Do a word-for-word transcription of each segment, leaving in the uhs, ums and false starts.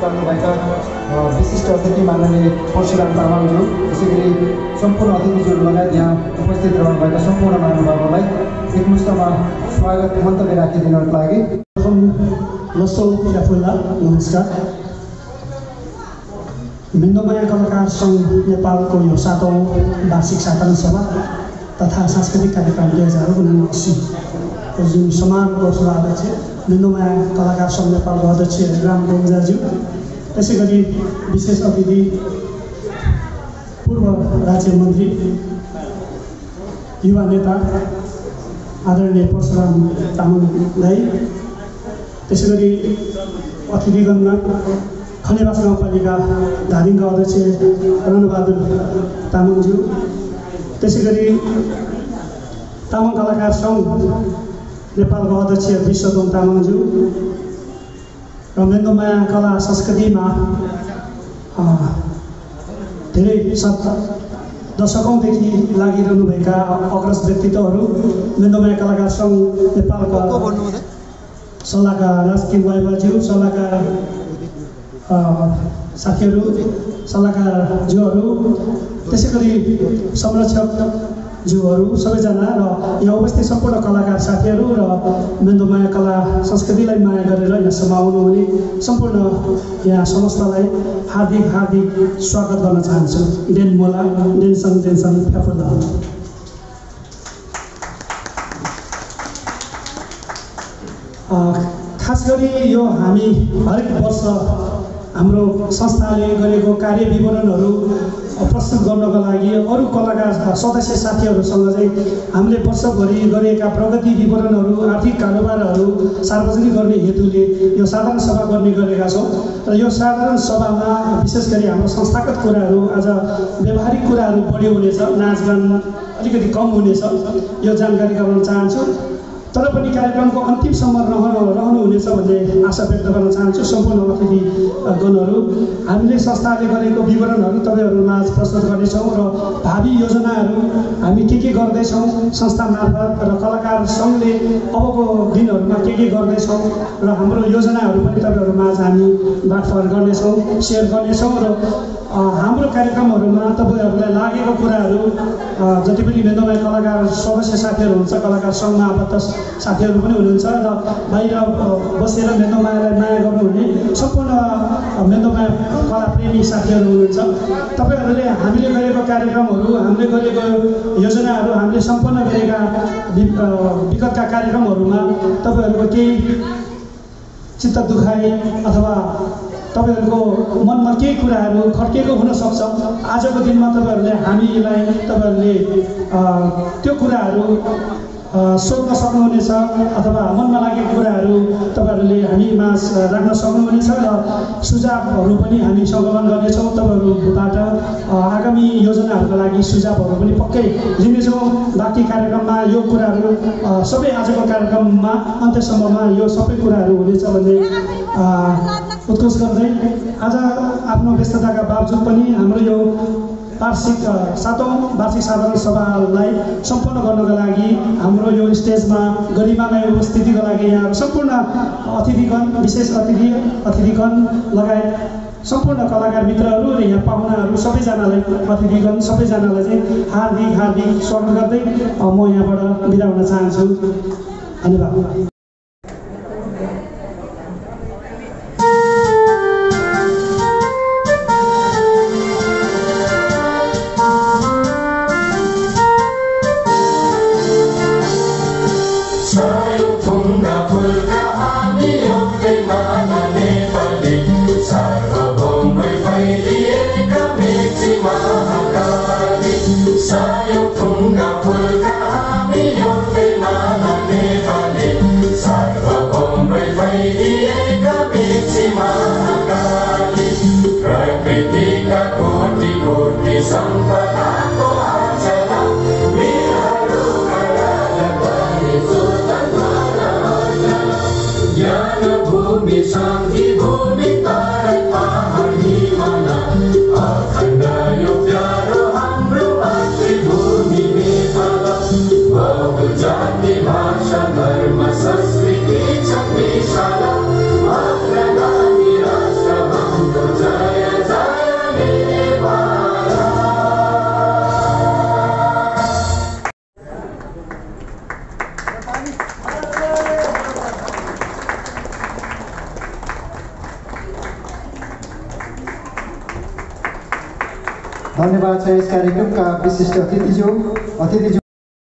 गर्नुभएका विशिष्ट अतिथि माननीय परशुराम तामाङज्यू, त्यसै गरी सम्पूर्ण अतिथिज्यूहरू लगायत यहाँ उपस्थित रहनुभएका सम्पूर्ण महानुभावहरूलाई एकमुष्टमा स्वागत मन्तव्य राखिदिनको लागि लसो क्याफुल्ला नमस्कार। मिन्दोमाया कलाकार सङ्घ नेपालको यो सातौँ वार्षिक साधारण सभा तथा सांस्कृतिक कार्यक्रम दुई हजार उनासी जुन समारोहको सभाध्यक्ष मिन्दोमाया कलाकार सङ्घ नेपालको अध्यक्ष राम गोजाज्यू, त्यसै गरी विशेष अतिथि पूर्व राज्य मन्त्री युवा नेता आदरणीय परशुराम तामाङ दाई, त्यसै गरी अतिथिगणमा खनेवास गाउँपालिका धादिङका अध्यक्ष रणबहादुर तामाङज्यू, त्यसै गरी तामाङ कलाकार सङ्घ नेपालको अध्यक्ष विश्वदोम तामाङज्यू र मिन्दोमाया कला संस्कृतिमा धेरै सत् दशकौँदेखि लागिरहनुभएका अग्रज व्यक्तित्वहरू मिन्दोमाया कलाकार सङ्घ नेपालका सल्लाहकार राजकिम वाइवाज्यू, सल्लाहकार साथीहरू, सल्लाहकारज्यूहरू, त्यसै गरी संरक्षकज्यूहरू सबैजना र यहाँ उपस्थित सम्पूर्ण कलाकार साथीहरू र मिन्दोमाया कला संस्कृतिलाई माया गरेर यहाँसम्म आउनुहुने सम्पूर्ण यहाँ समस्तलाई हार्दिक हार्दिक स्वागत गर्न चाहन्छु। डेन मोला डेनसन डेनसन फ्याफुल्ला। खास गरी यो हामी हरेक वर्ष हाम्रो संस्थाले गरेको कार्य विवरणहरू प्रस्तुत गर्नको लागि अरू कलाकार सदस्य साथीहरूसँग चाहिँ हामीले वर्षभरि गरेका प्रगति विवरणहरू, आर्थिक कारोबारहरू सार्वजनिक गर्ने हेतुले यो साधारण सभा गर्ने गरेका छौँ र यो साधारण सभामा विशेष गरी हाम्रो संस्थागत कुराहरू, आज व्यावहारिक कुराहरू बढी हुनेछ, नाचगान अलिकति कम हुनेछ, यो जानकारी गराउन चाहन्छु। तर पनि कार्यक्रमको अन्तिमसम्म रहनु रहनुहुनेछ भन्ने आशा व्यक्त गर्न चाहन्छु। सम्पूर्ण अतिथिगणहरू, हामीले संस्थाले गरेको विवरणहरू तपाईँहरूमा प्रस्तुत गर्नेछौँ र भावी योजनाहरू हामी के के गर्दैछौँ संस्था मार्फत र कलाकार सङ्घले अबको दिनहरूमा के के गर्दैछौँ र हाम्रो योजनाहरू पनि तपाईँहरूमा हामी बाँडफाँड गर्नेछौँ, सेयर गर्नेछौँ र हाम्रो कार्यक्रमहरूमा तपाईँहरूलाई लागेको कुराहरू जति पनि मिन्दोमाया कलाकार सदस्य साथीहरू हुन्छ, कलाकार सङ्घमा आबद्ध साथीहरू पनि हुनुहुन्छ र बाहिर बसेर मिन्दोमायालाई माया गर्नुहुने सम्पूर्ण मिन्दोमाया कला प्रेमी साथीहरू हुनुहुन्छ। तपाईँहरूले हामीले गरेको कार्यक्रमहरू, हामीले गरेको योजनाहरू, हामीले सम्पन्न गरेका विगतका कार्यक्रमहरूमा तपाईँहरूको केही चित्त दुखाइ अथवा तपाईँहरूको मनमा केही कुराहरू खड्किएको हुनसक्छ। आजको दिनमा तपाईँहरूले हामीलाई तपाईँहरूले त्यो कुराहरू सोध्न सक्नुहुनेछ अथवा मनमा लागेको कुराहरू तपाईँहरूले हामीमा राख्न सक्नुहुनेछ र सुझावहरू पनि हामी सङ्कलन गर्नेछौँ। तपाईँहरूबाट आगामी योजनाहरूको लागि सुझावहरू पनि पक्कै लिनेछौँ। बाँकी कार्यक्रममा यो कुराहरू सबै आजको कार्यक्रममा अन्त्यसम्ममा यो सबै कुराहरू हुनेछ भन्ने उत्कोच गर्दै आज आफ्नो व्यस्तताका बावजुद पनि हाम्रो यो वार्षिक सातौँ वार्षिक साधारण सभालाई सम्पन्न गर्नका लागि हाम्रो यो स्टेजमा गरिमामय उपस्थितिको लागि यहाँ सम्पूर्ण अतिथिगण, विशेष अतिथि अतिथिगण लगायत सम्पूर्ण कलाकार मित्रहरू र यहाँ पाहुनाहरू सबैजनालाई, अतिथिगण सबैजनालाई चाहिँ हार्दिक हार्दिक स्वागत गर्दै म यहाँबाट बिदा हुन चाहन्छु। धन्यवाद। संस्कृति छत्रशाला, धन्यवाद छ यस कार्यक्रमका विशिष्ट अतिथिज्यू अतिथिज्यू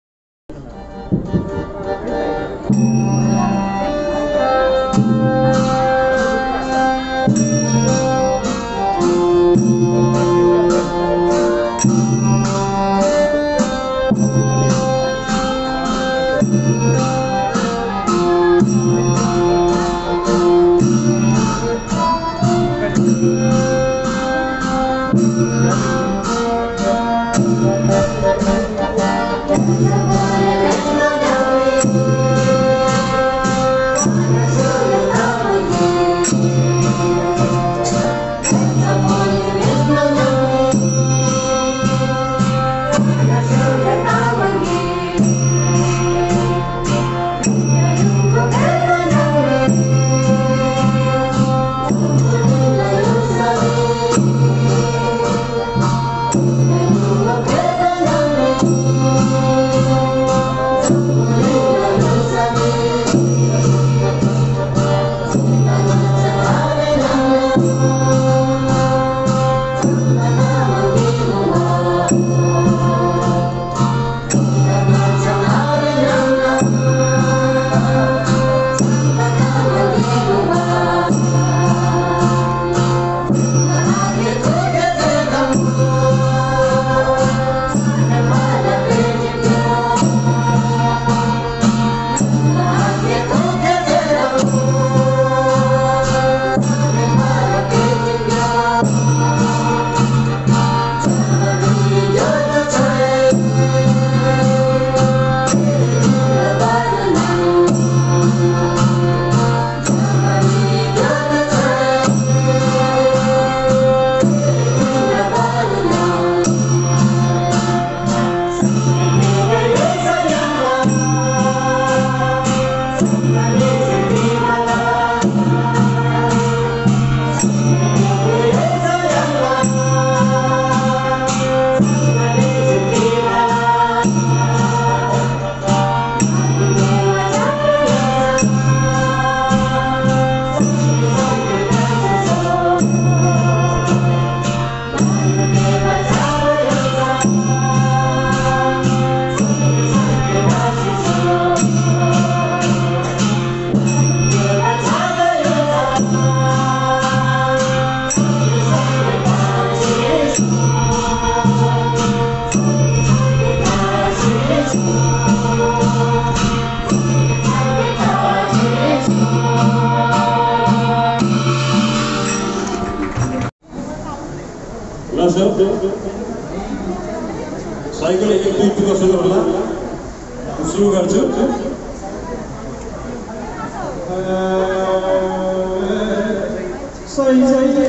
साइकल एक दुई टुक्रा सुरु होला सुरु गर्छु सही सही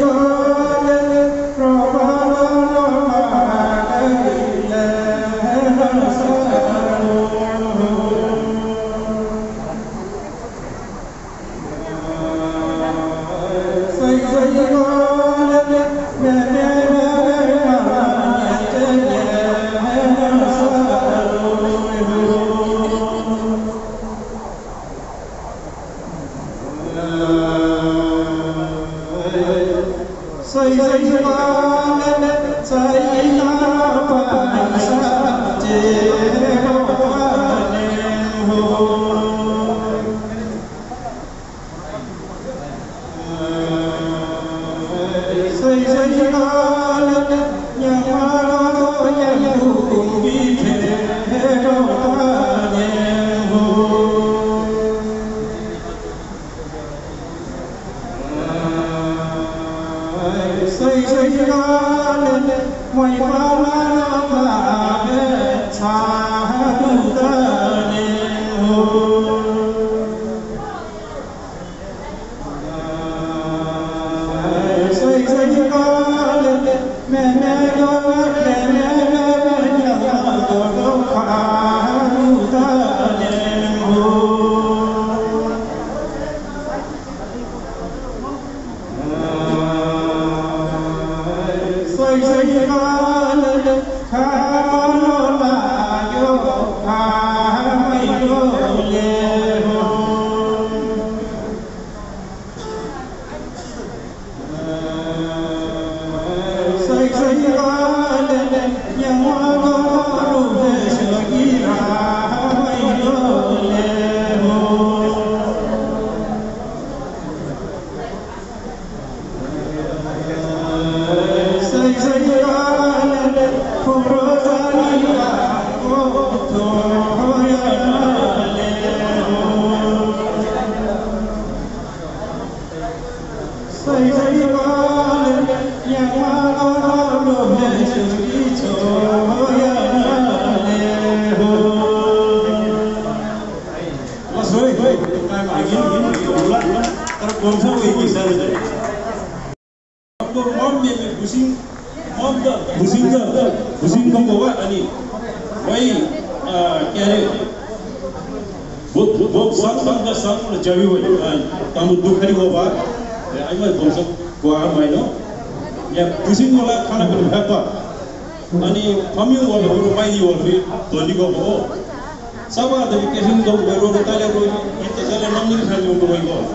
है काम आगिन होला तर कमसा गएको हिसाबले चाहिँ अब मम मे खुसी मम त खुसी त खुसी कम हो अनि वही के अरे वो वो सब सब का सब जवी हुई तम दुखरी को बात आई मैं कमसा को आ मैं नो या खुसी वाला खाना को भापा अनि फमिङ वाला को पाइनी वाला धोनी को हो सब आदमी केसिन दो रो रो ताले रो इत चले नमनी खाने को वही को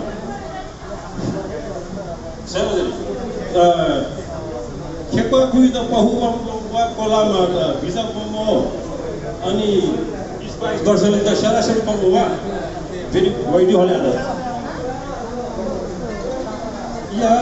सब अ खेपा खुई त पहु वा कोलामा त भिसा पमो अनि स्पाइस गर्छले त सरासरी पमो वा फेरि वैडी होला या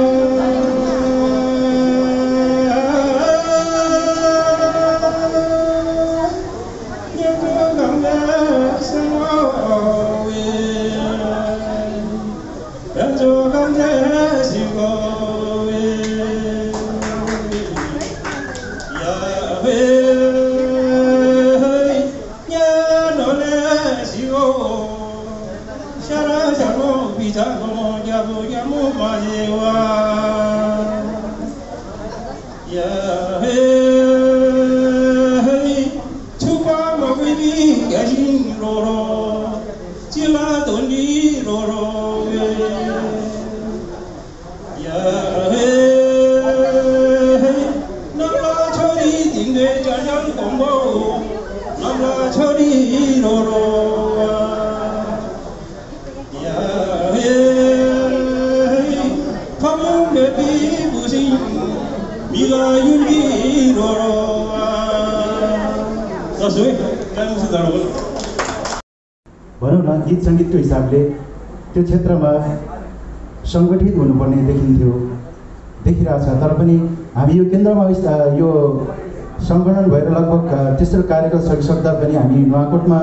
भनौँ न गीत सङ्गीतको हिसाबले त्यो क्षेत्रमा सङ्गठित हुनुपर्ने देखिन्थ्यो देखिरहेछ। तर पनि हामी यो केन्द्रमा यो सङ्गठन भएर लगभग तेस्रो कार्यकाल सकिसक्दा पनि हामी नुवाकोटमा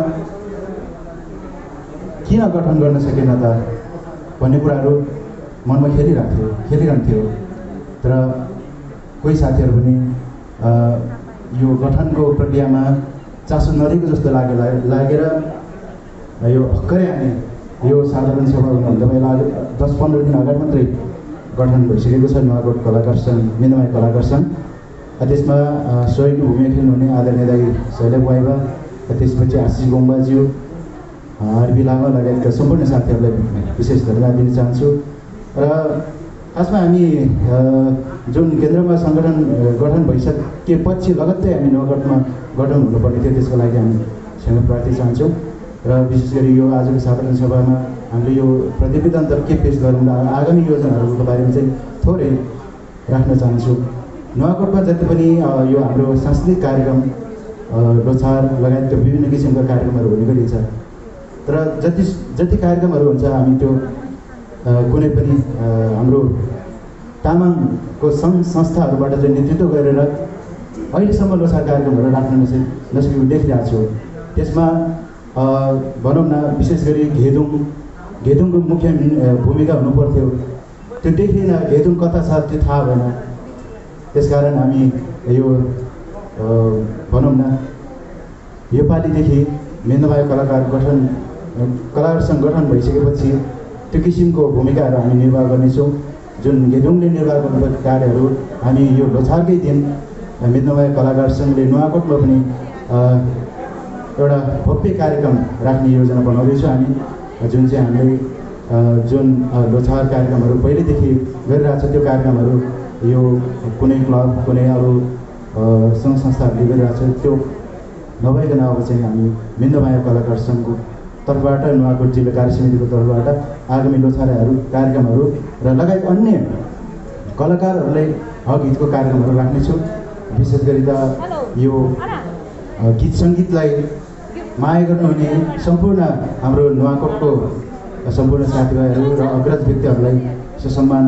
किन गठन गर्न सकेन त भन्ने कुराहरू मनमा खेलिरहेको थियो खेलिरहन्थ्यो। तर कोही साथीहरू पनि यो गठनको प्रक्रियामा चासो नदिएको जस्तो लागे लागेर यो भर्खरै हामी यो साधारण सभा हुनुभन्दा पहिला दस पन्ध्र दिन अगाडि मात्रै गठन भइसकेको छ नुवाकोट कलाकार सङ्घ मिन्दमाई कलाकार सङ्घ। त्यसमा सहयोगी भूमिका खेल्नुहुने आदरणीय दाइ शैलेब वाइबा, त्यसपछि आशिष गोम्बाज्यू, आरबी लामा लगायतका सम्पूर्ण साथीहरूलाई विशेष धन्यवाद दिन चाहन्छु। र खासमा हामी जुन केन्द्रमा सङ्गठन गठन भइसकेपछि लगत्तै हामी नुवाकोटमा गठन हुनुपर्ने थियो, त्यसको लागि हामी क्षमा प्रार्थी चाहन्छौँ। र विशेष गरी यो आजको साधारण सभामा हामीले यो प्रतिवेदन त के पेश गरौँ र आगामी योजनाहरूको बारेमा चाहिँ थोरै राख्न चाहन्छु। नुवाकोटमा जति पनि यो हाम्रो सांस्कृतिक कार्यक्रम लोछार लगायतका विभिन्न किसिमका कार्यक्रमहरू हुने गरिन्छ। तर जति जति कार्यक्रमहरू हुन्छ हामी त्यो कुनै पनि हाम्रो तामाङको सङ्घ संस्थाहरूबाट चाहिँ नेतृत्व गरेर अहिलेसम्म लोछार कार्यक्रमहरू राख्न नसके नसकेको देखिरहेको छु। त्यसमा भनौँ न विशेष गरी घेदुङ घेदुङको मुख्य भूमिका हुनुपर्थ्यो, त्यो देखिएन। घेदुङ कता छ त्यो थाहा भएन। त्यसकारण हामी यो भनौँ न योपालिदेखि मिन्दमाई कलाकार गठन कलाकार सङ्घ गठन भइसकेपछि त्यो किसिमको भूमिकाहरू हामी निर्वाह गर्नेछौँ। जुन घेदुङले निर्वाह गर्नुपर्ने कार्यहरू हामी यो लोछारकै दिन मिन्दमाई कलाकार सङ्घले नुवाकोटमा पनि एउटा भव्य कार्यक्रम राख्ने योजना बनाउँदैछौँ हामी, जुन चाहिँ हामीले जुन लोछार कार्यक्रमहरू पहिल्यैदेखि गरिरहेको छ। त्यो कार्यक्रमहरू यो कुनै क्लब कुनै अरू सङ्घ संस्थाहरूले गरिरहेको छ, त्यो नभइकन अब चाहिँ हामी मिन्दमाई कलाकार सङ्घको तर्फबाट नुवाकोट जिल्ला कार्य समितिको तर्फबाट आगामी लोछारहरू कार्यक्रमहरू र लगायत अन्य कलाकारहरूलाई हक हितको कार्यक्रमहरू राख्नेछौँ। विशेष गरी त यो गीत सङ्गीतलाई माया गर्नुहुने सम्पूर्ण हाम्रो नुवाकोटको सम्पूर्ण साथीभाइहरू र अग्रज व्यक्तिहरूलाई सुसम्मान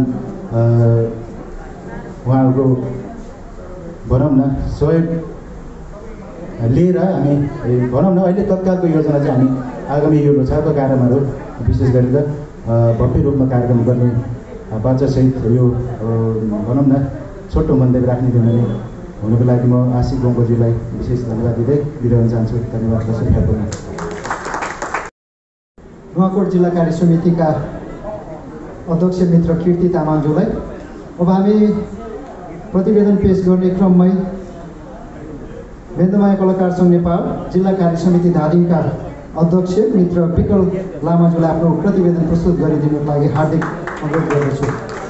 उहाँहरूको भनौँ न सहयोग लिएर हामी भनौँ न अहिले तत्कालको योजना चाहिँ हामी आगामी यो लोछारको कार्यक्रमहरू विशेष गरेर भव्य रूपमा कार्यक्रम गर्ने बाचासहित यो भनौँ न छोटो मन्तव्य राख्ने दिन हुनुको लागि म आशिष गोम्बाज्यूलाई विशेष धन्यवाद दिँदै बिदा हुन चाहन्छु। धन्यवाद। नुवाकोट जिल्ला कार्य समितिका अध्यक्ष मित्र कीर्ति तामाङज्यूलाई। अब हामी प्रतिवेदन पेश गर्ने क्रममै वेदमाया कलाकार सङ्घ नेपाल जिल्ला कार्य समिति धादिङका अध्यक्ष मित्र विकल लामाज्यूलाई आफ्नो प्रतिवेदन प्रस्तुत गरिदिनुको लागि हार्दिक अनुरोध गर्दछु।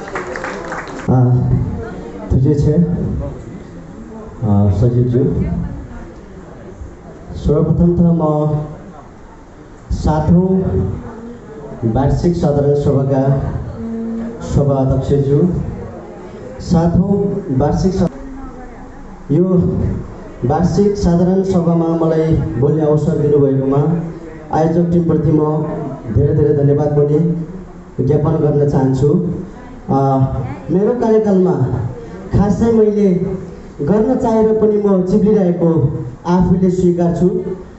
तुझे छे सजीवज्यू, सर्वप्रथम त म सातौँ वार्षिक साधारण सभाका सभा अध्यक्षज्यू, सातौँ वार्षिक यो वार्षिक साधारण सभामा मलाई बोल्ने अवसर दिनुभएकोमा आयोजक टिमप्रति म धेरै धेरै धन्यवाद पनि ज्ञापन गर्न चाहन्छु। मेरो कार्यकालमा खासै मैले गर्न चाहेर पनि म चिप्लिरहेको आफूले स्वीकार छु।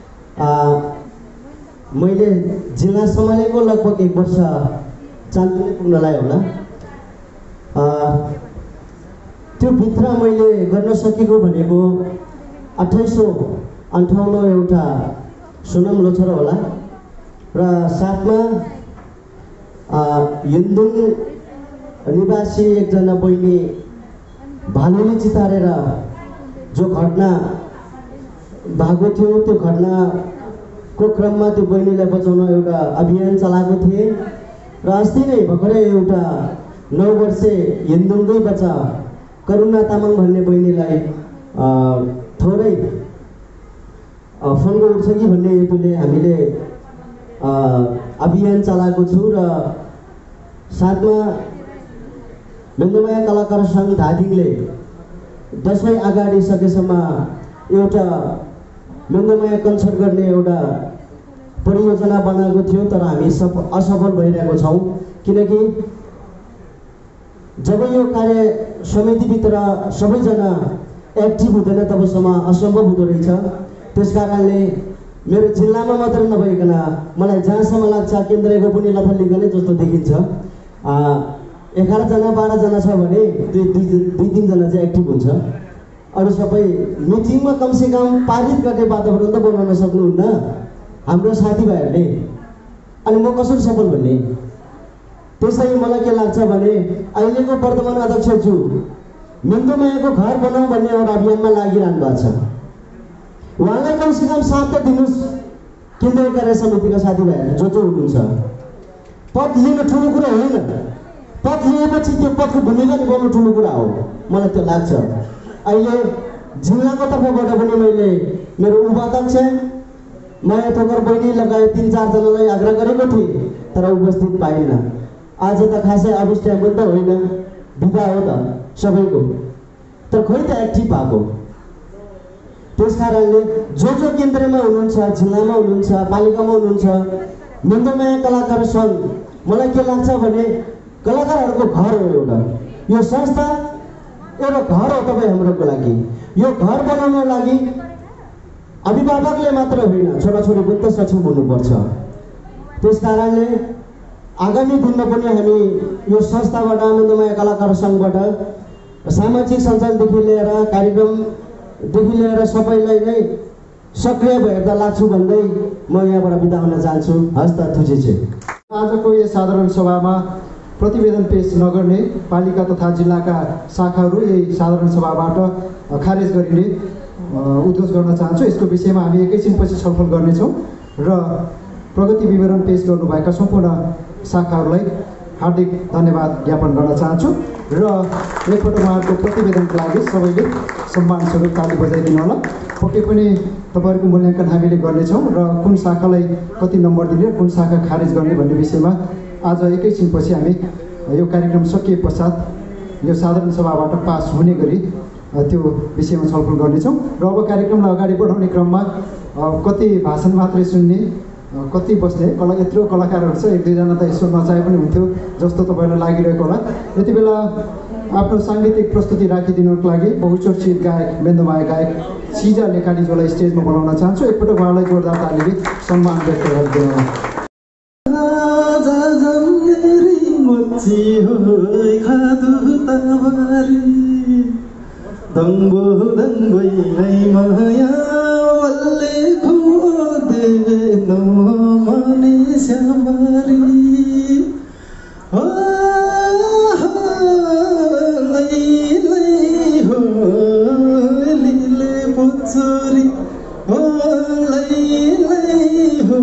मैले जिल्ला सम्हालेको लगभग एक वर्ष चाँदो नै पुग्नलाई होला। त्यो भित्र मैले गर्न सकेको भनेको अठाइसौँ अन्ठाउन्न एउटा सुनम लोछर होला र साथमा युन्दुङ निवासी एकजना बहिनी भालुले चितारेर जो घटना भएको थियो, त्यो घटनाको क्रममा त्यो बहिनीलाई बचाउन एउटा अभियान चलाएको थिएँ र अस्ति नै भर्खरै एउटा नौ वर्षे युन्दुङकै बच्चा करुणा तामाङ भन्ने बहिनीलाई थोरै फोनको उठ्छ कि भन्ने हेतुले हामीले अभियान चलाएको छु र साथमा वेदमाया कलाकार सङ्घ धादिङले दसैँ अगाडि सकेसम्म एउटा वेदमाया कन्सर्ट गर्ने एउटा परियोजना बनाएको थियो, तर हामी सब असफल भइरहेको छौँ। किनकि जब यो कार्य समितिभित्र सबैजना एक्टिभ हुँदैन तबसम्म असम्भव हुँदो रहेछ। त्यस कारणले मेरो जिल्लामा मात्र नभइकन मलाई जहाँसम्म लाग्छ केन्द्रको पनि लथलिङ्गनै जस्तो देखिन्छ। एघारजना बाह्रजना छ भने दुई दुई दुई तिनजना चाहिँ एक्टिभ हुन्छ, अरू सबै मिटिङमा कमसेकम पारित गर्ने वातावरण त बनाउन सक्नुहुन्न हाम्रो साथीभाइहरूले। अनि म कसरी सफल भन्ने? त्यसैले मलाई के लाग्छ भने अहिलेको वर्तमान अध्यक्षज्यू वेदमायाको घर बनाऊ भन्ने एउटा अभियानमा लागिरहनु भएको छ। उहाँलाई कमसेकम साथ त दिनुहोस् केन्द्रीय कार्य समितिका साथीभाइहरू जो जो हुनुहुन्छ। पद लिन ठुलो कुरा होइन, पद लिएपछि त्यो पदको भूमिका निभाउनु ठुलो कुरा हो, मलाई त्यो लाग्छ। अहिले जिल्लाको तर्फबाट पनि मैले मेरो उपाध्यक्ष माया थोकर बहिनी लगायत तिन चारजनालाई आग्रह गरेको थिएँ, तर उपस्थित पाइनँ। आज त खासै अफिस टाइम पनि त होइन, बिदा हो त सबैको, तर खोइ त एक्टिभ भएको। त्यस कारणले जो जो केन्द्रमा हुनुहुन्छ, जिल्लामा हुनुहुन्छ, पालिकामा हुनुहुन्छ, वेदमाया कलाकार सङ्घ मलाई के लाग्छ भने कलाकारहरूको घर हो एउटा। यो संस्था एउटा घर हो तपाईँ हाम्रोको लागि। यो घर बनाउनको लागि अभिभावकले मात्र होइन, छोराछोरी पनि त सक्षम हुनुपर्छ। त्यस कारणले आगामी दिनमा पनि हामी यो संस्थाबाट वेदमाया कलाकार सङ्घबाट सामाजिक सञ्जालदेखि लिएर कार्यक्रमदेखि लिएर सबैलाई नै सक्रिय भएर लाग्छु भन्दै म यहाँबाट बिदा हुन चाहन्छु। हस्त तुझे छे। आजको यो साधारण सभामा प्रतिवेदन पेश नगर्ने पालिका तथा जिल्लाका शाखाहरू यही साधारण सभाबाट खारेज गरिने उद्घोष गर्न चाहन्छु। यसको विषयमा हामी एकैछिनपछि छलफल गर्नेछौँ र प्रगति विवरण पेश गर्नुभएका सम्पूर्ण शाखाहरूलाई हार्दिक धन्यवाद ज्ञापन गर्न चाहन्छु र एकपटक उहाँहरूको प्रतिवेदनको लागि सबैले सम्मानस्वरूप ताली बजाइदिनु होला। पक्कै पनि तपाईँहरूको मूल्याङ्कन हामीले गर्नेछौँ र कुन शाखालाई कति नम्बर दिने, कुन शाखा खारेज गर्ने भन्ने विषयमा आज एकैछिनपछि हामी यो कार्यक्रम सकिए पश्चात यो साधारण सभाबाट पास हुने गरी त्यो विषयमा छलफल गर्नेछौँ। र अब कार्यक्रमलाई अगाडि बढाउने क्रममा कति भाषण मात्रै सुन्ने, कति बस्ने कला यत्रो कलाकारहरू छ, एक दुईजना त यसो नचाहे पनि हुन्थ्यो जस्तो तपाईँलाई लागिरहेको होला। यति बेला आफ्नो साङ्गीतिक प्रस्तुति राखिदिनुको लागि बहुचर्चित गायक वेदमाया गायक सिजा लेखानीज्यूलाई स्टेजमा बोलाउन चाहन्छु। एकपटक उहाँलाई जोरदार तालीले सम्मान व्यक्त गरिदिनु। दङ्गो दङ्गोइलाई माया वल्ले खो देवे नो मनिस छ्यामरी हो लै लै हो लिले पोचोरी हो लै लै हो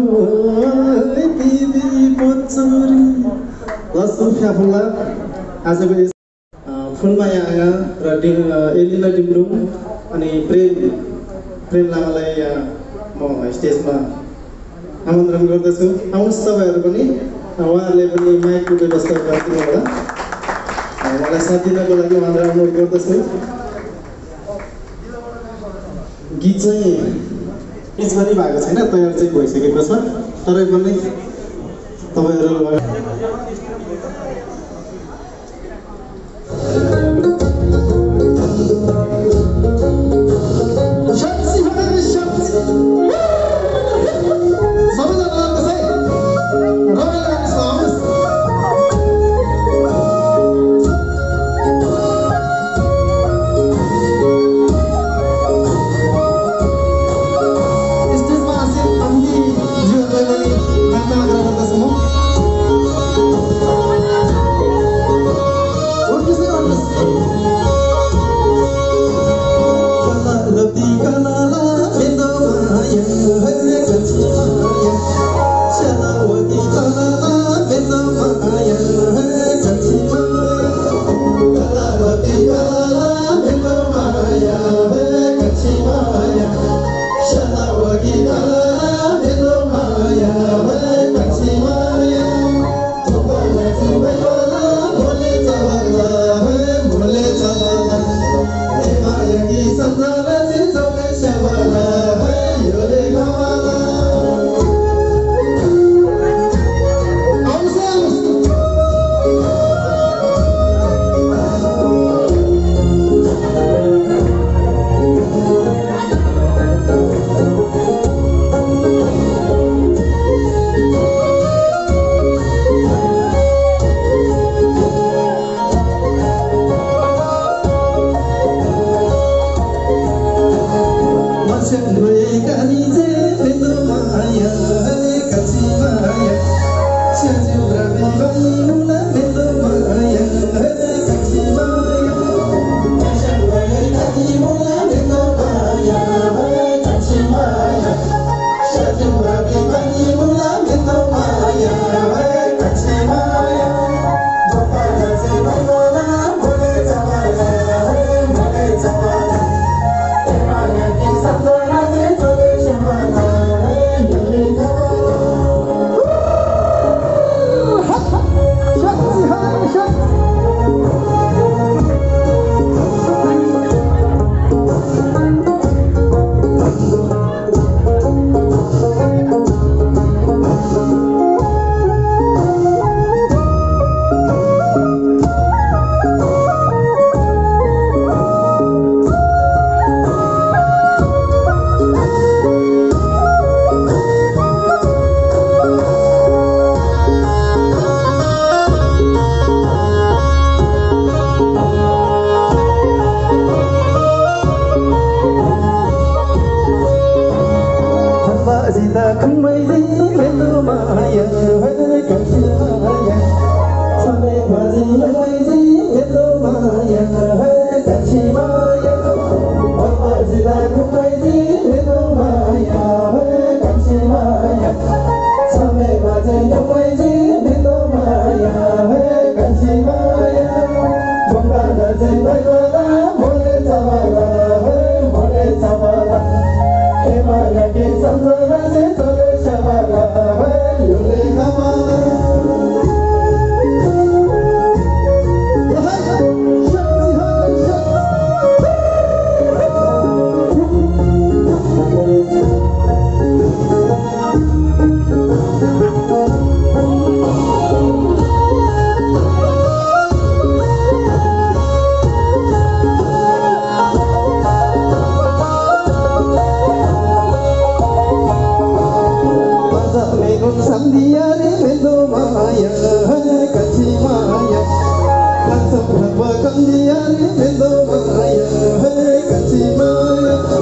दिदी पोचोरी। लसु फ्याफुल्ला आजको यस फुलमाया आँगा र डि एलिना डिम्रुङ अनि प्रेम प्रेम लामालाई म स्टेजमा आमन्त्रण गर्दछु। आउनुहोस् तपाईँहरू पनि, उहाँहरूले पनि माइकको व्यवस्था गरिदिनु होला। उहाँलाई साथ दिनको लागि उहाँलाई अनुरोध गर्दछु। गीत चाहिँ पिच पनि भएको छैन, तयार चाहिँ भइसकेको छ, तरै पनि तपाईँहरू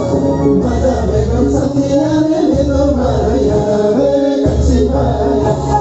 Maya,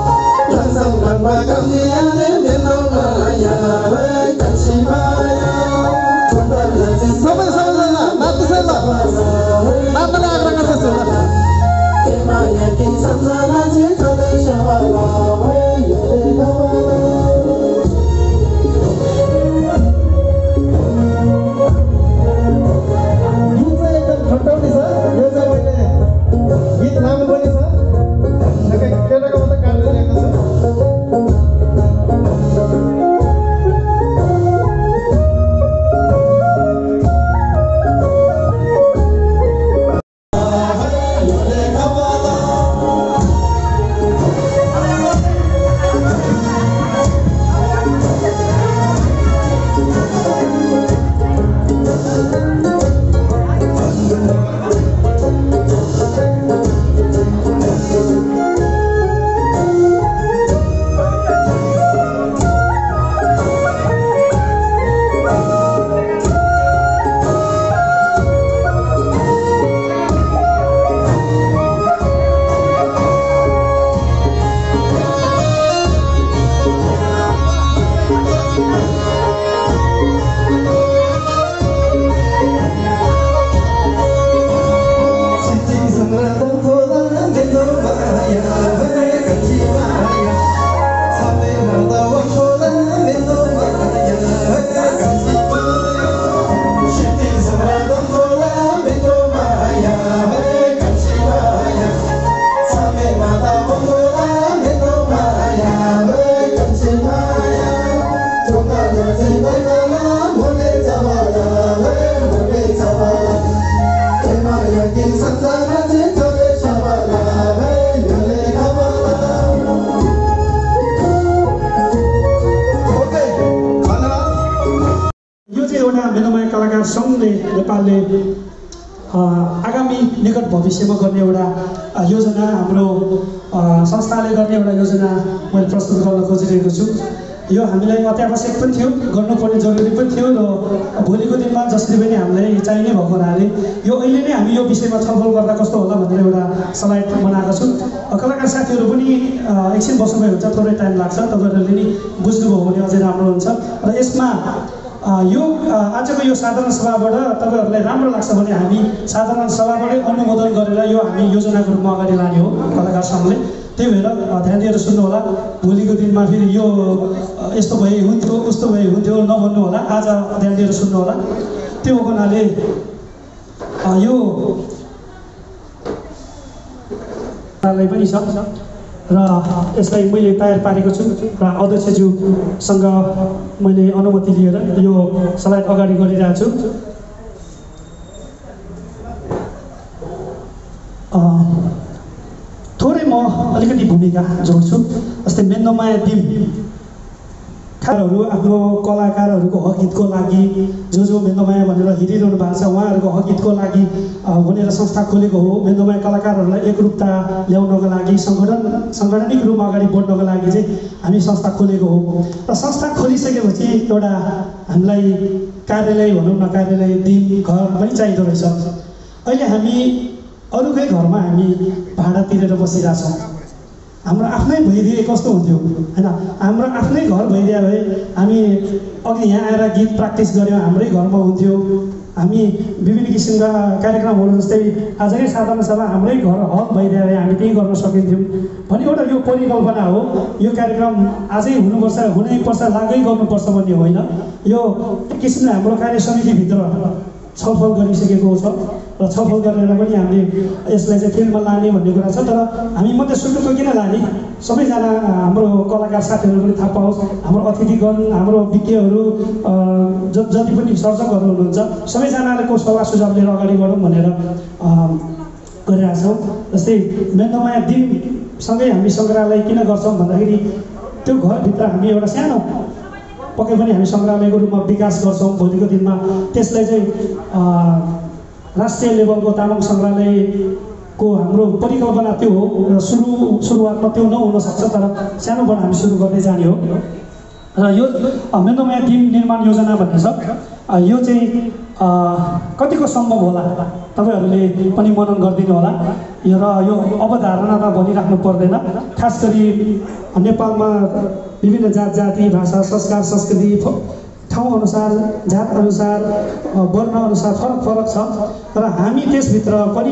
नेपालले आगामी निकट भविष्यमा गर्ने एउटा योजना हाम्रो संस्थाले गर्ने एउटा योजना मैले प्रस्तुत गर्न खोजिरहेको छु। यो हामीलाई अत्यावश्यक पनि थियो, गर्नुपर्ने जरुरी पनि थियो र भोलिको दिनमा जसरी पनि हामीलाई चाहिने भएको हुनाले यो अहिले नै हामी यो विषयमा छलफल गर्दा कस्तो होला भनेर एउटा स्लाइड बनाएको छु। कलाकार साथीहरू पनि एकछिन बस्नुभयो हुन्छ, थोरै टाइम लाग्छ, तपाईँहरूले नि बुझ्नुभयो भने अझै राम्रो हुन्छ। र यसमा यो आजको यो साधारण सभाबाट तपाईँहरूलाई राम्रो लाग्छ भने हामी साधारण सभाबाटै अनुमोदन गरेर यो हामी योजनाको रूपमा अगाडि लाने हो कलाकार सङ्घले। त्यही भएर ध्यान दिएर सुन्नु होला। भोलिको दिनमा फेरि यो यस्तो भए हुन्थ्यो उस्तो भए हुन्थ्यो नभन्नु होला, आज ध्यान दिएर सुन्नु होला। त्यो भएको हुनाले यो पनि छ र यसलाई मैले तयार पारेको छु र अध्यक्षज्यूसँग मैले अनुमति लिएर यो स्लाइड अगाडि गरिरहेको छु। थोरै म अलिकति भूमिका जोड्छु। जस्तै मेन्दोमाया दिम खारहरू आफ्नो कलाकारहरूको हक हितको लागि जो जो मेन्दोमाया भनेर हिँडिरहनु भएको छ उहाँहरूको हक हितको लागि भनेर संस्था खोलेको हो। मेन्दोमाया कलाकारहरूलाई एकरूपता ल्याउनको लागि सङ्गठन साङ्गठनिक रूपमा अगाडि बढ्नको लागि चाहिँ हामी संस्था खोलेको हो। र संस्था खोलिसकेपछि एउटा हामीलाई कार्यालय भनौँ न, कार्यालय दिम घर पनि चाहिँदो रहेछ। अहिले हामी अरूकै घरमा हामी भाडा तिरेर बसिरहेछौँ। हाम्रो आफ्नै भइदिए कस्तो हुन्थ्यो होइन? हाम्रो आफ्नै घर भइदियो भए हामी अघि यहाँ आएर गीत प्र्याक्टिस गऱ्यौँ, हाम्रै घरमा हुन्थ्यो। हामी विभिन्न किसिमका कार्यक्रमहरू जस्तै आजकै साधारण सभा हाम्रै घर हल भइदियो भए हामी त्यही गर्न सकिन्थ्यौँ भन्ने एउटा यो परिकल्पना हो। यो कार्यक्रम आजै हुनुपर्छ, हुनैपर्छ, लागै गर्नुपर्छ भन्ने होइन। यो एक किसिमले हाम्रो कार्य समितिभित्र छलफल गरिसकेको छ र छलफल गरेर पनि हामीले यसलाई चाहिँ फिल्डमा लाने भन्ने कुरा छ। तर हामी मात्रै सुटुक्क किन लाने? सबैजना हाम्रो कलाकार साथीहरू पनि थाहा पाओस्, हाम्रो अतिथिगण, हाम्रो विज्ञहरू, ज जति पनि सर्जकहरू हुनुहुन्छ सबैजनाको सल्लाह सुझाव लिएर अगाडि बढौँ भनेर गरिरहेका छौँ। जस्तै मेन्दोमाया दिमसँगै हामी सङ्ग्रहालय किन गर्छौँ भन्दाखेरि त्यो घरभित्र हामी एउटा सानो पक्कै पनि हामी सङ्ग्रहालयको रूपमा विकास गर्छौँ। भोलिको दिनमा त्यसलाई चाहिँ राष्ट्रिय लेभलको तामाङ सङ्ग्रहालयको हाम्रो परिकल्पना त्यो हो। सुरु सुरुवातमा त्यो नहुन सक्छ, तर सानोबाट हामी सुरु गर्दै जाने हो। र यो मेन्दोमाया दिम निर्माण योजना भन्ने छ, यो चाहिँ कतिको सम्भव होला तपाईँहरूले पनि मनन गरिदिनु होला। र यो अवधारणा त भनिराख्नु पर्दैन। खास गरी नेपालमा विभिन्न जात जाति, भाषा, संस्कार, संस्कृति, ठाउँअनुसार, जातअनुसार, वर्णअनुसार फरक फरक छ। र हामी त्यसभित्र पनि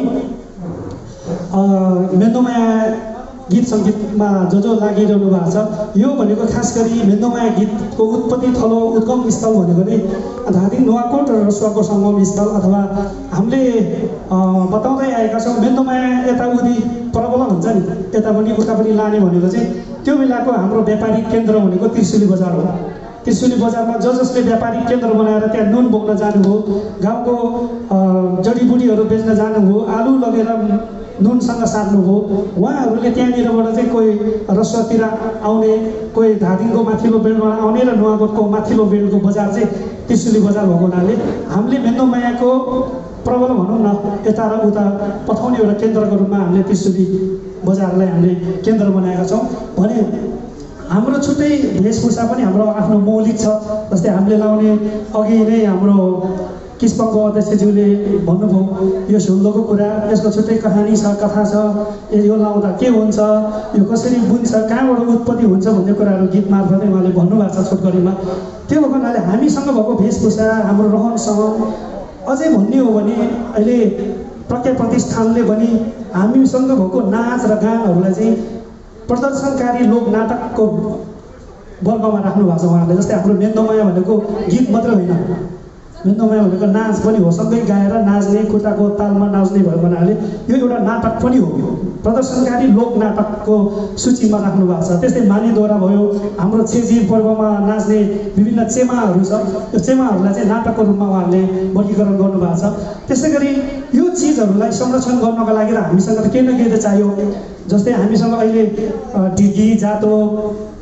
मेन्दोमाया गीत सङ्गीतमा जो जो लागिरहनु भएको छ, यो भनेको खास गरी मेन्दोमाया गीतको उत्पत्ति थलो उद्गम स्थल भनेको नै धादिङ नुवाकोट र रसुवाको सङ्गम स्थल अथवा हामीले बताउँदै आएका छौँ। मेन्दोमाया यताउति प्रबल हुन्छ नि, यता पनि उता पनि लाने भनेको चाहिँ त्यो बेलाको हाम्रो व्यापारिक केन्द्र भनेको त्रिशुली बजार हो। त्रिशुली बजारमा ज जसले व्यापारिक केन्द्र बनाएर त्यहाँ नुन बोक्न जानुभयो, गाउँको जडीबुटीहरू बेच्न जानुभयो, आलु लगेर नुनसँग सार्नुभयो, उहाँहरूले त्यहाँनिरबाट चाहिँ कोही रसुवातिर आउने, कोही धादिङको माथिल्लो बेल्टबाट आउने र नुवाकोटको माथिल्लो बेल्टको बजार चाहिँ त्रिशुली बजार भएको हुनाले हामीले मेन्दोमायाको प्रबल भनौँ न यता र उता पठाउने एउटा केन्द्रको रूपमा हामीले त्रिशुली बजारलाई हामीले केन्द्र बनाएका छौँ। भने हाम्रो छुट्टै वेशभूषा पनि हाम्रो आफ्नो मौलिक छ। जस्तै हामीले लाउने अघि नै हाम्रो किस्पङको अध्यक्षज्यूले भन्नुभयो यो झुल्लोको कुरा, यसको छुट्टै कहानी छ, कथा छ, यो लाउँदा के हुन्छ, यो कसरी बुन्छ, कहाँबाट उत्पत्ति हुन्छ भन्ने कुराहरू गीत मार्फतै उहाँले भन्नुभएको छ छोटकरीमा। त्यो भएको हुनाले हामीसँग भएको वेशभूषा, हाम्रो रहन सहन, अझै भन्ने हो भने अहिले प्रज्ञा प्रतिष्ठानले पनि हामीसँग भएको नाच र गानहरूलाई चाहिँ प्रदर्शनकारी लोक नाटकको वर्गमा राख्नु भएको छ उहाँहरूले। जस्तै हाम्रो मेन्दोमाया भनेको गीत मात्र होइन, मेन्दोमाया भनेको नाच पनि हो। सँगै गाएर नाच्ने, खुट्टाको तालमा नाच्ने भएको हुनाले यो एउटा नाटक पनि हो, प्रदर्शनकारी लोक नाटकको सूचीमा राख्नु भएको छ। त्यस्तै मानिदोरा भयो, हाम्रो छेजी पर्वमा नाच्ने विभिन्न चेमाहरू छ, यो चेमाहरूलाई चाहिँ नाटकको रूपमा उहाँहरूले वर्गीकरण गर्नुभएको छ। त्यसै गरी यो चिजहरूलाई संरक्षण गर्नको लागि र हामीसँग केही न केही त चाहियो। जस्तै हामीसँग अहिले ढिकी, जातो,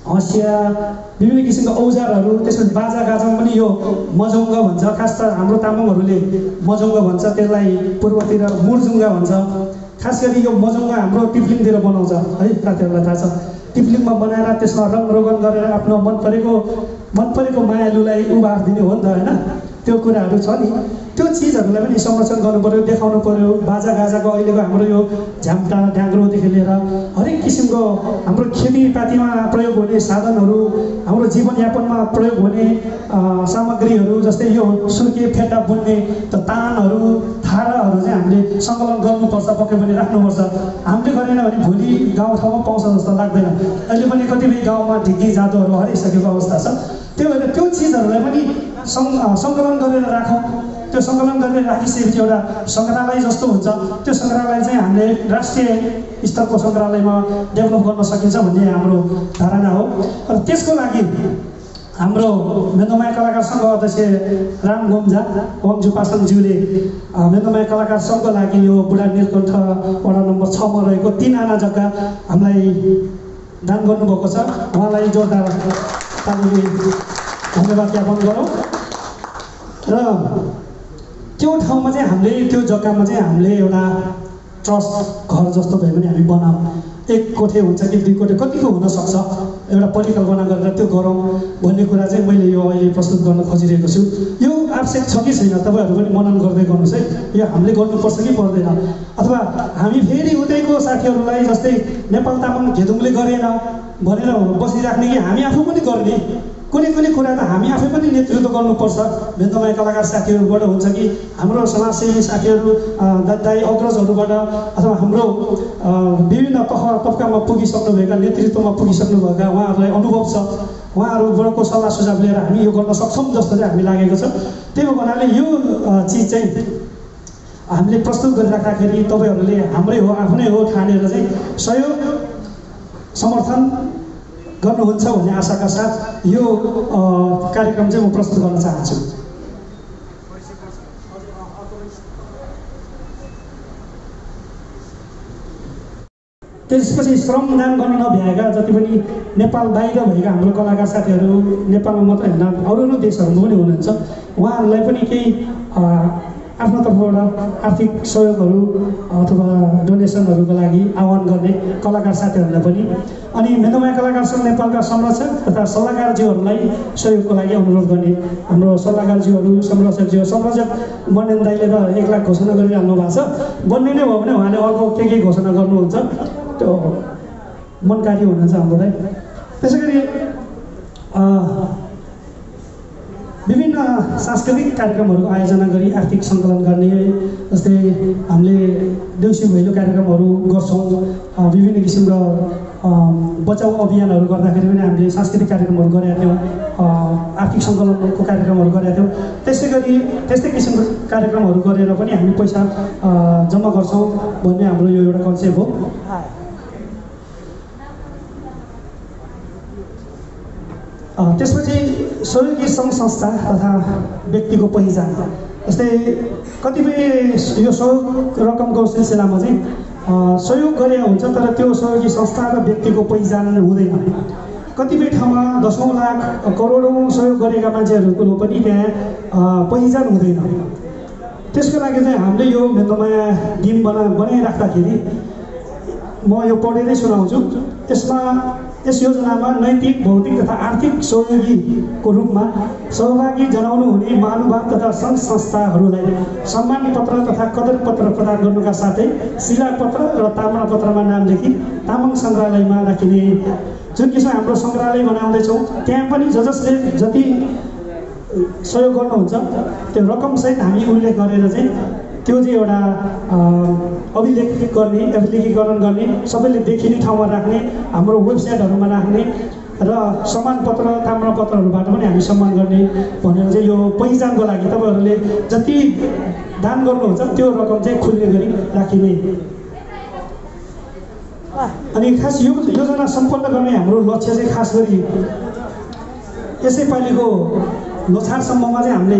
हँसिया विभिन्न किसिमका औजारहरू, त्यसपछि बाजा गाजामा पनि यो मजौङ्ग भन्छ। खास त हाम्रो तामाङहरूले मजौङ्ग भन्छ, त्यसलाई पूर्वतिर मुर्जुङ्गा भन्छ। खास गरी यो मजौङ्ग हाम्रो टिप्लिङतिर बनाउँछ है, साथीहरूलाई थाहा छ। टिप्लिङमा बनाएर त्यसमा रङ रोगन गरेर आफ्नो मन परेको मन परेको मायालुलाई उभार दिने हो नि त होइन, त्यो कुराहरू छ नि। त्यो चिजहरूलाई पनि संरक्षण गर्नु पऱ्यो, देखाउनु पऱ्यो। बाजा गाजाको अहिलेको हाम्रो यो झ्याम्टा ढ्याङ्ग्रोदेखि लिएर हरेक किसिमको हाम्रो खेतीपातीमा प्रयोग हुने साधनहरू, हाम्रो जीवनयापनमा प्रयोग हुने सामग्रीहरू, जस्तै यो सुर्के फेटा बुन्ने त तानहरू, थाराहरू चाहिँ हामीले सङ्कलन गर्नुपर्छ, पक्कै पनि राख्नुपर्छ। हामीले गरेन भने भोलि गाउँठाउँमा पाउँछ जस्तो लाग्दैन। अहिले पनि कतिपय गाउँमा ढिकी जादुहरू हराइसकेको अवस्था छ। त्यो भएर त्यो चिजहरूलाई पनि सङ्कलन गरेर राखौँ। त्यो सङ्कलन गरेर राखिसकेपछि एउटा सङ्ग्रहालय जस्तो हुन्छ। त्यो सङ्ग्रहालय चाहिँ हामीले राष्ट्रिय स्तरको सङ्ग्रहालयमा डेभलप गर्न सकिन्छ भन्ने हाम्रो धारणा हो। र त्यसको लागि हाम्रो मेन्दोमाया कलाकार सङ्घ अध्यक्ष राम गोम्जा वङजु पासाङज्यूले मेन्दोमाया कलाकार सङ्घको लागि यो बुढा नीलकण्ठ वडा नम्बर छमा रहेको तीन आना जग्गा हामीलाई दान गर्नुभएको छ। उहाँलाई जोरदार तालीले धन्यवाद ज्ञापन गरौँ। र त्यो ठाउँमा चाहिँ हामीले त्यो जग्गामा चाहिँ हामीले एउटा ट्रस्ट घर जस्तो भए पनि हामी बनाऊँ। एक कोठे हुन्छ कि दुई कोठे कतिको हुनसक्छ, एउटा परिकल्पना गरेर त्यो गरौँ भन्ने कुरा चाहिँ मैले यो अहिले प्रस्तुत गर्न खोजिरहेको छु। यो आवश्यक छ कि छैन तपाईँहरू पनि मनन गर्दै गर्नुहोस् है। यो हामीले गर्नुपर्छ कि पर्दैन, अथवा हामी फेरि उतैको साथीहरूलाई जस्तै नेपाल तामाङ घेदुङले गरेन भनेर बसिराख्ने कि हामी आफू पनि गर्ने। कुनै कुनै कुरा त हामी आफै पनि नेतृत्व गर्नुपर्छ। मेन्दोमाया कलाकार साथीहरूबाट हुन्छ कि हाम्रो समाजसेवी साथीहरू दाइ अग्रजहरूबाट, अथवा हाम्रो विभिन्न तह तब्कामा पुगिसक्नुभएका नेतृत्वमा पुगिसक्नुभएका उहाँहरूलाई अनुभव छ। उहाँहरूबाटको सल्लाह सुझाव लिएर हामी यो गर्न सक्छौँ जस्तो चाहिँ हामी लागेको छ। त्यही हुनाले यो चिज चाहिँ हामीले प्रस्तुत गरिराख्दाखेरि तपाईँहरूले हाम्रै हो, आफ्नै हो ठानेर चाहिँ सहयोग समर्थन गर्नुहुन्छ भन्ने आशाका साथ यो कार्यक्रम चाहिँ म प्रस्तुत गर्न चाहन्छु। त्यसपछि श्रमदान गर्न नभ्याएका जति पनि नेपाल बाहिर भएका हाम्रो कलाकार साथीहरू, नेपालमा मात्रै होइन अरू अरू देशहरूमा पनि हुनुहुन्छ, उहाँहरूलाई पनि केही आफ्नो तर्फबाट आर्थिक सहयोगहरू अथवा डोनेसनहरूको लागि आह्वान गर्ने कलाकार साथीहरूलाई पनि, अनि मेन्दोमाया कलाकार सङ्घ नेपालका संरक्षक तथा सल्लाहकारज्यूहरूलाई सहयोगको लागि अनुरोध गर्ने। हाम्रो सल्लाहकारज्यूहरू, संरक्षकज्यू, संरक्षक बन्नेन दाइले त एक लाख घोषणा गरिरहनु भएको छ। बन्ने नै भयो भने उहाँले अर्को के के घोषणा गर्नुहुन्छ, त्यो मनकारी हुनुहुन्छ हाम्रो दाइ। त्यसै गरी विभिन्न सांस्कृतिक कार्यक्रमहरूको आयोजना गरी आर्थिक सङ्कलन गर्ने, जस्तै हामीले देउसी भैलो कार्यक्रमहरू गर्छौँ। विभिन्न किसिमका बचाउ अभियानहरू गर्दाखेरि पनि हामीले सांस्कृतिक कार्यक्रमहरू गरेका थियौँ, आर्थिक सङ्कलनको कार्यक्रमहरू गरेका थियौँ। त्यसै गरी त्यस्तै किसिमको कार्यक्रमहरू गरेर पनि हामी पैसा जम्मा गर्छौँ भन्ने हाम्रो यो एउटा कन्सेप्ट हो। त्यसपछि सहयोगी सङ्घ संस्था तथा व्यक्तिको पहिचान, जस्तै कतिपय यो सहयोग रकमको सिलसिलामा चाहिँ सहयोग गरेका हुन्छ, तर त्यो सहयोगी संस्था र व्यक्तिको पहिचान हुँदैन। कतिपय ठाउँमा दसौँ लाख करोडौँ सहयोग गरेका मान्छेहरूको पनि त्यहाँ पहिचान हुँदैन। त्यसको लागि चाहिँ हामीले यो मेन्दोमाया टिम बना बनाइराख्दाखेरि म यो पढेरै सुनाउँछु। यसमा यस योजनामा नैतिक, भौतिक तथा आर्थिक सहयोगीको रूपमा सहभागी जनाउनु हुने महानुभाव तथा सङ्घ संस्थाहरूलाई सम्मान पत्र तथा कदर पत्र प्रदान गर्नुका साथै शिलापत्र र ताम्रपत्रमा नाम लेखी तामाङ सङ्ग्रहालयमा राखिने। जुन किसिम हाम्रो सङ्ग्रहालय बनाउँदैछौँ त्यहाँ पनि ज जसले जति सहयोग गर्नुहुन्छ त्यो रकमसहित हामी उल्लेख गरेर चाहिँ त्यो चाहिँ एउटा अभिलेख गर्ने, अभिलेखीकरण गर्ने, सबैले देखिने ठाउँमा राख्ने, हाम्रो वेबसाइटहरूमा राख्ने र सम्मानपत्र ताम्रपत्रहरूबाट पनि हामी सम्मान गर्ने भनेर चाहिँ यो पहिचानको लागि तपाईँहरूले जति दान गर्नुहुन्छ त्यो रकम चाहिँ खुल्ने गरी राखिने। अनि खास यो योजना सम्पन्न गर्ने हाम्रो लक्ष्य चाहिँ खास गरी यसै पालिको लोछारसम्ममा चाहिँ हामीले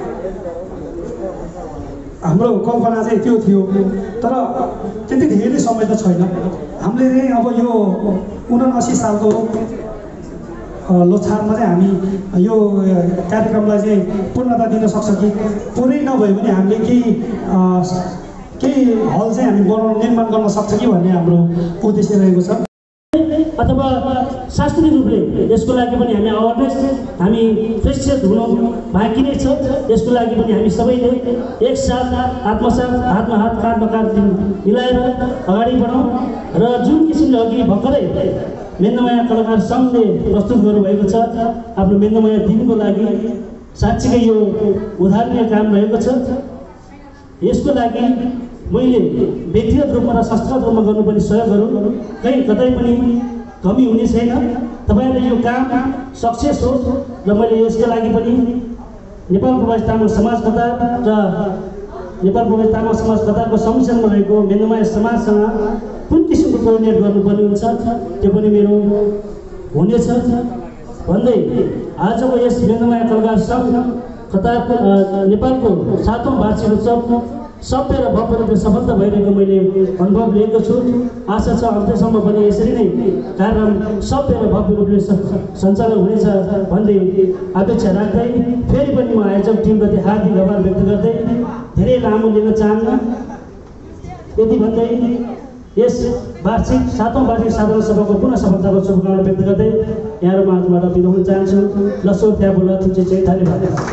हाम्रो कल्पना चाहिँ त्यो थियो, तर त्यति धेरै समय त छैन। हामीले चाहिँ अब यो उनासी सालको लोछारमा चाहिँ हामी यो कार्यक्रमलाई चाहिँ पूर्णता दिन सक्छ कि पुरै नभए पनि हामीले केही केही हल चाहिँ हामी बनाउन निर्माण गर्न सक्छ कि भन्ने हाम्रो उद्देश्य रहेको छ। अथवा शास्त्रीय रूपले यसको लागि पनि हामी अवेरनेस हामी फ्रेस हुनु बाँकी नै छ। यसको लागि पनि हामी सबैले एकसाथ आत्मसाथ हातमा हात काँधमा काँध मिलाएर अगाडि बढौँ र जुन किसिमले अघि भर्खरै मेन्दमाया कलाकार सङ्घले प्रस्तुत गर्नुभएको छ आफ्नो मेन्दमाया दिनको लागि साँच्चीकै यो उदाहरणीय काम रहेको छ। यसको लागि मैले व्यक्तिगत रूपमा र संस्थागत रूपमा गर्नुपर्ने सहयोगहरू कहीँ कतै पनि कमी हुने छैन। तपाईँहरूले यो काम सक्सेस हो र मैले यसको लागि पनि नेपाल प्रवासी तामाङ समाज कतार र नेपाल प्रवासी तामाङ समाज कतारको संरक्षणमा रहेको मेन्दमाया समाजसँग कुन किसिमको कोअर्डिनेट गर्नुपर्ने हुन्छ त्यो पनि मेरो हुनेछ भन्दै आजको यस मेन्दमाया कलाकार सङ्घ कतारको नेपालको सातौँ वार्षिक उत्सव सभ्य र भव्य रूपले सफलता भइरहेको मैले अनुभव लिएको छु। आशा छ अन्त्यसम्म पनि यसरी नै कार्यक्रम सभ्य र भव्य रूपले सञ्चालन हुनेछ भन्दै अपेक्षा राख्दै फेरि पनि म आयोजक टिमप्रति हार्दिक आभार व्यक्त गर्दै धेरै लामो लिन चाहन्न यति भन्दै यस वार्षिक सातौँ वार्षिक साधारण सभाको पुनः सफलताको शुभकामना व्यक्त गर्दै यहाँहरू माझबाट बिदा हुन चाहन्छु। लसो त्यहाँ बोला तुझे चाहिँ धन्यवाद।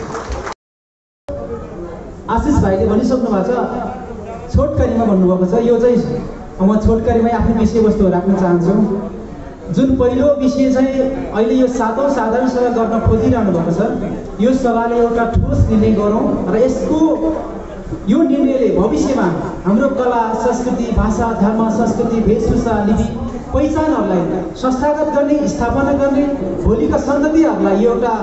आशिष भाइले भनिसक्नु भएको छ छोटकरीमा भन्नुभएको छ। यो चाहिँ म छोटकरीमै आफ्नो विषयवस्तु राख्न चाहन्छु। जुन पहिलो विषय चाहिँ अहिले यो सातौँ साधारण सभा गर्न खोजिरहनु भएको छ यो सभाले एउटा ठोस निर्णय गरौँ र यसको यो निर्णयले भविष्यमा हाम्रो कला संस्कृति भाषा धर्म संस्कृति वेशभूषा लिपि पहिचानहरूलाई संस्थागत गर्ने स्थापना गर्ने भोलिका सन्ततिहरूलाई एउटा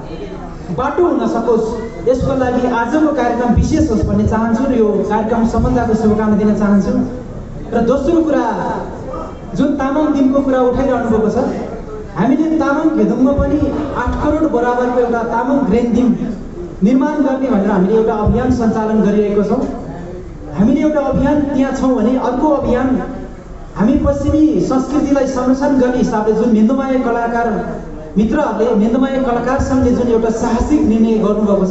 बाटो हुन सकोस् यसको लागि आजको कार्यक्रम विशेष होस् भन्ने चाहन्छु र यो कार्यक्रम सफलताको शुभकामना दिन चाहन्छु। र दोस्रो कुरा जुन तामाङ दिनको कुरा उठाइरहनु भएको छ हामीले तामाङ घेदुङमा पनि आठ करोड बराबरको एउटा तामाङ ग्रेन दिन निर्माण गर्ने भनेर हामीले एउटा अभियान सञ्चालन गरिरहेको छौँ। हामीले एउटा अभियान त्यहाँ छौँ भने अर्को अभियान हामी पश्चिमी संस्कृतिलाई संरक्षण गर्ने हिसाबले जुन मेन्दमाया कलाकार मित्रहरूले मेन्दमाया कलाकार सङ्घले जुन एउटा साहसिक निर्णय गर्नुभएको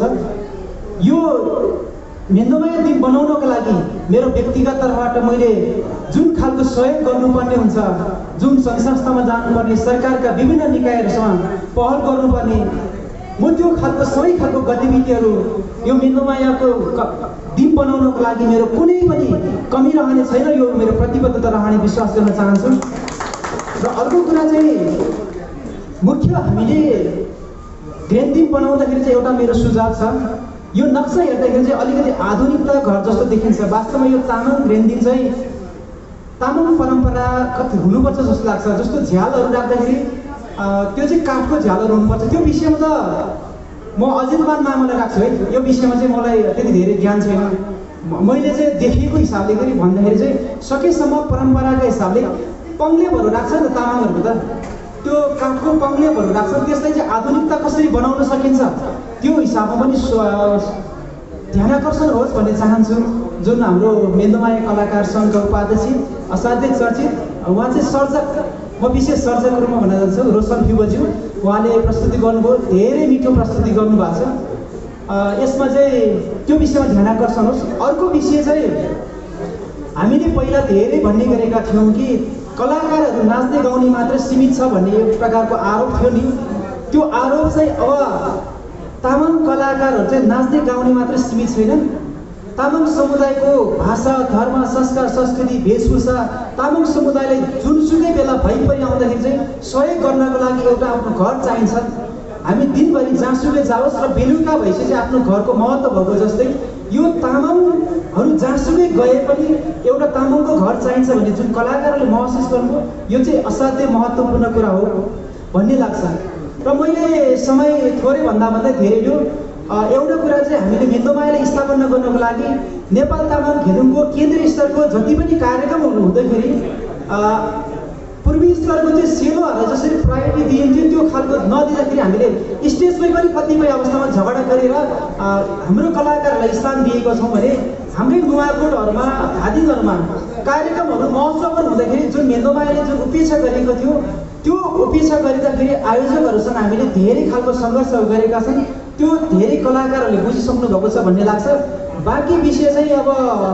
छ यो मेन्दमाया दिन बनाउनको लागि मेरो व्यक्तिगत तर्फबाट मैले जुन खालको सहयोग गर्नुपर्ने हुन्छ जुन सङ्घ संस्थामा जानुपर्ने सरकारका विभिन्न निकायहरूसँग पहल गर्नुपर्ने म त्यो खालको सबै खालको गतिविधिहरू यो मेन्दमायाको दिन बनाउनको लागि मेरो कुनै पनि कमी रहने छैन। यो मेरो प्रतिबद्धता रहने विश्वास गर्न चाहन्छु। र अर्को कुरा चाहिँ मुख्य हामीले ग्रेन दिन बनाउँदाखेरि चाहिँ एउटा मेरो सुझाव छ यो नक्सा हेर्दाखेरि चाहिँ अलिकति आधुनिकता घर जस्तो देखिन्छ। वास्तवमा यो तामाङ ग्रेन दिन चाहिँ तामाङ परम्परा कति हुनुपर्छ जस्तो लाग्छ। जस्तो झ्यालहरू राख्दाखेरि त्यो चाहिँ काठको झ्यालहरू हुनुपर्छ। त्यो विषयमा त म अजितमान मामालाई राख्छु है। यो विषयमा चाहिँ मलाई त्यति धेरै ज्ञान छैन। मैले चाहिँ देखेको हिसाबले गरी भन्दाखेरि चाहिँ सकेसम्म परम्पराका हिसाबले पङ्लेपहरू राख्छ नि त तामाङहरूको त त्यो काठको पङ्लेपहरू राख्छ। त्यसलाई चाहिँ आधुनिकता कसरी बनाउन सकिन्छ त्यो हिसाबमा पनि ध्यानाकर्षण होस् भन्ने चाहन्छु। जुन हाम्रो मेन्दमाया कलाकार सङ्घका उपाध्यक्ष असाध्यै चर्चित उहाँ चाहिँ सर्जक म विशेष सर्जकको रूपमा भन्न जान्छु रोशन फ्युबज्यू उहाँले प्रस्तुति गर्नुभयो धेरै मिठो प्रस्तुति गर्नुभएको छ। यसमा चाहिँ त्यो विषयमा ध्यानाकर्षण होस्। अर्को विषय चाहिँ हामीले पहिला धेरै भन्ने गरेका थियौँ कि कलाकारहरू नाच्दै गाउने मात्र सीमित छ भन्ने एक प्रकारको आरोप थियो नि। त्यो आरोप चाहिँ अब तामाङ कलाकारहरू चाहिँ नाच्दै गाउने मात्र सीमित छैनन्। तामाङ समुदायको भाषा धर्म संस्कार संस्कृति वेशभूषा तामाङ समुदायलाई जुनसुकै बेला भइपरि आउँदाखेरि चाहिँ सहयोग गर्नको लागि एउटा आफ्नो घर चाहिन्छ। हामी दिनभरि जहाँसुकै जाओस् र बेलुका भइसकेपछि आफ्नो घरको महत्त्व भएको जस्तै यो तामाङहरू जहाँसुकै गए पनि एउटा तामाङको घर चाहिन्छ भन्ने जुन कलाकारहरूले महसुस गर्नुभयो यो चाहिँ असाध्यै महत्त्वपूर्ण कुरा हो भन्ने लाग्छ। र मैले समय थोरै भन्दा भन्दा धेरै लियो। एउटा कुरा चाहिँ हामीले मेन्दमायालाई स्थापना गर्नको लागि नेपाल तामाङ घेदुङको केन्द्रीय स्तरको जति पनि कार्यक्रमहरू हुँदाखेरि पूर्वी स्तरको चाहिँ सेलोहरूलाई जसरी प्रायोरिटी दिइन्थ्यो त्यो खालको नदिँदाखेरि हामीले स्टेजमै पनि कतिपय अवस्थामा झगडा गरेर हाम्रो कलाकारहरूलाई स्थान दिएको छौँ भने हाम्रै नुवाकोटहरूमा धादिङहरूमा कार्यक्रमहरू महोत्सवहरू हुँदाखेरि जुन मेन्दोमायाले जुन उपेक्षा गरेको थियो त्यो उपेक्षा गरिँदाखेरि आयोजकहरूसँग हामीले धेरै खालको सङ्घर्षहरू गरेका छन्। त्यो धेरै कलाकारहरूले बुझिसक्नु भएको छ भन्ने लाग्छ। बाँकी विषय चाहिँ अब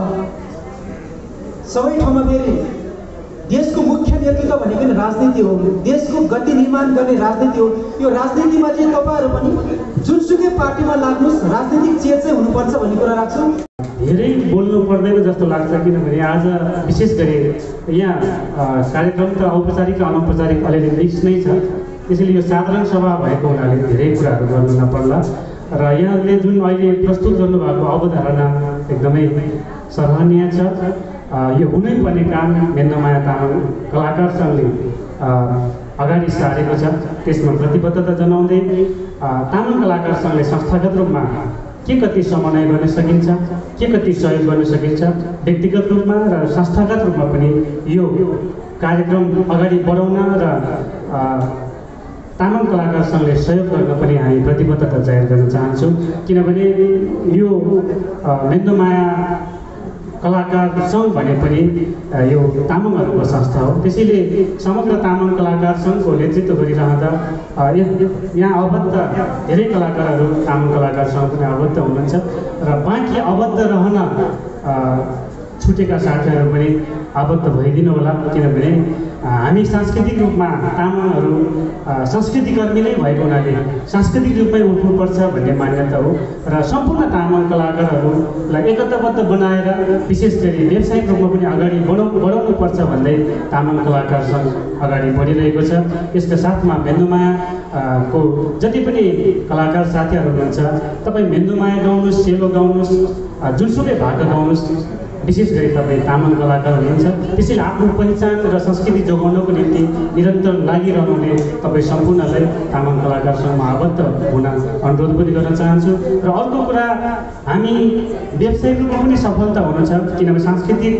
सबै ठाउँमा फेरि देशको मुख्य नेतृत्व भनेको नि राजनीति हो, देशको गति निर्माण गर्ने राजनीति हो। यो राजनीतिमा चाहिँ तपाईँहरू पनि जुनसुकै पार्टीमा लाग्नुहोस् राजनीतिक चेत चाहिँ हुनुपर्छ भन्ने कुरा राख्छु। धेरै बोल्नु पर्दैन जस्तो लाग्छ, किनभने आज विशेष गरी यहाँ कार्यक्रम त औपचारिक र अनौपचारिक अलिअलि मिक्स नै छ, त्यसैले यो साधारण सभा भएको हुनाले धेरै कुराहरू गर्नु नपर्ला। र यहाँले जुन अहिले प्रस्तुत गर्नुभएको अवधारणा एकदमै सराहनीय छ। यो हुनै पर्ने काम मेन्दोमाया तामाङ कलाकार सङ्घले अगाडि सारेको छ, त्यसमा प्रतिबद्धता जनाउँदै तामाङ कलाकार सङ्घले संस्थागत रूपमा के कति समन्वय गर्न सकिन्छ, के कति सहयोग गर्न सकिन्छ, व्यक्तिगत रूपमा र संस्थागत रूपमा पनि यो कार्यक्रम अगाडि बढाउन र तामाङ कलाकार सङ्घले सहयोग गर्न पनि हामी प्रतिबद्धता जाहेर गर्न चाहन्छौँ। किनभने यो मेन्दोमाया कलाकार सङ्घ भने पनि यो तामाङहरूको संस्था हो, त्यसैले समग्र तामाङ कलाकार सङ्घको नेतृत्व गरिरहँदा यहाँ आबद्ध धेरै कलाकारहरू तामाङ कलाकार सङ्घ पनि आबद्ध हुनुहुन्छ र बाँकी आबद्ध रहन छुटेका साथीहरू पनि आबद्ध भइदिनु होला। किनभने हामी सांस्कृतिक रूपमा तामाङहरू संस्कृति कर्मी नै भएको हुनाले सांस्कृतिक रूपमै उठ्नुपर्छ भन्ने मान्यता हो र सम्पूर्ण तामाङ कलाकारहरूलाई एकताबद्ध बनाएर विशेष गरी व्यावसायिक रूपमा पनि अगाडि बढाउ बढाउनुपर्छ भन्दै तामाङ कलाकार सङ्घ अगाडि बढिरहेको छ। यसका साथमा मेन्दोमाया को जति पनि कलाकार साथीहरू हुनुहुन्छ, तपाईँ मेन्दोमाया गाउनुहोस्, सेलो गाउनुहोस्, जुनसुकै भाका गाउनुहोस्, विशेष गरी तपाईँ तामाङ कलाकार हुनुहुन्छ, त्यसैले आफ्नो पहिचान र संस्कृति जोगाउनको निम्ति निरन्तर लागिरहनुहुने तपाईँ सम्पूर्णलाई तामाङ कलाकार सङ्घमा आबद्ध हुन अनुरोध पनि गर्न चाहन्छु। र अर्को कुरा, हामी व्यावसायिक रूपमा पनि सफलता हुनु छ, किनभने सांस्कृतिक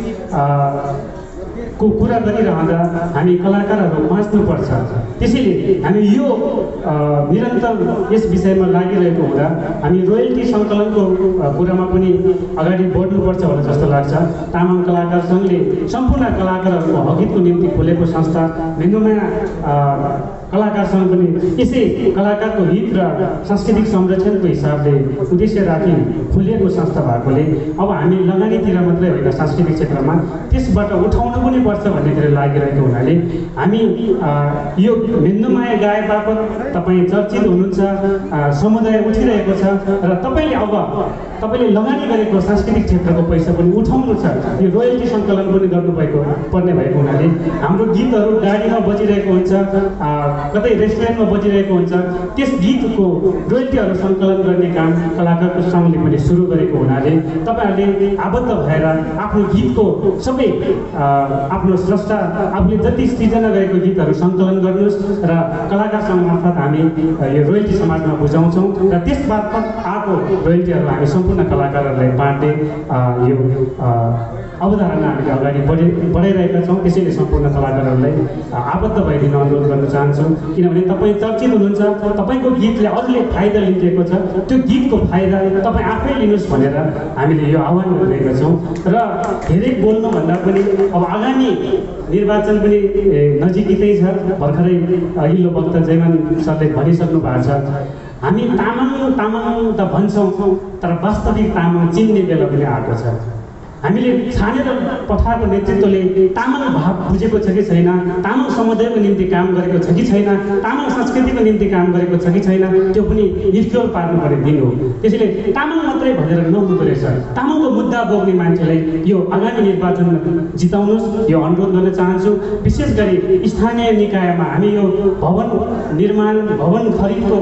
को कुरा गरिरहँदा हामी कलाकारहरू बाँच्नुपर्छ। त्यसैले हामी यो निरन्तर यस विषयमा लागिरहेको हुँदा हामी रोयल्टी सङ्कलनको कुरामा पनि अगाडि बढ्नुपर्छ होला जस्तो लाग्छ। तामाङ कलाकार सङ्घले सम्पूर्ण कलाकारहरूको हकितको निम्ति खोलेको संस्था मेन्दोमाया कलाकार सङ्घ पनि यसै कलाकारको हित र सांस्कृतिक संरक्षणको हिसाबले उद्देश्य राखी खोलिएको संस्था भएकोले अब हामी लगानीतिर मात्रै होइन, सांस्कृतिक क्षेत्रमा त्यसबाट उठाउनु पनि पर्छ भन्नेतिर लागिरहेको हुनाले हामी यो मेन्दोमाया गाए बापत तपाईँ चर्चित हुनुहुन्छ, समुदाय उठिरहेको छ र तपाईँले अब तपाईँले लगानी गरेको सांस्कृतिक क्षेत्रको पैसा पनि उठाउनु छ। यो रोयल्टी सङ्कलन पनि गर्नुभएको पर्ने भएको हुनाले हाम्रो गीतहरू गाडीमा बजिरहेको हुन्छ, कतै रेस्टुरेन्टमा बजिरहेको हुन्छ, त्यस गीतको रोयल्टीहरू सङ्कलन गर्ने काम कलाकारको सङ्घले पनि सुरु गरेको हुनाले तपाईँहरूले आबद्ध भएर आफ्नो गीतको सबै आफ्नो स्रष्टा आफूले जति सृजना गरेको गीतहरू सङ्कलन गर्नुहोस् र कलाकार सङ्घ मार्फत हामी यो रोयल्टी समाजमा बुझाउँछौँ र त्यस मार्फत आएको रोयल्टीहरू हामी सम्पूर्ण कलाकारहरूलाई बाँड्ने यो अवधारणा हामीले अगाडि बढी बढाइरहेका छौँ। त्यसैले सम्पूर्ण कलाकारहरूलाई आबद्ध भइदिन अनुरोध गर्न चाहन्छौँ। किनभने तपाईँ चर्चित हुनुहुन्छ, तपाईँको गीतले अरूले फाइदा लिइरहेको छ, त्यो गीतको फाइदा तपाईँ आफै लिनुहोस् भनेर हामीले यो आह्वान गरिरहेका छौँ। र धेरै बोल्नुभन्दा पनि अब आगामी निर्वाचन पनि नजिकै छ, भर्खरै अघिल्लो वक्त जयमान सरले भनिसक्नु भएको छ, हामी तामाङ तामाङ त भन्छौँ तर वास्तविक तामाङ चिन्ने बेला पनि आएको छ। हामीले छानेर पठाएको नेतृत्वले तामाङ भाव बुझेको छ कि छैन, तामाङ समुदायको निम्ति काम गरेको छ कि छैन, तामाङ संस्कृतिको निम्ति काम गरेको छ कि छैन, त्यो पनि निर्क्योर पार्नुपर्ने दिन हो। त्यसैले तामाङ मात्रै भनेर नहुँदो रहेछ, तामाङको मुद्दा बोक्ने मान्छेलाई यो आगामी निर्वाचनमा जिताउनुहोस्, यो अनुरोध गर्न चाहन्छु। विशेष गरी स्थानीय निकायमा हामी यो भवन निर्माण, भवन खरिदको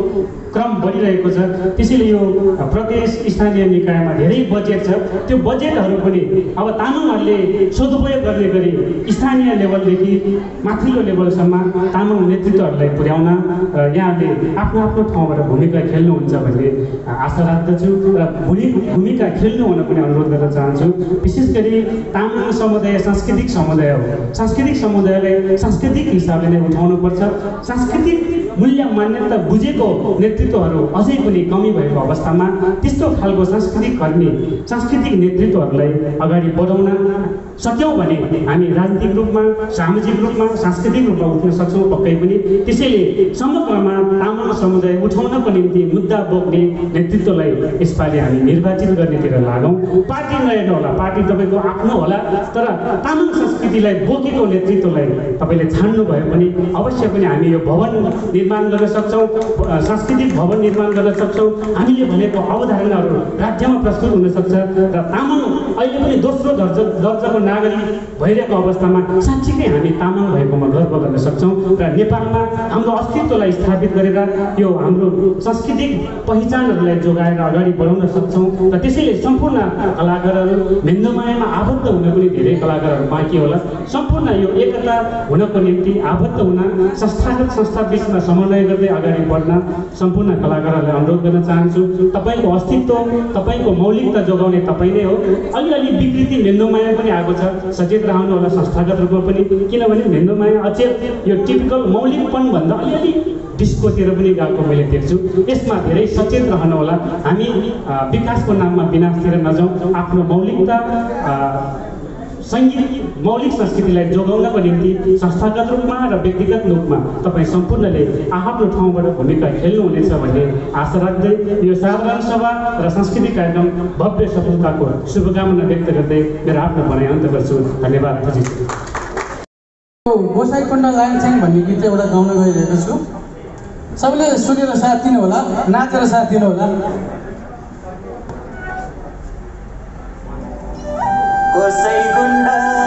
क्रम बढिरहेको छ। त्यसैले यो प्रदेश स्थानीय निकायमा धेरै बजेट छ, त्यो बजेटहरू पनि अब तामाङहरूले सदुपयोग गर्ने गरी स्थानीय लेभलदेखि माथिल्लो लेभलसम्म तामाङ नेतृत्वहरूलाई पुर्याउन यहाँले आफ्नो आफ्नो ठाउँबाट भूमिका खेल्नुहुन्छ भन्ने आशा राख्दछु र भूमिका खेल्नु हुन पनि अनुरोध गर्न चाहन्छु। विशेष गरी तामाङ समुदाय सांस्कृतिक समुदाय हो, सांस्कृतिक समुदायलाई सांस्कृतिक हिसाबले नै उठाउनुपर्छ। सांस्कृतिक मूल्य मान्यता बुझेको नेतृत्वहरू अझै पनि कमी भएको अवस्थामा त्यस्तो खालको सांस्कृतिक कर्मी सांस्कृतिक नेतृत्वहरूलाई अगाडि बढाउन सक्यौँ भने हामी राजनीतिक रूपमा सामाजिक रूपमा सांस्कृतिक रूपमा उठ्न सक्छौँ पक्कै पनि। त्यसैले समग्रमा तामाङ समुदाय उठाउनको निम्ति मुद्दा बोक्ने नेतृत्वलाई यसपालि हामी निर्वाचित गर्नेतिर लागौँ। पार्टी नहेर्नु होला, पार्टी तपाईँको आफ्नो होला, तर तामाङ संस्कृतिलाई बोकेको नेतृत्वलाई तपाईँले छान्नुभयो भने अवश्य पनि हामी यो भवन निर्माण गर्न सक्छौँ, सांस्कृतिक भवन निर्माण गर्न सक्छौँ। हामीले भनेको अवधारणाहरू राज्यमा प्रस्तुत हुन सक्छ र तामाङ अहिले पनि दोस्रो दर्जा दर्जाको नागरिक भइरहेको अवस्थामा साँच्चीकै हामी तामाङ भएकोमा गर्व गर्न सक्छौँ र नेपालमा हाम्रो अस्तित्वलाई स्थापित गरेर यो हाम्रो सांस्कृतिक पहिचानहरूलाई जोगाएर अगाडि बढाउन सक्छौँ। र त्यसैले सम्पूर्ण कलाकारहरू मेन्दोमायामा आबद्ध हुन पनि धेरै कलाकारहरू बाँकी होला। सम्पूर्ण यो एकता हुनको निम्ति आबद्ध हुन संस्थागत संस्था बिचमा समन्वय गर्दै अगाडि बढ्न सम्पूर्ण कलाकारहरूलाई अनुरोध गर्न चाहन्छु। तपाईँको अस्तित्व, तपाईँको मौलिकता जोगाउने तपाईँ नै हो। अलिअलि विकृति मेन्दोमाया पनि आएको छ, सचेत रहनु होला संस्थागत रूपमा पनि, किनभने मेन्दोमाया अचेत यो टिपिकल मौलिकपन भन्दा अलिअलि डिस्कोतिर पनि गएको मैले देख्छु। यसमा धेरै सचेत रहनु होला। हामी विकासको नाममा विनाशतिर नजाउँ। आफ्नो मौलिकता सङ्गीत मौलिक संस्कृतिलाई जोगाउनको निम्ति संस्थागत रूपमा र व्यक्तिगत रूपमा तपाईँ सम्पूर्णले आफ्नो ठाउँबाट भूमिका खेल्नुहुनेछ भन्ने आशा राख्दै यो साधारण सभा र सांस्कृतिक कार्यक्रम भव्य सफलताको शुभकामना व्यक्त गर्दै मेरो आफ्नो भनाइ अन्त गर्छु। धन्यवाद। गोसाइकुण्ड लाङछ्याङ भन्ने गीत एउटा गाउन गइरहेको छु। सबैले सुनेर साथ दिनु होला, नाचेर साथ दिनु होला। गोसाइकुण्ड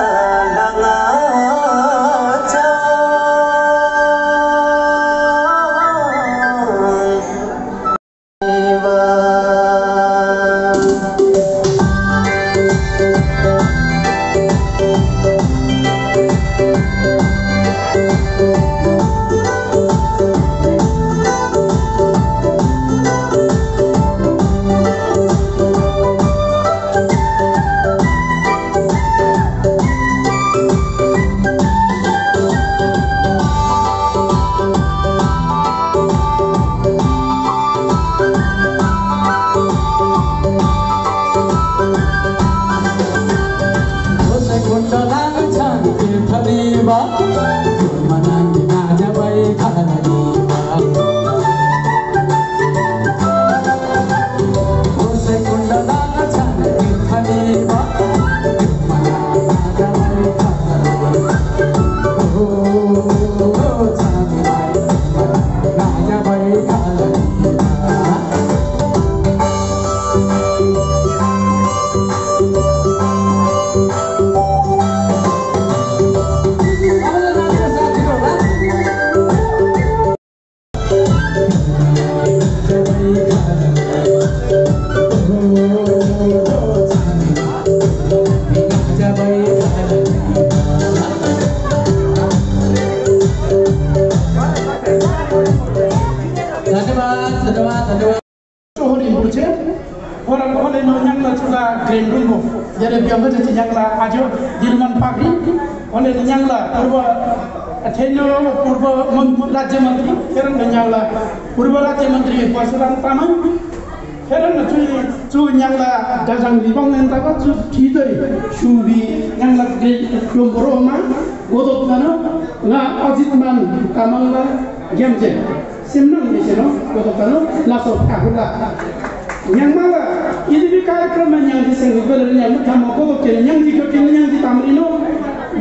राज्य मंत्री फेरन न्याङला पूर्व राज्य मंत्री परशुराम तामाङ फेरन चु चु न्याङला दजङ लिबङ नेन्ताको चु ठिदरी सुबी न्याङला ग्रे योबरोमा गोदोतमान ला अजितमान तामाङला गेमजे सिमनङ मिसेनो गोदोतनो लासो काहुला न्याङमाला इदिबी कार्यक्रममा न्याङजी संगीत गरेर न्याङ थामा गोदोके न्याङजी को न्याङजी तामरिनो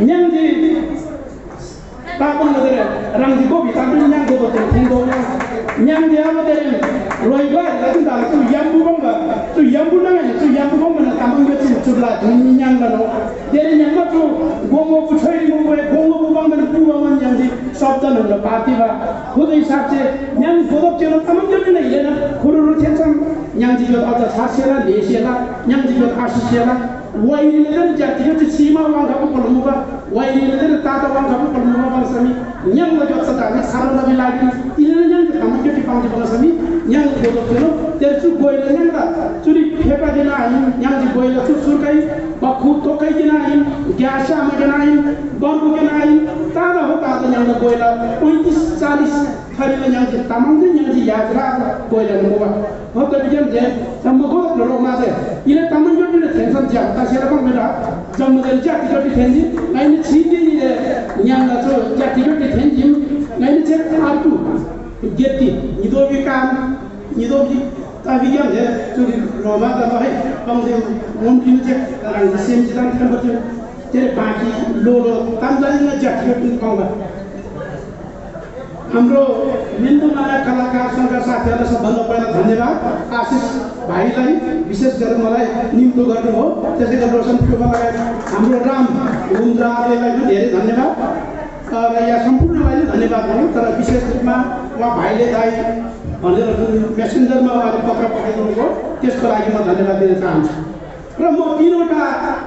न्याङजी तापन नगर रंग को भी तापन न्याङ गोदोके थिंगो nyang dia apa dari roi gua itu dah tu yang bukan gua tu yang bukan ni tu yang bukan mana tamang gua tu tu lah nyang mana dari nyang apa tu gua mau pucai mau gua gua mau bukan mana bukan yang di sabda mana parti ba खुद हिसाब से nyang bodok chelo tamang gua ni ni na kururu censang nyang jigot ada sasela lesela nyang jigot asisela wai ni ni jati jati sima wang kapu kolmu ba wai ni ni tata wang kapu kolmu ba bang sami nyang la jot sada ni saran la lagi ini nyang tamang jati pang bang sami nyang bodok chelo tersu goila nyang da suri pheka dina ai nyang ji goila sur sur kai bakhu to kai dina ai gyasa ma dina ai bambu dina ai tada ho tada nyang la goila पैंतीस चालीस खरीला nyang ji tamang ni nyang ji yadra goila no ba ho to bijan je sammo go no ma de ile tamang jo ni tension ja ta sera bang mera jam de ja ti jo ti tenji nai ni chi ni ni nyang la jo ja ti jo ti tenji nai ni che artu geti ni do bi kam ni do bi ta bijan je tu no ma da ba hai bang de mon ti ni che rang sem ji dan kan ba je je baki lo lo tam da ni ja ti jo ti kong ba हाम्रो मेन्दो माया कलाकार संघ साथीहरुलाई सबभन्दा पहिला धन्यवाद आशिष भाइलाई विशेष गरेर मलाई निम्तो गर्नु हो त्यसै गरी रोशन प्युमा लगायत हाम्रो राम हुन्द्रालाई पनि धेरै धन्यवाद र यहाँ सम्पूर्णलाई धन्यवाद भनौँ तर विशेष रूपमा उहाँ भाइले दाइ भनेर जुन मेसेन्जरमा उहाँले पत्र पठाइदिनु भयो त्यसको लागि म धन्यवाद दिन चाहन्छु र म तीनवटा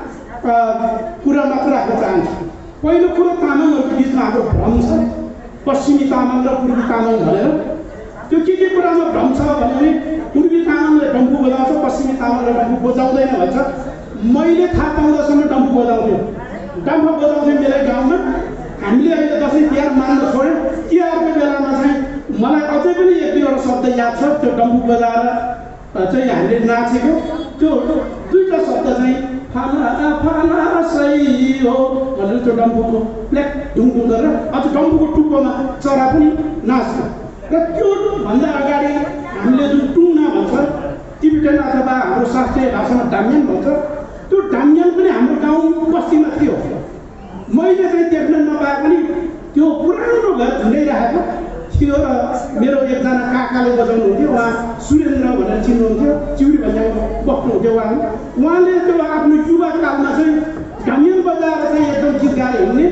कुरा मात्र राख्न चाहन्छु पहिलो कुरो तामाङहरूको बिचमा हाम्रो भ्रम छ पश्चिमी तामाङ र पूर्वी तामाङ भनेर त्यो के के कुरामा भ्रम छ भने पूर्वी तामाङले डम्फु बजाउँछ पश्चिमी तामाङले डम्फु बजाउँदैन भन्छ मैले थाहा पाउँदासम्म डम्फु बजाउँथ्यो डम्फु बजाउँथ्यो मेरो गाउँमा हामीले अहिले दसैँ तिहार मान्न छोड्यौँ तिहारको बेलामा चाहिँ मलाई अझै पनि एक दुईवटा शब्द याद छ त्यो डम्फु बजाएर चाहिँ हामीले नाचेको त्यो दुईवटा शब्द चाहिँ फाला फाला सही हो भनेर त्यो डम्फुको प्लेक ढुङढुङ गरेर अझ डम्फुको टुप्पोमा चरा पनि नाच्छ र त्योभन्दा अगाडि हामीले जुन टुङ्ना भन्छ टिबेटन अथवा हाम्रो शास्त्रीय भाषामा डाम्यान भन्छ त्यो डाम्यान पनि हाम्रो गाउँ बस्तीमा थियो मैले चाहिँ देख्न नपाए पनि त्यो पुरानो घर झुन्डाइरहेको थियो र मेरो एकजना काकाले बजाउनुहुन्थ्यो उहाँ सुरेन्द्र भनेर चिन्नुहुन्थ्यो चिउरी भन्ने बस्नुहुन्थ्यो उहाँ उहाँले त्यो आफ्नो युवा कालमा चाहिँ डाम्यान बजाएर चाहिँ एकदम गीत गाएर हिँड्ने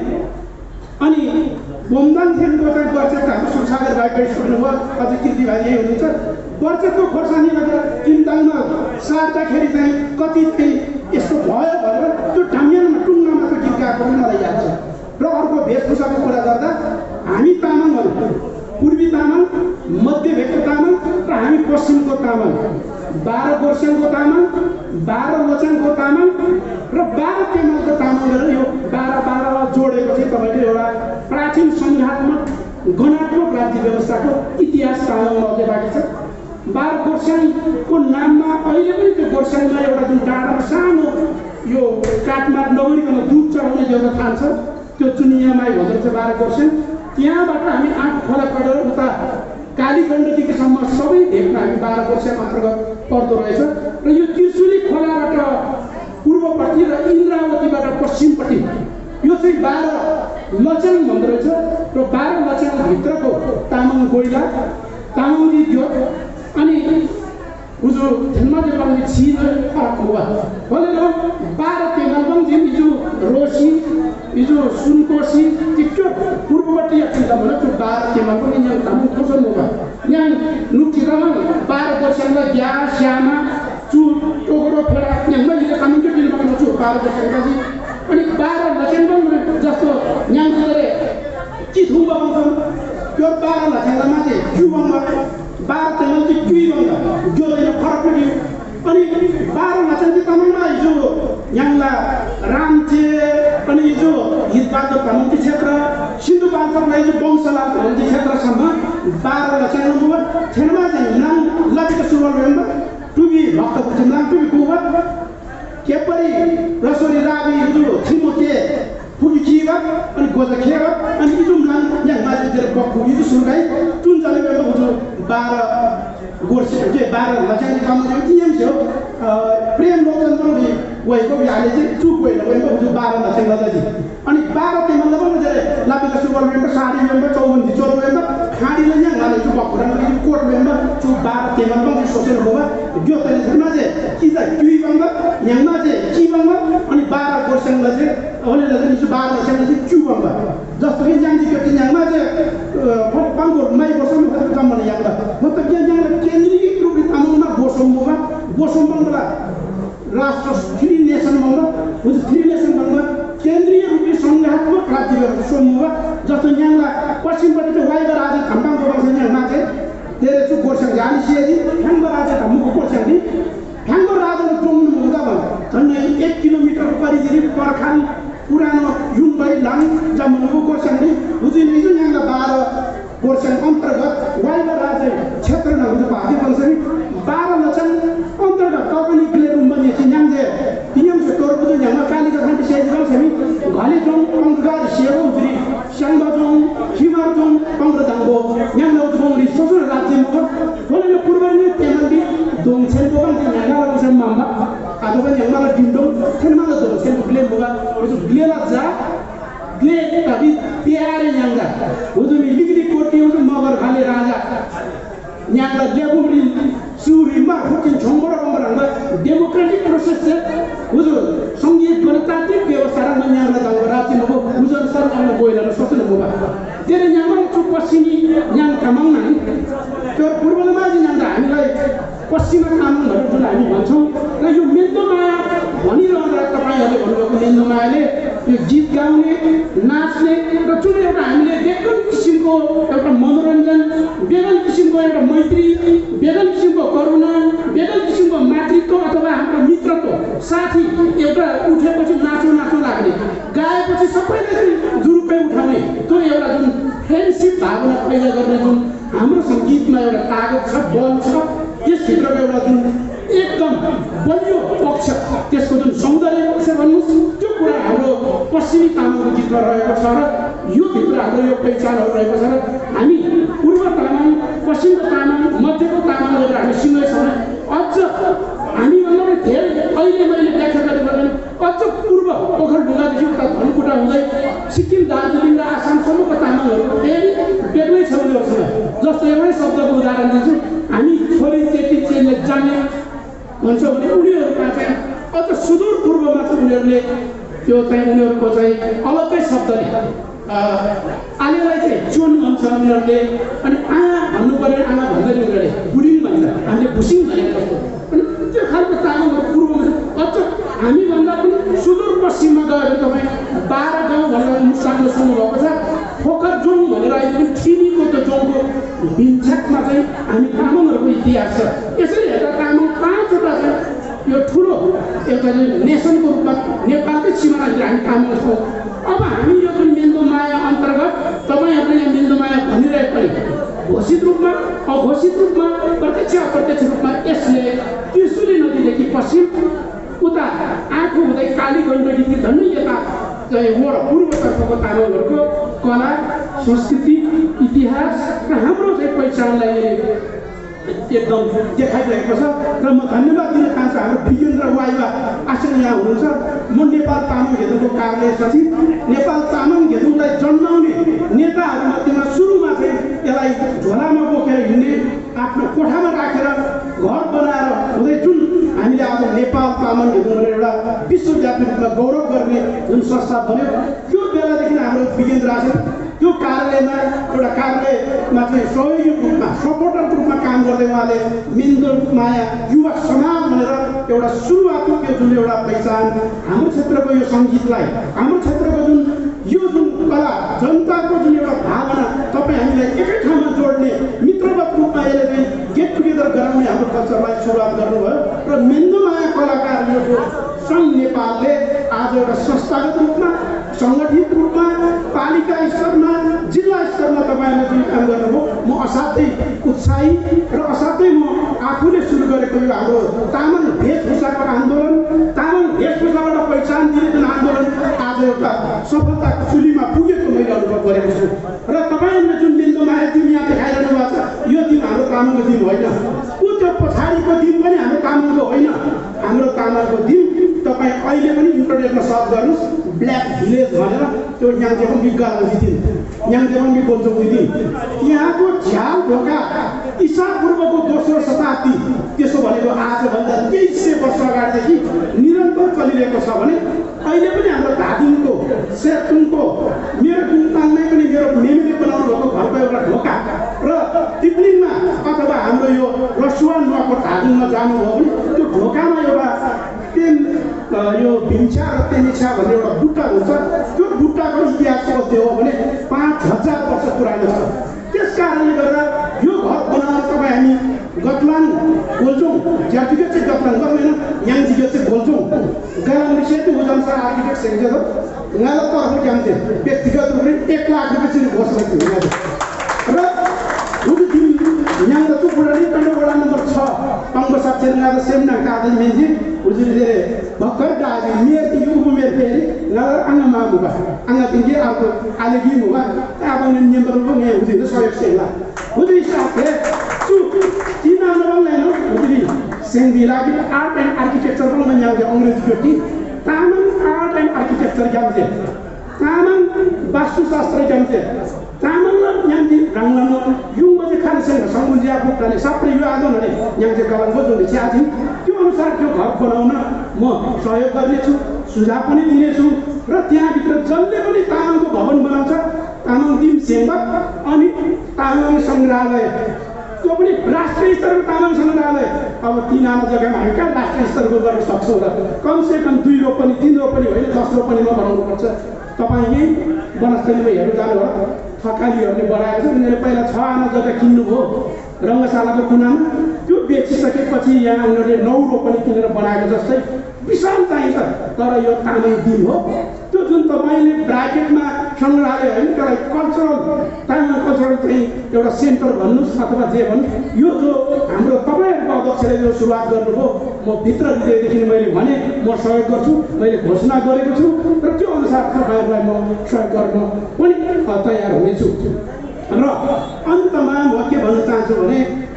अनि बोमदान खेलको चाहिँ बर्चेट हाम्रो सुसागर भाइ पनि सुन्नुभयो अझै कृति भाइ यही हुनुहुन्छ बर्चेटको खोर्सानी लगेर किन्ताङमा सार्दाखेरि चाहिँ कति चाहिँ यस्तो भयो भनेर त्यो डाम्यानमा टुङ्गामा त्यो गीत गाएको पनि मलाई याद छ र अर्को वेशभूषाको कुरा गर्दा हामी तामाङहरू पूर्वी तामाङ मध्य भेकको तामाङ र हामी पश्चिमको तामाङ बाह्र गोर्स्याङको तामाङ बाह्र लचाङको तामाङ र बाह्र तेमाङको तामाङ गरेर यो बाह्र बाह्र जोडेको चाहिँ तपाईँले एउटा प्राचीन सङ्घात्मक गणात्मक राज्य व्यवस्थाको इतिहास तामाङमा अझै बाँकी छ बाह्र गोर्स्याङको नाममा अहिले पनि त्यो गोर्स्याङमा एउटा जुन डाँडामा सानो यो काठमाड नगरिकन दुध चढाउने एउटा थान छ त्यो चुनिया माई भन्छ चाहिँ बाह्र गोर्स्याङ त्यहाँबाट हामी आठ खोला कडेर उता काली गण्डकीसम्म सबै भेगमा हामी बाह्र गोर्स्याङ अन्तर्गत पर्दो रहेछ र यो त्रिशुली खोलाबाट पूर्वपट्टि र इन्द्रावतीबाट पश्चिमपट्टि यो चाहिँ बाह्र लचाङ भन्दो रहेछ र बाह्र लचाङभित्रको तामाङ गोइला तामाङजी जो अनि उजो धर्मले पनि छिन आएको हुआ भनेर बाह्र तेमाङ जी इजो रोसी इजो सुनकोसी त्यो पूर्वपट्टि यात्रा भने त्यो बाह्र तेमाङ पनि यहाँ तामाङ खोज्नु भयो यहाँ नुक्तिमा बाह्र वर्षमा ग्या श्यामा चु टोगरो फेरा यहाँ मैले तामाङको दिनमा छु बाह्र वर्षपछि अनि बाह्र लचेन्बङ जस्तो यहाँ गरे चिथुङमा आउँछ त्यो बाह्र लचेन्बङमा चाहिँ जुबङमा बाह्र तेमाङ चाहिँ क्युबङमा जो यो फरक पनि अनि बाह्र लचेन्बङ तामाङमा हिजो यहाँला रामचे अनि हिजो हितबहादुर धमन्ती क्षेत्र सिन्धुपाल्चोकलाई जो वंशलाल धमन्ती क्षेत्रसम्म बाह्र लचेन्बङ छेनमा चाहिँ नाम लतिका सुरवलमा टुबी भक्तपुर नाम टुबी कुवर केपरी रसोरी रावी जो छिमोके पुगी किवा अनि गोजा खेवा अनि इजु नाम यहाँ मान्छेले बक्कु इजु सुनगाई जुन जलेको जो बाह्र गोर्से के बाह्र लचेन्बङ तामाङ टिएम थियो प्रेम लोकतन्त्रले वहीको बिहाले चाहिँ चुक गएर वहीको जो बाह्र लचेन्बङ लजी अनि बाह्र तेमाङले पनि जरे लापिका सुरवलमा साडी मेम्बर चौबन्दी चोर मेम्बर खाडीले यहाँ गाले जो बक्कुरा कोट बाह्र तेह्र बङ्ग सोचेर बोबा यो तेलमा चाहिँ कि चाहिँ दुई बङ्ग न्याङमा चाहिँ कि बङ्ग अनि बाह्र गोर्साङमा चाहिँ अलिअलि चाहिँ बाह्र वर्षमा चाहिँ चु बङ्ग जस्तो कि न्याङ चाहिँ न्याङमा चाहिँ बङ्गो माइ गोर्साङ जम्मन याङमा मतलब के न्याङले केन्द्रीय रूपले तामाङमा गोर्साङ बोबा गोर्साङ बङ्गला राष्ट्र थ्री नेसन बङ्ग हुन्छ थ्री नेसन बङ्ग केन्द्रीय रूपले संघात्मक राज्य गरेको समूह जस्तो न्याङलाई पश्चिमपट्टि चाहिँ वाइदा राजा खम्बाङ गोर्छ न्याङमा चाहिँ धेरै चाहिँ गोर्साङ झाली सिएदी फ्याङ्गो राजा मुखको गोर्साङ दि फ्याङ्गो राजाले जोड्नु हुँदा भयो झन्डै एक किलोमिटर परिधि पर्खाल पुरानो युङबाई लाङ जम्मूको गोर्साङ दि हुँदै नै न्याङलाई बाह्र गोर्साङ अन्तर्गत वाइदा राजा क्षेत्र नहुँदा भागी वंशनी बाह्र लक्षण अन्तर्गत कपनी ग्लेरुम बनिएपछि न्याङले तियम से तोरबुदो न्याङमा कालिका खान्ति सेजगल छमी घाली जोङ पङ्गार सेरो उजरी स्याङ्बा जोङ हिमार जोङ पङ्ग्र दाङ्गो न्याङला जोङ रि सोसुर राज्यमा बोलेले पूर्वले तेमन्दी दोङ छेन बोगन न्याङला रङसम माम्बा आदोबा न्याङला डिन्डो थेनमा दोङ छेन ग्ले बोगा ओजु ग्लेला जा ग्ले तबी प्यारे न्याङला ओजु लिगिली कोटी ओजु मगर खाले राजा न्याङला लेबुरी सुरी मा फुकिन छंगरा बंगरा डेमोक्रेटिक प्रोसेस से उजो संघीय गणतान्त्रिक व्यवस्था र न्याङला दाङ राज्य नको उजो सरकारले गोइला सोच्नु बोबा तेरे न्याङमा चु पश्चिमी न्याङ तामाङ नाइ त्यो पूर्वमा चाहिँ न्याङ हामीलाई पश्चिमा तामाङहरु जुन हामी भन्छौं र यो मेन्दोमाया भनिरहँदा तपाईहरुले भन्नुभएको मेन्दोमायाले यो गीत गाउने नाच्ने र जुन एउटा हामीले बेगन किसिमको एउटा मनोरञ्जन बेगन किसिमको एउटा मैत्री बेगन किसिमको करुणा बेगन किसिमको मातृत्व अथवा हाम्रो मित्रत्व साथी एउटा उठेपछि नाच्नु नाच्नु लाग्ने गाएपछि सबैले जुरुपै उठाउने त्यो एउटा जुन फ्रेन्डसिप भावना पैदा गर्ने जुन हाम्रो संगीतमा एउटा तागत छ बल छ त्यसभित्रको एउटा जुन एकदम बलियो पक्ष त्यसको जुन सौन्दर्य पक्ष भन्नुहोस् त्यो कुरा हाम्रो पश्चिमी तामाङको गीतमा रहेको छ र यो भित्र हाम्रो यो पहिचानहरू रहेको छ र हामी पूर्व तामाङ पश्चिमको तामाङ मध्यको तामाङ गरेर हामी सँगै छौँ अझ हामीभन्दा धेरै अहिले मैले व्याख्या गरेको भने अझ पूर्व ओखलढुङ्गादेखि उता धनकुटा हुँदै सिक्किम दार्जिलिङ र आसामसम्मको तामाङहरू फेरि बेग्लै छ उनीहरूसँग जस्तो एउटै शब्दको उदाहरण दिन्छु हामी छोरी चेती चेलीले जाने भन्छ भने उनीहरूमा चाहिँ अझ सुदूर पूर्वमा चाहिँ उनीहरूले त्यो चाहिँ उनीहरूको चाहिँ अलग्गै शब्दले आलेलाई चाहिँ चोन भन्छ उनीहरूले अनि आमा भन्नु पर्ने आमा भन्दैन उनीहरूले बुढी भन्छ हामीले भुसिङ भनेको जस्तो अनि त्यो खालको तामाङहरू पूर्वमा अझ हामीभन्दा पनि सुदूर पश्चिममा गएर तपाईँ बाह्र गाउँ भनेर मुस्ताङले सुन्नुभएको छ फोकर जोङ भनेर अहिले पनि ठिनीको त्यो जोङको भिन्चाकमा चाहिँ हामी तामाङहरूको इतिहास छ यसरी हेर्दा तामाङ पाँचवटा चाहिँ यो ठुलो एउटा नेसनको रूपमा नेपालकै सिमानातिर हामी तामाङ छौँ अब हामी यो जुन मेन्दोमाया अन्तर्गत तपाईँहरूले यहाँ मेन्दोमाया भनिरहे पनि घोषित रूपमा अघोषित रूपमा प्रत्यक्ष अप्रत्यक्ष रूपमा यसले त्रिशुली नदीदेखि पश्चिम उता आँखु हुँदै काली गण्डकी झन्डै यता चाहिँ वर पूर्वतर्फको तामाङहरूको कला संस्कृति इतिहास र हाम्रो चाहिँ पहिचानलाई एकदम देखाइरहेको छ र म धन्यवाद दिन चाहन्छु हाम्रो विजेन्द्र वाइवा आचार्य यहाँ हुनुहुन्छ म नेपाल तामाङ घेदुङको कार्यालय सचिव नेपाल तामाङ घेदुङलाई जन्माउने नेताहरूमध्येमा सुरुमा चाहिँ यसलाई झोलामा बोकेर हिँड्ने आफ्नो कोठामा राखेर घर बनाएर हुँदै जुन हामीले आज नेपाल तामाङ घेदुङ भनेर एउटा विश्वव्यापी रूपमा गौरव गर्ने जुन संस्था बन्यो त्यो बेलादेखि हाम्रो विजेन्द्र आचार्य त्यो कार्यालयमा एउटा कार्यालयमा चाहिँ सहयोगी रूपमा सपोर्टरको रूपमा काम गर्दै उहाँले मेन्दोमाया युवा समाज भनेर एउटा सुरुवातको यो जुन एउटा पहिचान हाम्रो क्षेत्रको यो सङ्गीतलाई हाम्रो क्षेत्रको जुन यो जुन कला जनताको जुन एउटा भावना तपाईँ हामीलाई एकै ठाउँमा जोड्ने मित्रवत रूपमा यसले चाहिँ गेट टुगेदर गराउने हाम्रो कल्चरलाई सुरुवात गर्नुभयो र मेन्दोमाया कलाकारहरूको सङ्घ नेपालले आज एउटा संस्थागत रूपमा सङ्गठित रूपमा पालिका स्तरमा जिल्ला स्तरमा तपाईँहरूले जुन काम गर्नुभयो म असाध्यै उत्साही र असाध्यै म आफूले सुरु गरेको यो हाम्रो तामाङ वेशभूषाको आन्दोलन तामाङ वेशभूषाबाट पहिचान दिने जुन आन्दोलन आज एउटा सफलताको चुलीमा पुगेको मैले अनुभव गरेको छु र तपाईँहरूले जुन मेन्दोमाया दिन यहाँ देखाइरहनु भएको छ यो दिन हाम्रो तामाङको दिन होइन ऊ त्यो पछाडिको दिन पनि हाम्रो तामाङको होइन हाम्रो तामाङको दिन तपाईँ अहिले पनि इन्टरनेटमा सर्च गर्नुहोस् ब्ल्याक भिलेज भनेर त्यो न्याङचेबङ्गी गाउँको दिन न्याङचेबङ्गी बोल्छौँ दिन यहाँको झ्याल ढोका ईसापूर्वको दोस्रो शताब्दी त्यसो भनेको आजभन्दा तेइस सय वर्ष अगाडिदेखि निरन्तर चलिरहेको छ भने अहिले पनि हाम्रो धादिङको सेतुङको मेरो गुन्ताङमै पनि मेरो मेमीले बनाउनु भएको घरको एउटा ढोका र टिप्लिङमा अथवा हाम्रो यो रसुवा नुवाको धादिङमा जानुभयो भने त्यो ढोकामा एउटा पेन यो भिम्छा र पेनिछा भन्ने एउटा बुट्टा हुन्छ त्यो बुट्टाको इतिहास सोध्यो भने पाँच हजार वर्ष पुरानो छ। त्यस कारणले गर्दा यो घर बनाउन तपाईँ हामी गतलाङ बोल्छौँ ज्यातिगत चाहिँ गतलाङ गर्दैन याङजिगत चाहिँ बोल्छौँ गालाङ सेतु उजन्छ आर्किटेक्ट सेक्छ उहाँलाई तर्फ जान्थे व्यक्तिगत रूपले एक लाख रुपियाँ चाहिँ घोषणा थियो र उदि यहाँ तो बुढानी कंडो बड़ा नंबर छः पंग साक्षर ना सेम ना कादल मेंजी उजरी दे भक्कर डाली मेर की युग मेर पेरी ना अंग मामुगा अंग तिंगे आपको आलेगी मुगा आप अंग नियंत्रण को नहीं उजरी तो सौ एक सेला उजरी साथे चु तीन आनंद लेनो उजरी सेंगीला की आर्ट एंड आर्किटेक्चर को मन याद है अंग्रेजी की तामन आर्ट एंड आर्किटेक्चर जानते तामन वास्तुशास्त्र जानते तामन yang di ranglano yung ma khane sen sangun ja ko tale sapre yo आदो नले yang je kalan bo जोले छ्याछि त्यो अनुसार त्यो घर बनाउन म सहयोग गर्ने छु सुझाव पनि दिने छु र त्यहाँ भित्र जसले पनि तामाङको भवन बनाउँछ तामाङ दिम सेवा अनि तामाङ संग्रहालय त्यो पनि राष्ट्रिय स्तरको तामाङ संग्रहालय अब तीन आना जग्गामा हामी कहाँ राष्ट्रिय स्तरको गर्न सक्छौँ र कम से कम दुई रोपनी तीन रोपनी होइन दस रोपनीमा बनाउनु पर्छ। तपाईँ यही वनस्थलीमा हेर्नु जानु होला थकालीहरूले बनाएको छ उनीहरूले पहिला छ आना जग्गा किन्नुभयो रङ्गशालाको कुनामा त्यो बेचिसकेपछि यहाँ उनीहरूले नौ रोपनी किनेर बनाएको जस्तै विशाल चाहिन्छ तर यो तामाङ दिम हो त्यो जुन तपाईँले ब्राकेटमा सङ्ग्रहालय होइन त्यसलाई कल्चरल तामाङ कल्चरल चाहिँ एउटा सेन्टर भन्नुहोस् अथवा जे भन्नु यो जो हाम्रो तपाईँहरूको अध्यक्षले जो सुरुवात गर्नुभयो म भित्र हृदयदेखि मैले भने म सहयोग गर्छु मैले घोषणा गरेको छु र त्यो अनुसार तपाईँहरूलाई म सहयोग गर्न पनि तयार हुनेछु। र अन्तमा म के भन्न चाहन्छु भने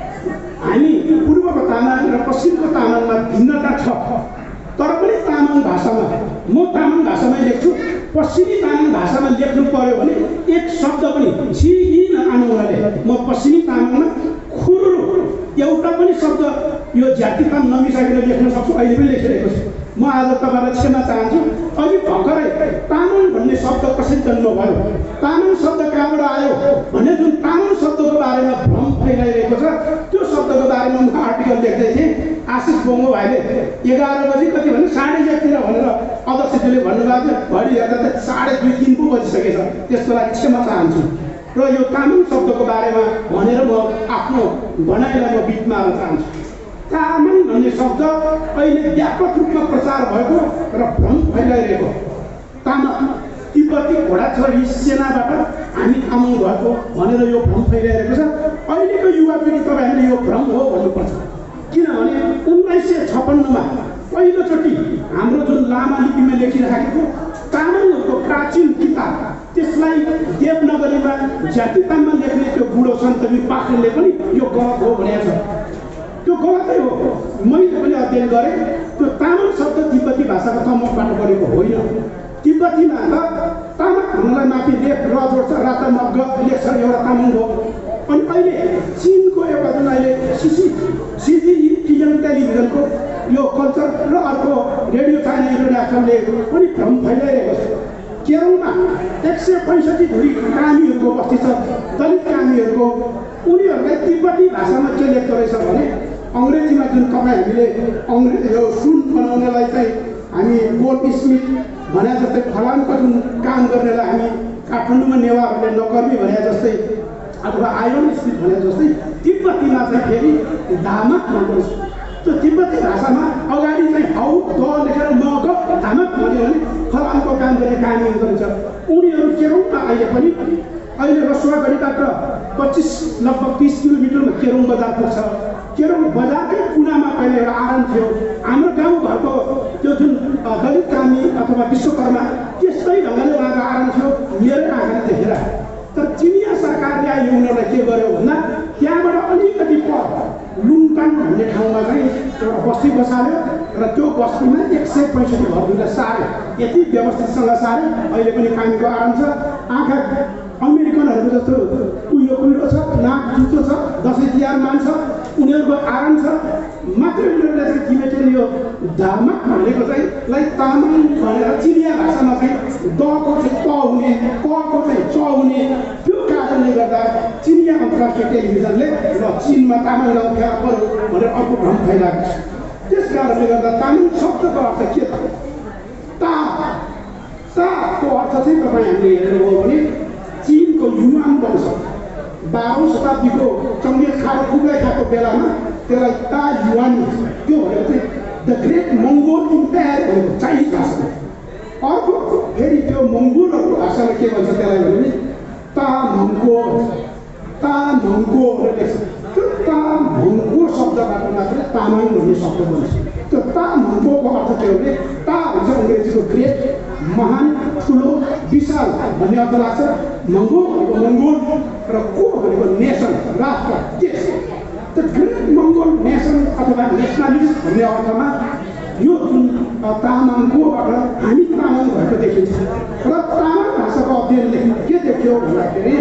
हामी पूर्वको तामाङ र पश्चिमको तामाङमा भिन्नता छ तर पनि तामाङ भाषामा म तामाङ भाषामै लेख्छु पश्चिमी तामाङ भाषामा लेख्नु पर्यो भने एक शब्द पनि छि इ नआउनाले म पश्चिमी तामाङमा खुरुरु एउटा पनि शब्द यो जातिता नमिसाइकन लेख्न सक्छु अहिले पनि लेखिरहेको छु। म आज तपाईँलाई क्षमा चाहन्छु अघि भर्खरै तामाङ भन्ने शब्द कसरी जन्म भयो तामाङ शब्द कहाँबाट आयो भन्ने जुन तामाङ शब्दको बारेमा भ्रम फैलाइरहेको छ त्यो शब्दको बारेमा म आर्टिकल लेख्दै थिएँ आशिष बोङ्गो भाइले एघार बजी कति भने साढे एकतिर भनेर अध्यक्षज्यूले भन्नुभएको थियो घडी हेर्दा त साढे दुई तिन पो बजिसकेछ त्यसको लागि क्षमा चाहन्छु र यो तामाङ शब्दको बारेमा भनेर म आफ्नो भनाइलाई म बिच मार्न चाहन्छु। तामाङ भन्ने शब्द अहिले व्यापक रूपमा प्रचार भएको र भ्रम फैलाइरहेको तामाङ तिब्बती घोडा छोरी सेनाबाट हामी तामाङ भएको भनेर यो भ्रम फैलाइरहेको छ। अहिलेको युवा पिँढी तपाईँहरूले यो भ्रम हो भन्नुपर्छ किनभने उन्नाइस सय छप्पन्नमा पहिलोचोटि हाम्रो जुन लामा लिपिमा लेखिराखेको तामाङहरूको प्राचीन किताब त्यसलाई देवनगरीमा जातिताममा लेख्ने त्यो बुढो सन्तवी पाखरले पनि यो गलत हो भनेको छ। त्यो गलतै हो। मैले पनि अध्ययन गरेँ त्यो तामाङ शब्द तिब्बती भाषाको तमकबाट बढेको होइन। तिब्बतीमा त तामाङ भन्नलाई माथि लेख र जोड्छ राता मग लेख्छ एउटा तामाङ हो। अनि अहिले चिनको एउटा जुन अहिले सिसी सिजी टिएम टेलिभिजनको यो कल्चर र अर्को रेडियो चाइना इन्टरनेसनलले पनि भ्रम फैलाइरहेको छ। केरलमा एक सय पैँसठी धुरी कामीहरूको बस्ती छ दलित कामीहरूको उनीहरूलाई तिब्बती भाषामा के लेख्दो रहेछ भने अङ्ग्रेजीमा जुन तपाईँ हामीले अङ्ग्रेजी यो सुन बनाउनलाई चाहिँ हामी गोल्ड स्मिथ भने जस्तै फलामको जुन काम गर्नेलाई हामी काठमाडौँमा नेवारहरूले नकर्मी भने जस्तै अथवा आइरन स्मिथ भने जस्तै तिब्बतीमा चाहिँ फेरि धामक भन्दछ। त्यो तिब्बती भाषामा अगाडि चाहिँ हौ द लेखेर मग धामक भन्यो भने फलामको काम गर्ने कामहरू गरिन्छ। उनीहरू केरौङमा अहिले पनि अहिले रसुवागढीबाट पच्चिस लगभग तिस किलोमिटरमा केरौङ बजार पुग्छ। केरौङ बजारकै कुनामा पहिला एउटा आराम थियो। हाम्रो गाउँघरको त्यो जुन दलित कामी अथवा विश्वकर्मा त्यस्तै ढङ्गले उहाँको आराम थियो मेरै आँखाले देखेर। तर चिनिया सरकारले अहिले उनीहरूलाई के गर्यो भन्दा त्यहाँबाट अलिकति पर लुङटाङ भन्ने ठाउँमा चाहिँ एउटा बस्ती बसाल्यो र त्यो बस्तीमा एक सय पैँसठी घरहरूलाई सार्यो। यति व्यवस्थितसँग सार्यो अहिले पनि कामीको आराम छ। आँखा अमेरिकनहरूको जस्तो उयो कुहिरो छ नाक जुचो छ दोकान छ, उनीहरूको आराम छ, मात्र उनीहरूले चाहिँ तिबेटन यो धामक भनेको चाहिँ लाइक तामाङ भनेर चिनिया भाषामा चाहिँ दको चाहिँ त हुने, कको चाहिँ च हुने, त्यो कारणले गर्दा चिनिया अन्तर्राष्ट्रिय टेलिभिजनले र चिनमा तामाङ गाउँ फेला पर्यो भनेर अर्को भ्रम फैलाएको छ। त्यस कारणले गर्दा तामाङ शब्दको अर्थ के त? ता ताको अर्थ चाहिँ तपाईँ हामीले हेर्नुभयो भने चिनको युवान वंश बाह्रौँ शताब्दीको चङ्गे खाएर खुबै खाएको बेलामा त्यसलाई ता युवान त्यो भनेको चाहिँ द ग्रेट मङ्गोल इम्पायर भनेको चाइनिज भाषामा। अर्को फेरि त्यो मङ्गोलहरूको भाषामा के भन्छ त्यसलाई भने ता मङ्गो ता मङ्गो भनेर लेख्छ। त्यो ता मङ्गो शब्दबाट मात्रै तामाङ भन्ने शब्द बन्छ। त्यो ता मङ्गोको अर्थ के हो भने ता हुन्छ अङ्ग्रेजीको ग्रेट, महान, ठुलो, विशाल भन्ने अर्थ लाग्छ। मङ्गो भनेको मङ्गोल र को भनेको नेसन, राष्ट्र, देश। द ग्रेट मङ्गोल नेसन अथवा नेसनलिस्ट भन्ने अर्थमा यो जुन तामाङकोबाट हामी तामाङ भएको देखिन्छ। र तामाङ भाषाको अध्ययनले के देख्यो भन्दाखेरि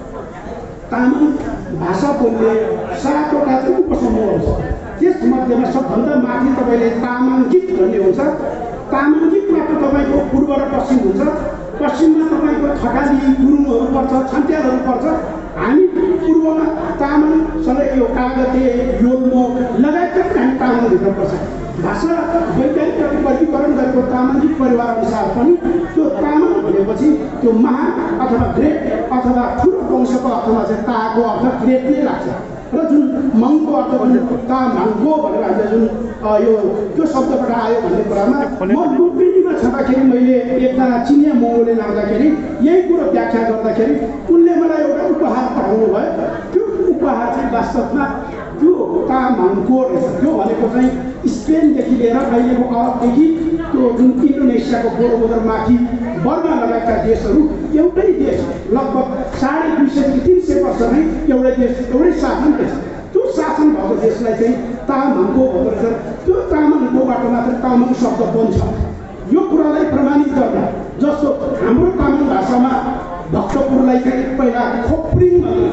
तामाङ भाषा बोल्ने सातवटा चाहिँ उपसमूहहरू छ। त्यसमध्येमा सबभन्दा माथि तपाईँले तामाङ्गित भन्ने हुन्छ। तामाङ्गितमा तपाईँको पूर्व र पश्चिम हुन्छ। पश्चिममा तपाईँको थकाली गुरुङहरू पर्छ, छन्त्यालहरू पर्छ। हामी पूर्वमा तामाङसँग यो कागते, योल्मो लगायतका हामी तामाङभित्र पर्छ। भाषा वैज्ञानिक वर्गीकरण गरेको तामाङ्गिक परिवार अनुसार पनि त्यो तामाङ भनेपछि त्यो महान अथवा ग्रेट अथवा ठुलो वंशको अर्थमा चाहिँ ताको अर्थ ग्रेट नै लाग्छ। र जुन मङको अर्थ जुन ता माङको भनेर हामीले जुन यो त्यो शब्दबाट आयो भन्ने कुरामा म लुम्बिनीमा छँदाखेरि मैले एकजना चिनिया मङ्गोले लाउँदाखेरि यही कुरो व्याख्या गर्दाखेरि उनले मलाई एउटा उपहार पठाउनु भयो। त्यो उपहार चाहिँ वास्तवमा त्यो ता माङको रहेछ। त्यो भनेको चाहिँ स्पेनदेखि लिएर अहिलेको अरबदेखि त्यो जुन इन्डोनेसियाको बोरोबोदर माथि बर्मा लगायतका देशहरू एउटै देश, लगभग साढे दुई सयदेखि तिन सय वर्ष नै एउटै देश, एउटै शासन रहेछ। त्यो शासन भएको देशलाई चाहिँ तामाङको भन्दो रहेछ। त्यो तामाङकोबाट मात्र तामाङ शब्द बन्छ। यो कुरालाई प्रमाणित गर्न जस्तो हाम्रो तामाङ भाषामा भक्तपुरलाई चाहिँ पहिला खोप्रिङ भनिन्छ।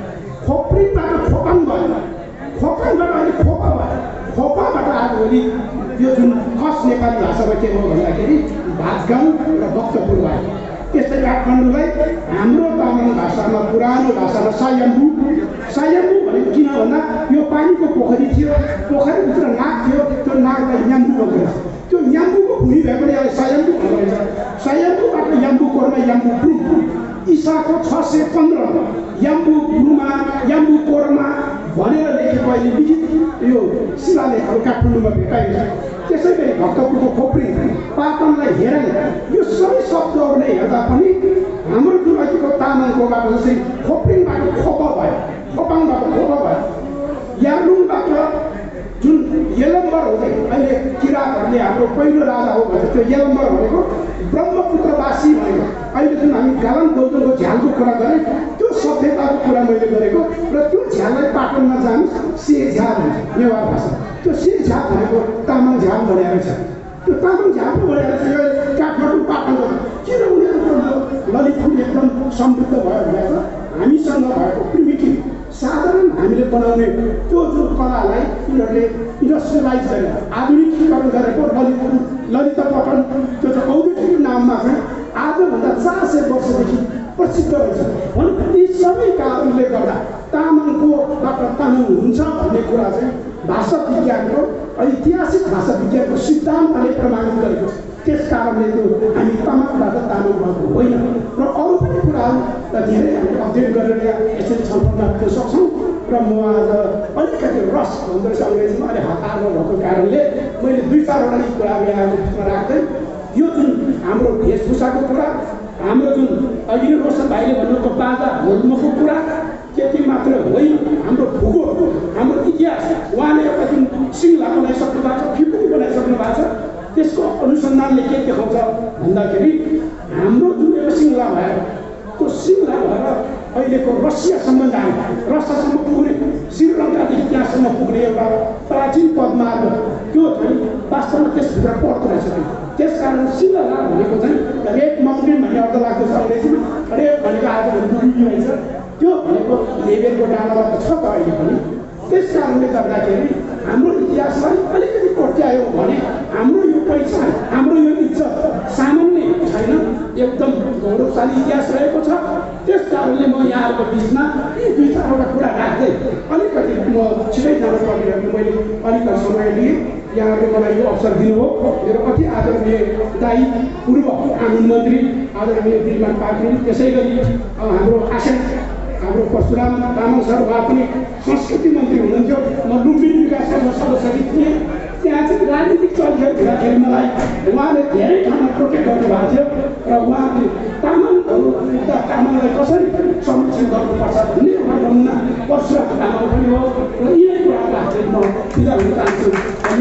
खोप्रिङबाट खोपाङ भयो, खोपाङबाट अहिले खोपा भयो, खोपाबाट आजभोलि यो जुन खस नेपाली भाषामा के हो भन्दाखेरि भातगाउँ र भक्तपुर भयो। त्यस्तै काठमाडौँलाई हाम्रो तामाङ भाषामा पुरानो भाषामा सायम्बु सायम्बु भनेको किन भन्दा यो पानीको पोखरी थियो, पोखरीभित्र नाग थियो, त्यो नागलाई याम्बु भन्छ। त्यो याम्बुको भूमि भए पनि यसलाई सायम्बु भन्छ। सायम्बुबाट याम्बु कोरमा याम्बु ब्रुम इसाको छ सय पन्ध्र याम्बु ब्रुमा याम्बु कोरमा भनेर लेखेको अहिले लिखित यो शिलालेखहरू काठमाडौँमा भेटाइन्छ। त्यसै गरी भक्तपुरको खोप्रिङ, पाटनलाई हेराङ, यो सबै शब्दहरूले हेर्दा पनि हाम्रो जुन अहिलेको तामाङकोबाट जस्तै खोप्रिङबाट खोपा भयो, खोपाङबाट खोपा भयो, यार्लुङबाट जुन यलम्बर हुँदै अहिले किराँतहरूले हाम्रो पहिलो राजा हो भन्छ। त्यो यलम्बर भनेको ब्रह्मपुत्रवासी भनेको अहिले जुन हामी गालाङ गौतमको झ्यालको कुरा गरेँ त्यो सभ्यताको कुरा मैले गरेको। र त्यो झ्याललाई पाटनमा जानुहोस् से झ्याल हुन्छ नेवार भाषा। त्यो से झ्याल भनेको तामाङ झ्याल भनेर छ। त्यो तामाङ झ्याल भनेर चाहिँ यो काठमाडौँ पाटनको किन उनीहरूको ललितपुर एकदम समृद्ध भयो भनेर हामीसँग भएको प्रिमिटिभ साधारण हामीले बनाउने त्यो जुन कलालाई यिनीहरूले इन्डस्ट्रियलाइज गरेर आधुनिकीकरण गरेको ललितपुर ललितपटन त्यो चाहिँ औद्योगिक नाममा चाहिँ आजभन्दा चार सय वर्षदेखि प्रसिद्ध रहेछ। भने यी सबै कारणले गर्दा तामाङकोबाट तामाङ हुन्छ भन्ने कुरा चाहिँ भाषा विज्ञानको ऐतिहासिक भाषा विज्ञानको सिद्धान्तले प्रमाणित गरेको छ। त्यस कारणले त्यो हामी तामाङबाट तामाङ भएको होइन। र अरू पनि कुराहरू धेरै हामीले अध्ययन गरेर यसरी छलफल गर्न सक्छौँ। र म आज अलिकति रस भन्दो रहेछ अङ्ग्रेजीमा अलिक हतारमा भएको कारणले मैले दुई चारवटा यी कुराहरू यहाँको बिचमा राख्दै यो जुन हाम्रो वेशभूषाको कुरा, हाम्रो जुन अहिले रोशन भाइले भन्नुको बाजा होल्मोको कुरा त्यति मात्र होइन, हाम्रो भूगोल, हाम्रो इतिहास उहाँले एउटा जुन सिङ्ला बनाइसक्नु भएको छ, फिपुरी बनाइसक्नु भएको छ, त्यसको अनुसन्धानले के देखाउँछ भन्दाखेरि हाम्रो जुन एउटा सिङ्ला भयो त्यो सिङ्ला भएर अहिलेको रसियासम्म जाने, रसियासम्म पुग्ने, श्रीलङ्कादेखि त्यहाँसम्म पुग्ने एउटा प्राचीन पदमार्ग त्यो चाहिँ वास्तवमा त्यसभित्र पर्दो रहेछ। त्यसकारण सिङ्ला भनेको चाहिँ रेड माउन्टेन भन्ने अर्थ लाग्दो छ अङ्ग्रेजीमा। रेड भनेको आज भोलि रहेछ, त्यो भनेको लेबेलको डाँडामा त छ त अहिले पनि। त्यस कारणले गर्दाखेरि हाम्रो इतिहासलाई अलिकति कोट्यायो भने हाम्रो यो पहिचान हाम्रो यो इज्जत सामान्य छैन, एकदम गौरवशाली इतिहास रहेको छ। त्यस कारणले म यहाँहरूको बिचमा यी दुई चारवटा कुरा राख्दै अलिकति म छिटै जानु पर्ने मैले अलिकति समय लिएँ। यहाँहरूले मलाई यो अवसर दिनुभयो। मेरो अति आदरणीय दायी पूर्व कानुन मन्त्री आदरणीय दिलमान पाटिल, त्यसै गरी हाम्रो आसन हाम्रो परशुराम तामाङ सर, उहाँ पनि संस्कृति मन्त्री हुनुहुन्थ्यो। म लुम्बिनी विकास सङ्घ सदस्य थिएँ। त्यहाँ चाहिँ राजनीतिक चलखेल हुँदाखेरि मलाई उहाँले धेरै ठाउँमा प्रोटेक्ट गर्नुभएको थियो र उहाँले तामाङहरू तामाङलाई कसरी संरक्षण गर्नुपर्छ भन्ने एउटा नमुना परशुराम तामाङ पनि हो र यी कुराहरूलाई म बिदा हुन चाहन्छु।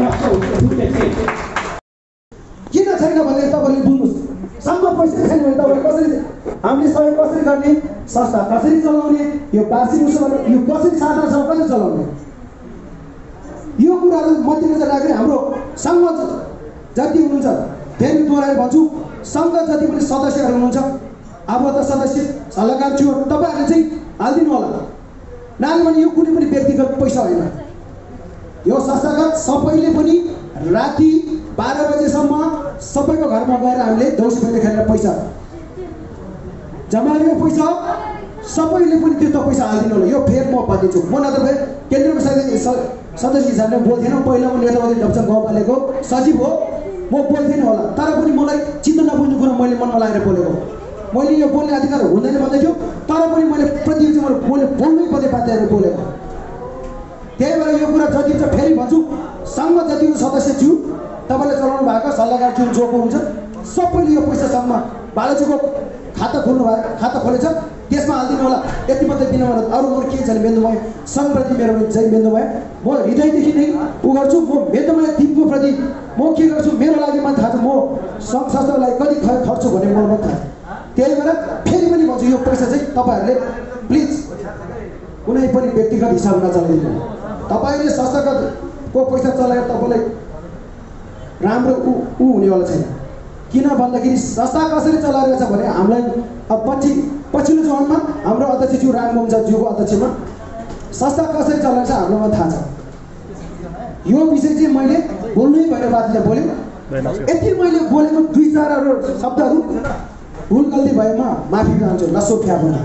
किन छैन भने तपाईँले बुझ्नुहोस्, सङ्घ पैसा छैन भने तपाईँले कसरी हामीले सहयोग कसरी गर्ने, संस्था कसरी चलाउने, यो वार्षिक उत्सव यो कसरी साधारण सभा कसरी चलाउने, यो कुराहरू मध्यनजर राखेर हाम्रो सङ्घ जति हुनुहुन्छ, फेरि दोहोऱ्याएर भन्छु, सङ्घ जति पनि सदस्यहरू हुनुहुन्छ, आबद्ध सदस्य सल्लाहकार छु, तपाईँहरूले चाहिँ हालिदिनु होला। नानी भने यो कुनै पनि व्यक्तिगत पैसा होइन, यो संस्थागत सबैले पनि राति बाह्र बजेसम्म सबैको घरमा गएर हामीले देउसी भैलो खेलेर पैसा जम्मा गरेको पैसा सबैले पनि त्यो त पैसा हालिदिनु होला। यो फेर म भनिदिन्छु, म नत्र फेरि केन्द्रको सदस्य हिसाबले बोल्थेन। पहिला म नेतापति डप्चन गाउँपालिकाको सचिव हो, म बोल्थेन होला, तर पनि मलाई चित्त नबुझ्ने कुरा मैले मनमा लागेर बोलेको। मैले यो बोल्ने अधिकार हुँदैन भन्दै थियो, तर पनि मैले प्रतियोगितामा बोले बोल्नै पर्ने बाध्यता बोलेको। त्यही भएर यो कुरा जति छ फेरि भन्छु, सङ्घ जतिको सदस्य छु, तपाईँले चलाउनु भएको सल्लाहकार छु जो को हुन्छ, सबैले यो पैसा सङ्घमा बालाजुको खाता खोल्नु भयो, खाता खोलेछ, त्यसमा हालिदिनु होला। यति मात्रै विनम्र, अरू अरू के छैन। मेन्दुमय सङ्घप्रति मेरो जय मेन्दुमय, म हृदयदेखि नै उ गर्छु। म मेन्दुमय टिमको प्रति म के गर्छु, मेरो लागि मलाई थाहा छ, म सङ्घ संस्थाको लागि कति खर्छु भन्ने मलाई पनि थाहा छ। त्यही भएर फेरि पनि भन्छु, यो पैसा चाहिँ तपाईँहरूले प्लिज कुनै पनि व्यक्तिगत हिसाब नचलाइदिनु। तपाईँले संस्थागतको पैसा चलाएर तपाईँलाई राम्रो ऊ ऊ हुनेवाला छैन। किन भन्दाखेरि संस्था कसरी चलाइरहेछ भने हामीलाई अब पछि पछिल्लो चरणमा हाम्रो अध्यक्षज्यू रामगोमज्यूको अध्यक्षमा संस्था कसरी चलाइरहेछ हामीलाई थाहा छ। यो विषय चाहिँ मैले बोल्नै भएर बातले बोलेँ। यति मैले बोलेको दुई चारवटा शब्दहरू भुल गल्ती भएमा माफी चाहन्छु। नसो फ्याफुना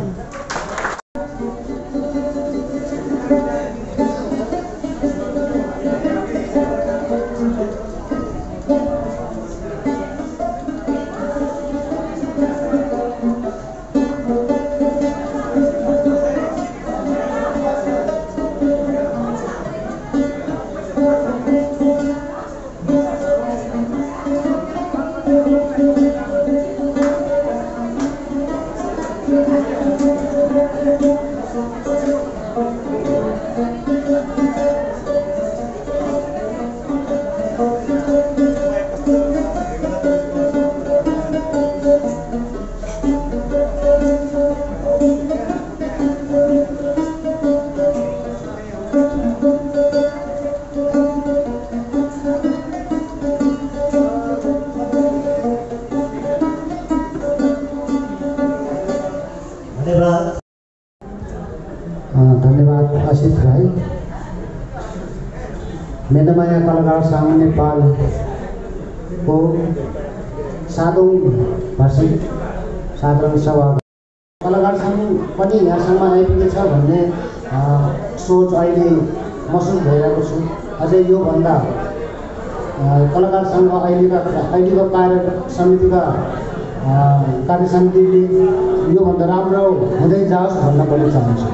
मेन्दमाया कलाकार सङ्घ नेपालको सातौँ वार्षिक साधारण सभा कलाकार सङ्घ पनि यहाँसम्म आइपुगेछ भन्ने सोच अहिले महसुस भइरहेको छु। अझै योभन्दा कलाकार सङ्घ अहिलेका अहिलेको कार्य समितिका कार्य समितिले योभन्दा राम्रो हुँदै जाओस् भन्न पनि चाहन्छु।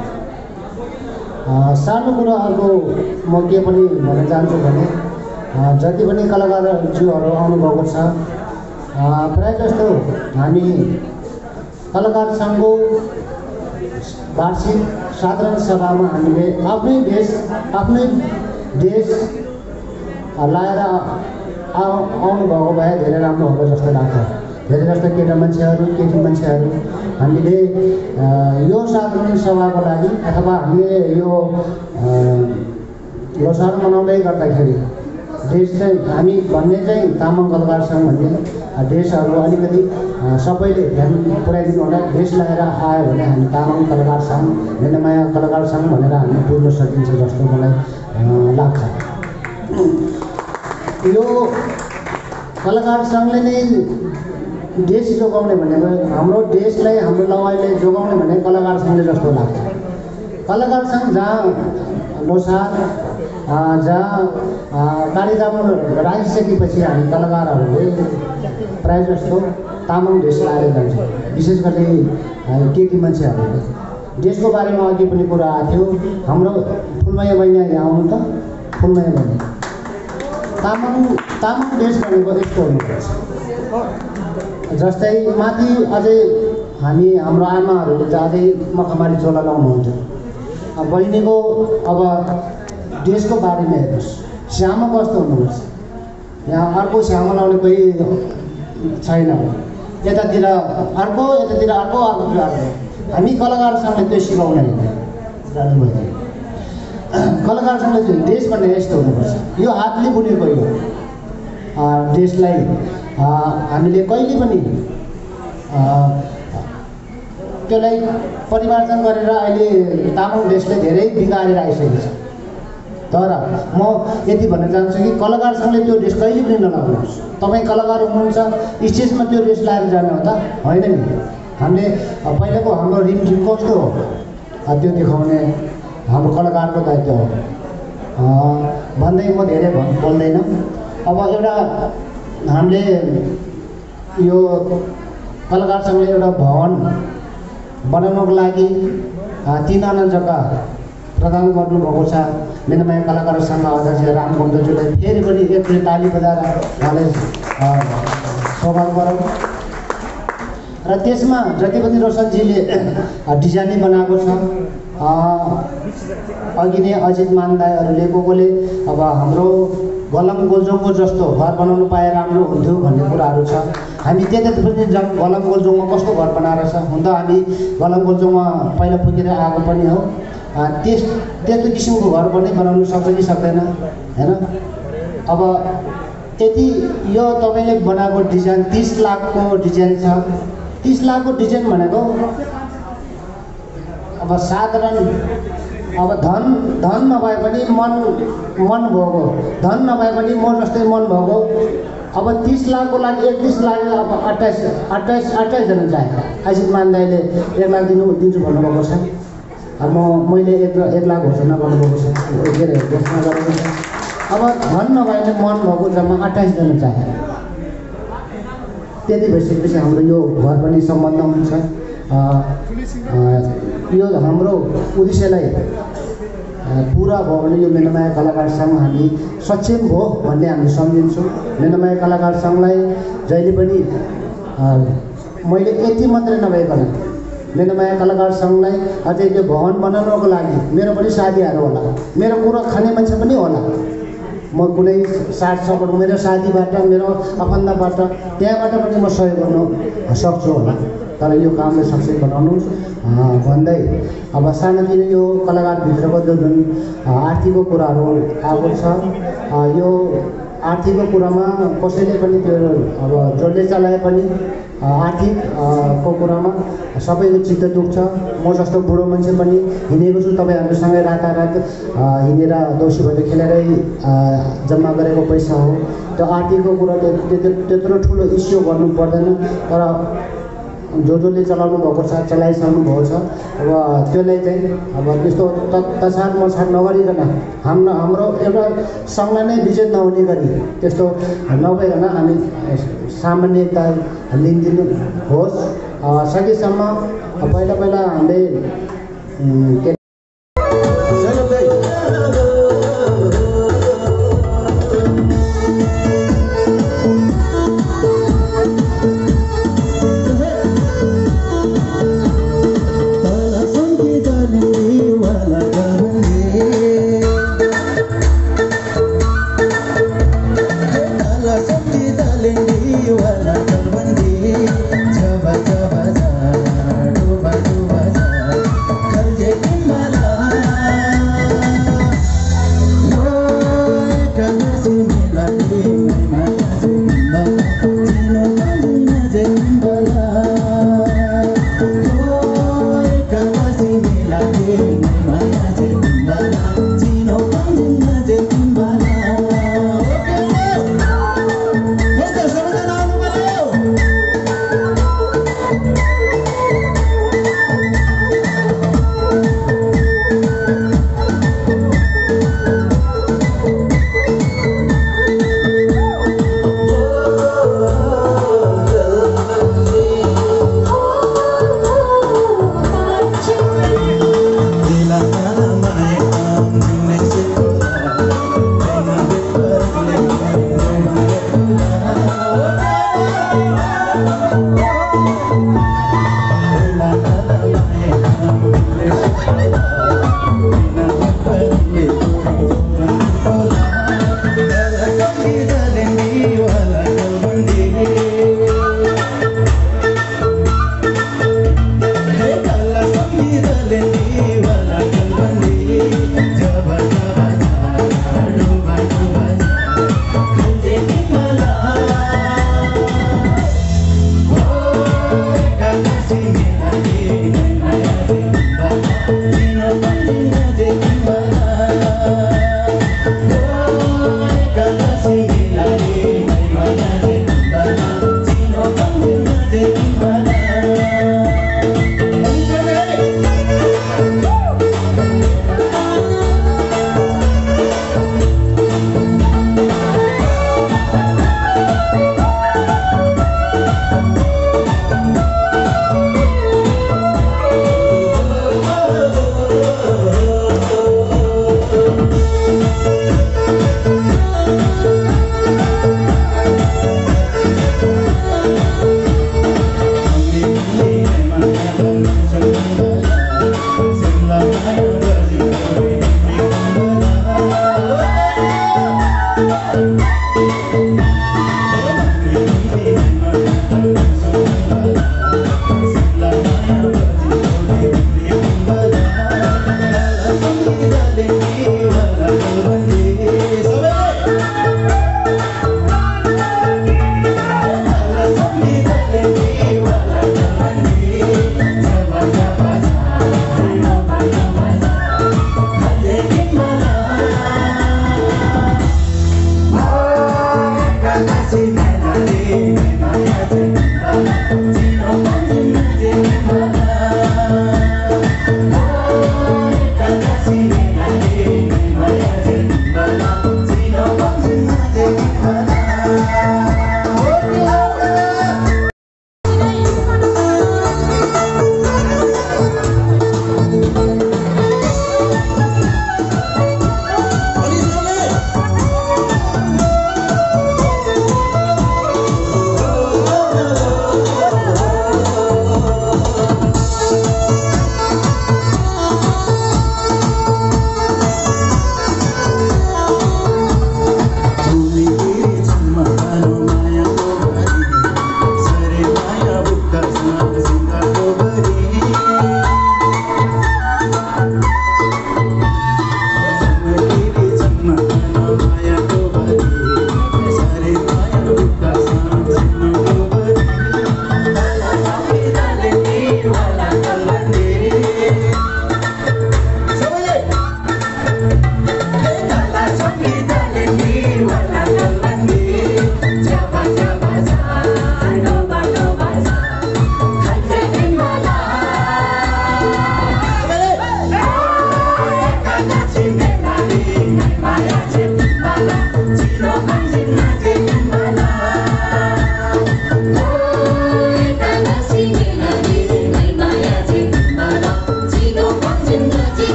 सानो कुराहरूको म के पनि भन्न चाहन्छु भने जति पनि कलाकारज्यूहरू आउनुभएको छ, प्रायः जस्तो हामी कलाकार सङ्घको वार्षिक साधारण सभामा हामीले आफ्नै देश आफ्नै देश लाएर आउनुभएको भए धेरै राम्रो होला जस्तो लाग्छ। धेरै जस्तो केटा मान्छेहरू केटी मान्छेहरू हामीले यो साधारण सभाको लागि अथवा हामीले यो लोसार मनाउँदै गर्दाखेरि देश चाहिँ हामी भन्ने चाहिँ तामाङ कलाकार सङ्घ भन्ने ड्रेसहरू अलिकति सबैले ध्यान पुऱ्याइदिनु होला। ड्रेस लगाएर आयो भने हामी तामाङ कलाकार सङ्घ मेनमाया कलाकार सङ्घ भनेर हामी बुझ्न सकिन्छ जस्तो मलाई लाग्छ। यो कलाकार सङ्घले नै देश जोगाउने भनेको हाम्रो देशलाई हाम्रो लवाइलाई जोगाउने भने कलाकार सङ्घले जस्तो लाग्छ। कलाकार सङ्घ जहाँ लोसार जहाँ कार्यक्रमहरू राखिसकेपछि हामी कलाकारहरूले प्रायः जस्तो तामाङ ड्रेस लगाएर जान्छ, विशेष गरी केटी मान्छेहरूले। ड्रेसको बारेमा अघि पनि कुरा आएको थियो। हाम्रो फुलमाया बहिनी यहाँ आउनु त। फुलमाया बहिनी तामाङ तामाङ ड्रेस भनेको यस्तो हुनुपर्छ। जस्तै माथि अझै हामी हाम्रो आमाहरूले जाँदै मखमारी चोला लाउनुहुन्छ। बहिनीको अब ड्रेसको बारेमा हेर्नुहोस्, श्यामा कस्तो हुनुपर्छ। यहाँ अर्को श्यामा लाउने कोही छैन। यतातिर अर्को यतातिर अर्को अर्को अर्को। हामी कलाकारसँगले त्यो सिकाउने होइन दाजुभाइ। कलाकारसँगले त्यो ड्रेस भन्ने यस्तो हुनुपर्छ। यो हातले बुनेको यो ड्रेसलाई हामीले कहिले पनि त्यसलाई परिवर्तन गरेर अहिले तामाङ ड्रेसले धेरै बिगारेर आइसकेको छ। तर म यति भन्न चाहन्छु कि कलाकार सङ्घले त्यो ड्रेस कहिले पनि नलाउनुहोस्। तपाईँ कलाकार हुनुहुन्छ, स्टेजमा त्यो ड्रेस लगाएर जानु हो त होइन नि। हामीले पहिलाको हाम्रो रिमझिम कस्तो हो त्यो देखाउने हाम्रो कलाकारको दायित्व हो भन्दै म धेरै भन् बोल्दैन। अब एउटा हामीले यो कलाकार सङ्घले एउटा भवन बनाउनको लागि तिनवटा जग्गा प्रदान गर्नुभएको छ। मेनमाया कलाकार सङ्घ अध्यक्ष राम गौतमज्यूलाई फेरि पनि एकचोटि ताली बजाएर उहाँलाई स्वागत गरौँ। र त्यसमा जति पनि रोशनजीले डिजाइनै बनाएको छ, अघि नै अजित मानदाईहरूले को कोले अब हाम्रो गलम गोल्जोङको जस्तो घर बनाउनु पाए राम्रो हुन्थ्यो भन्ने कुराहरू छ। हामी त्यता पनि जाउँ गलम गोल्जोङमा कस्तो घर बनाएर छ। हुन त हामी गलम गोल्जोङमा पहिला पुगेर आएको पनि हो। त्यस त्यस्तो किसिमको घर पनि बनाउनु सक्छ कि सक्दैन होइन। अब त्यति यो तपाईँले बनाएको डिजाइन तिस लाखको डिजाइन छ। तिस लाखको डिजाइन भनेको अब साधारण अब धन धन नभए पनि मन मन भएको, धन नभए पनि म जस्तै मन भएको। अब तिस लाखको लागि एकतिस लाख अब अट्ठाइस अट्ठाइस अट्ठाइसजना चाहियो। अजित मानदाईले एक लाख दिनु दिन्छु भन्नुभएको छ। अब म मैले एक एक लाख घोषणा गर्नुभएको छ, के अरे घोषणा गरेको छ। अब धन नभए पनि मन भएको जम्मा अट्ठाइसजना चाहियो। त्यति भइसकेपछि हाम्रो यो घर पनि सम्बन्ध हुन्छ। यो हाम्रो उद्देश्यलाई पुरा भयो भने यो मेनमाया कलाकार सङ्घ हामी सक्षम भयो भन्ने हामी सम्झिन्छौँ। मेनमाया कलाकार सङ्घलाई जहिले पनि मैले यति मात्रै नभइकन मेनमाया कलाकार सङ्घलाई अझै त्यो भवन बनाउनको लागि मेरो पनि साथीहरू होला, मेरो कुरो खाने मान्छे पनि होला। म कुनै साथ सपोर्ट मेरो साथीबाट मेरो आफन्तबाट त्यहाँबाट पनि म सहयोग गर्न सक्छु होला। तर यो कामलाई सक्सेस बनाउनुहोस् भन्दै अब सानोतिनो यो कलाकारभित्रको जो जुन आर्थिकको कुराहरू आएको छ, यो आर्थिकको कुरामा कसैले पनि त्यो अब जसले चलाए पनि आर्थिकको कुरामा सबैको चित्त दुख्छ। म जस्तो बुढो मान्छे पनि हिँडेको छु, तपाईँहरूसँगै रातारात हिँडेर देउसी भैलो खेलेरै जम्मा गरेको पैसा हो। त्यो आर्थिकको कुरा त्यत्रो ठुलो इस्यु गर्नु पर्दैन। तर जो जसले चलाउनु भएको छ चलाइसक्नु भएको छ अब त्यसलाई चाहिँ अब त्यस्तो तछाड मछाड नगरिकन हाम्रो हाम्रो एउटा सङ्घ नै विजय नहुने गरी त्यस्तो नभइकन हामी सामान्यता लिइदिनु होस्। सकेसम्म पहिला पहिला हामीले Jabba jabba ja, duba duba ja, kal je kimma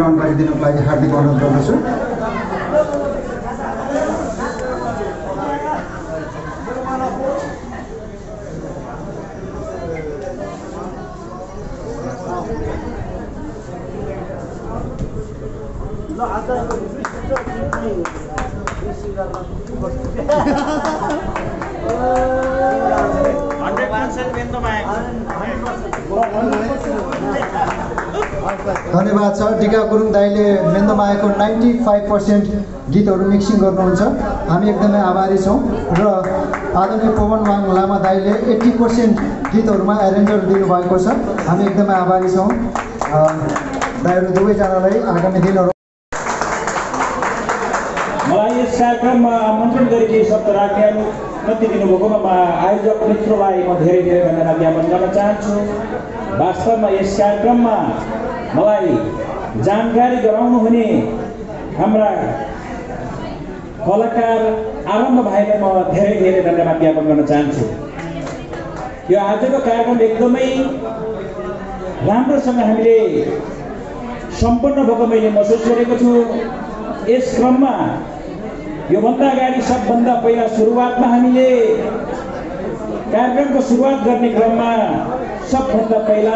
ग्रहण गरिदिनुको लागि हार्दिक अनुरोध गर्दछु। धन्यवाद छ। टिका गुरुङ दाईले मेन्दमायाको नाइन्टी फाइभ पर्सेन्ट गीतहरू मिक्सिङ गर्नुहुन्छ, हामी एकदमै आभारी छौँ। र आदरणीय पवन वाङ लामा दाईले एट्टी पर्सेन्ट गीतहरूमा एरेन्जर दिनुभएको छ, हामी एकदमै आभारी छौँ। दाईहरू दुवैजनालाई आगामी दिनहरू मलाई यस कार्यक्रममा आमन्त्रण गरी केही शब्द राख्ने अनुमति दिनुभएकोमा म आयोजक मित्रलाई म धेरै धेरै धन्यवाद ज्ञापन गर्न चाहन्छु। वास्तवमा यस कार्यक्रममा मलाई जानकारी गराउनु हुने हाम्रा कलाकार आरम्भ भाइलाई म धेरै धेरै धन्यवाद ज्ञापन गर्न चाहन्छु। यो आजको कार्यक्रम एकदमै राम्रोसँग हामीले सम्पन्न भएको मैले महसुस गरेको छु। यस क्रममा योभन्दा अगाडि सबभन्दा पहिला सुरुवातमा हामीले कार्यक्रमको सुरुवात गर्ने क्रममा सबभन्दा पहिला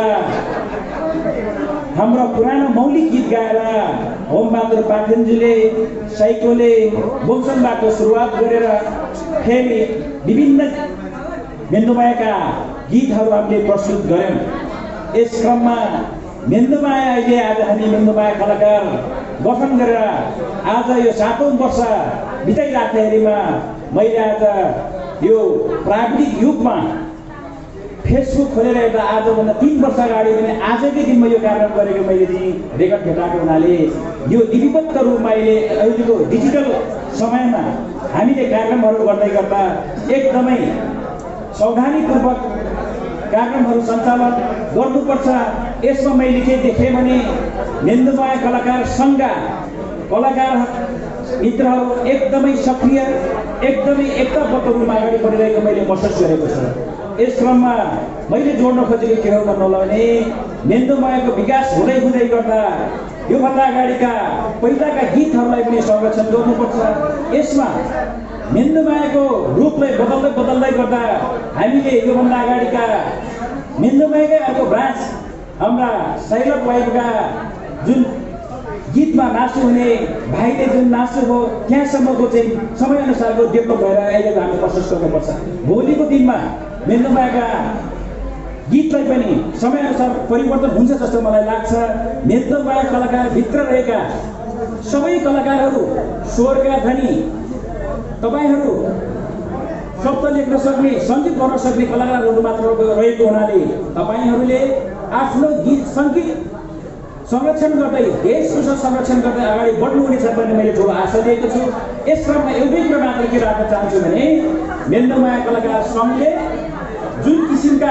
हाम्रो पुरानो मौलिक गीत गाएर होमबहादुर पाखरिनजीले साइकोले बोक्सनबाट सुरुवात गरेर फेरि विभिन्न मेन्दुमायाका गीतहरू हामीले प्रस्तुत गऱ्यौँ। यस क्रममा मेन्दुमाया अहिले आज हामी मेन्दुमाया कलाकार गठन गरेर आज यो सातौँ वर्ष बिताइराख्दाखेरिमा मैले आज यो प्राविधिक युगमा फेसबुक खोलेर एउटा आजभन्दा तिन वर्ष अगाडि पनि आजकै दिनमा यो कार्यक्रम गरेको मैले चाहिँ रेकर्ड भेटाएको हुनाले यो लिपिबद्ध रूपमा अहिले अहिलेको डिजिटल समयमा हामीले कार्यक्रमहरू गर्दै गर्दा एकदमै सावधानीपूर्वक कार्यक्रमहरू सञ्चालन गर्नुपर्छ। यसमा मैले के देखेँ भने मेन्दुमाया कलाकार सङ्घका कलाकार मित्रहरू एकदमै सक्रिय एकदमै एकताबद्ध रूपमा अगाडि बढिरहेको मैले महसुस गरेको छु। यस क्रममा मैले जोड्न खोजेको के हो भन्नुहोला भने मेन्दुमायाको विकास हुँदै हुँदै गर्दा योभन्दा अगाडिका पहिलाका गीतहरूलाई पनि संरक्षण गर्नुपर्छ। यसमा मेन्दुमायाको रूपलाई बदल्दै बदल्दै गर्दा हामीले योभन्दा अगाडिका मेन्दुमायाकै अर्को ब्रान्च हाम्रा साइलक वाइफका जुन गीतमा नाच्नु हुने भाइले जुन नाच्नु भयो त्यहाँसम्मको चाहिँ समयअनुसारको डेभलप भएर अहिलेको हामी प्रशस्त गर्नुपर्छ। भोलिको दिनमा मेन्दुमायाका गीतलाई पनि समयअनुसार परिवर्तन हुन्छ जस्तो मलाई लाग्छ। मेन्दुमाया कलाकारभित्र रहेका सबै कलाकारहरू स्वरका धनी तपाईहरू शब्द लेख्न सक्ने सङ्गीत गर्न सक्ने कलाकारहरू मात्र रहेको हुनाले तपाईँहरूले आफ्नो गीत सङ्गीत संरक्षण गर्दै वेशभूषा संरक्षण गर्दै अगाडि बढ्नुहुनेछ भन्ने मैले ठुलो आशा दिएको छु। यस क्रममा एउटै कुरा मात्र के राख्न चाहन्छु भने मेन्दुमाया कलाकार सङ्घले जुन किसिमका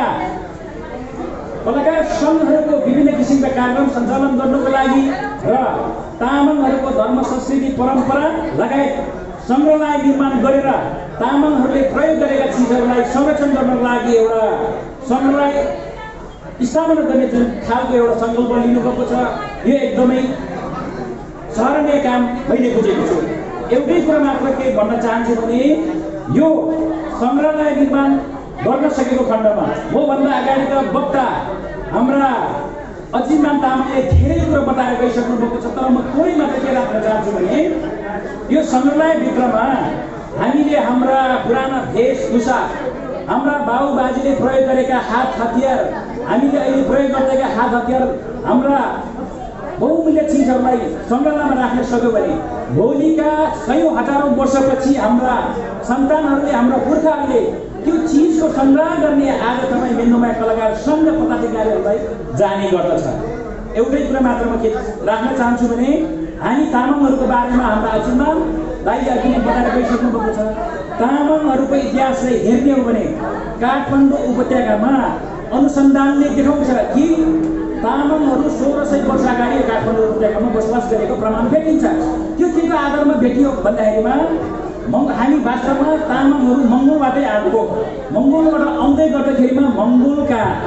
कलाकार सङ्घहरूको विभिन्न किसिमका कार्यक्रम सञ्चालन गर्नुको लागि र तामाङहरूको धर्म संस्कृति परम्परा लगायत सङ्ग्रहालय निर्माण गरेर तामाङहरूले प्रयोग गरेका चिजहरूलाई संरक्षण गर्नको लागि एउटा सङ्ग्रहालय स्थापना गर्ने जुन खालको एउटा सङ्कल्प लिनुभएको छ, यो एकदमै सराहनीय काम मैले बुझेको छु। एउटै कुरा मात्र के भन्न चाहन्छु भने यो सङ्ग्रहालय निर्माण गर्न सकेको खण्डमा मभन्दा अगाडिका वक्ता हाम्रा अजिमान तामाङले धेरै कुरा बताएर गइसक्नु भएको छ। तर म थोरै मात्र के राख्न चाहन्छु भने यो सङ्ग्रहालयभित्रमा हामीले हाम्रा पुराना वेशभूषा हाम्रा बाबुबाजेले प्रयोग गरेका हात हतियार हामीले अहिले प्रयोग गरेका हात हतियार हाम्रा बहुमूल्य चिजहरूलाई सङ्ग्रहालयमा राख्न सक्यो भने भोलिका सयौँ हजारौँ वर्षपछि हाम्रा सन्तानहरूले हाम्रा पुर्खाहरूले त्यो चिजको सङ्ग्रह गर्ने आज तपाईँ मेन्दुमाया कलाकार सङ्घ पदाधिकारीहरूलाई जाने गर्दछ। एउटै कुरा मात्र म के राख्न चाहन्छु भने हामी तामाङहरूको बारेमा हाम्रा अचुमान दाइले अघि नै बताएर गइसक्नु भएको छ। तामाङहरूको इतिहासलाई हेर्ने हो भने काठमाडौँ उपत्यकामा अनुसन्धानले देखाउँछ कि तामाङहरू सोह्र सय वर्ष अगाडि काठमाडौँ उपत्यकामा बसोबास गरेको प्रमाण भेटिन्छ। त्यो केको आधारमा भेटियो भन्दाखेरिमा मङ्ग हामी वास्तवमा तामाङहरू मङ्गोलबाटै आएको, मङ्गोलबाट आउँदै गर्दाखेरिमा मङ्गोलका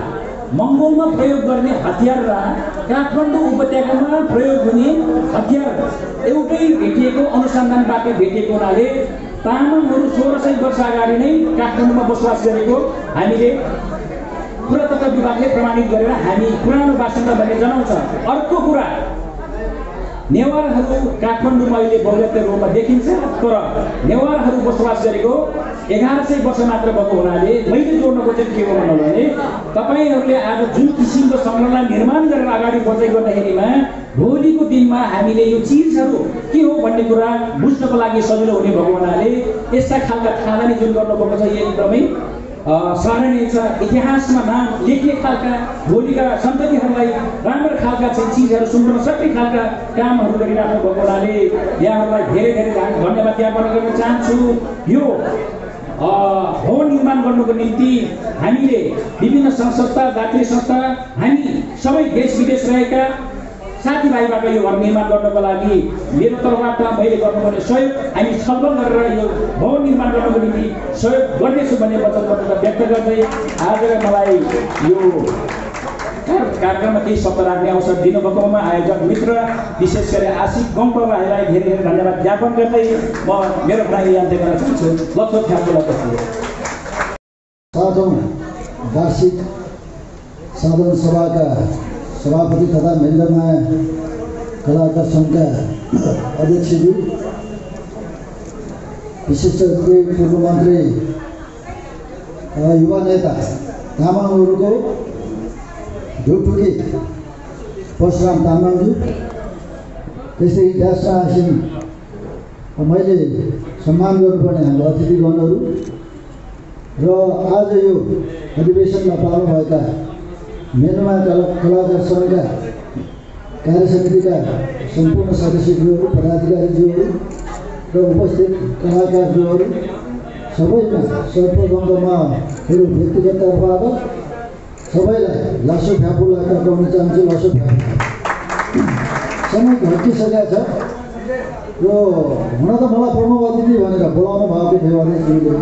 मङ्गोलमा प्रयोग गर्ने हतियार र काठमाडौँ उपत्यकामा प्रयोग हुने हतियार एउटै भेटिएको अनुसन्धानबाट भेटिएको हुनाले तामाङहरू सोह्र सय वर्ष अगाडि नै काठमाडौँमा बसोबास गरेको हामीले पुरातत्व विभागले प्रमाणित गरेर हामी पुरानो बासिन्दा भन्ने जनाउँछ। अर्को कुरा, नेवारहरू काठमाडौँमा अहिले बहुलत्य रूपमा देखिन्छ, तर नेवारहरू बसोबास गरेको एघार सय वर्ष मात्र भएको हुनाले मैले जोड्न खोजेको के हो भन्नुभयो भने तपाईँहरूले आज जुन किसिमको सङ्ग्रहालय निर्माण गरेर अगाडि बढ्दै गर्दाखेरिमा भोलिको दिनमा हामीले यो चिजहरू के हो भन्ने कुरा बुझ्नको लागि सजिलो हुने भएको हुनाले यस्ता खालका थालनी जुन गर्नुभएको छ यो एकदमै सराहनीय छ। इतिहासमा नाम लेख्ने खालका भोलिका सन्ततिहरूलाई राम्रो खालका चाहिँ चिजहरू सुन्न सक्ने खालका कामहरू गरिराख्नु भएको हुनाले यहाँहरूलाई धेरै धेरै धन्यवाद ज्ञापन गर्न चाहन्छु। यो भवन निर्माण गर्नुको निम्ति हामीले विभिन्न सङ्घ संस्था, जातीय संस्था, हामी सबै देश विदेश रहेका साथीभाइबाट यो घर निर्माण गर्नको लागि मेरो तर्फबाट मैले गर्नुपर्ने सहयोग हामी छलफल गरेर यो भवन निर्माण गर्नको निम्ति सहयोग गर्नेछु भन्ने वचनबद्धता व्यक्त गर्दै आज मलाई यो कार्यक्रममा केही शब्द राख्ने अवसर दिनुभएकोमा आयोजक मित्र विशेष गरी आशिक गम्पलाई धेरै धेरै धन्यवाद ज्ञापन गर्दै म मेरो भनाइ अन्त्य गर्न चाहन्छु। लक्ष्य फ्याक्टोलाई सातौँ वार्षिक साधारण सभाका सभापति तथा मेन्दमाया कलाकार सङ्घका अध्यक्षज्यू, विशिष्ट पूर्व मन्त्री, युवा नेता तामाङहरूको ढुकढुकी परशुराम तामाङज्यू, त्यसै ड्यासा हासिम मैले सम्मान गर्नुपर्ने हाम्रो अतिथिगणहरू र आज यो अधिवेशनमा पाल्नुभएका मेन्दमाया कला कलाकार सङ्घका कार्य समितिका सम्पूर्ण सदस्यज्यूहरू, पदाधिकारीज्यूहरू र उपस्थित कलाकारज्यूहरू सबैमा सर्वप्रथम त म मेरो व्यक्तिगत तर्फबाट सबैलाई लासो फ्यापुला गर्न चाहन्छु। लासो फ्यापु समय घटिसकेको छ। यो हुन त मलाई प्रमुख अतिथि भनेर बोलाउनु भएको थियो अध्यक्षज्यूले,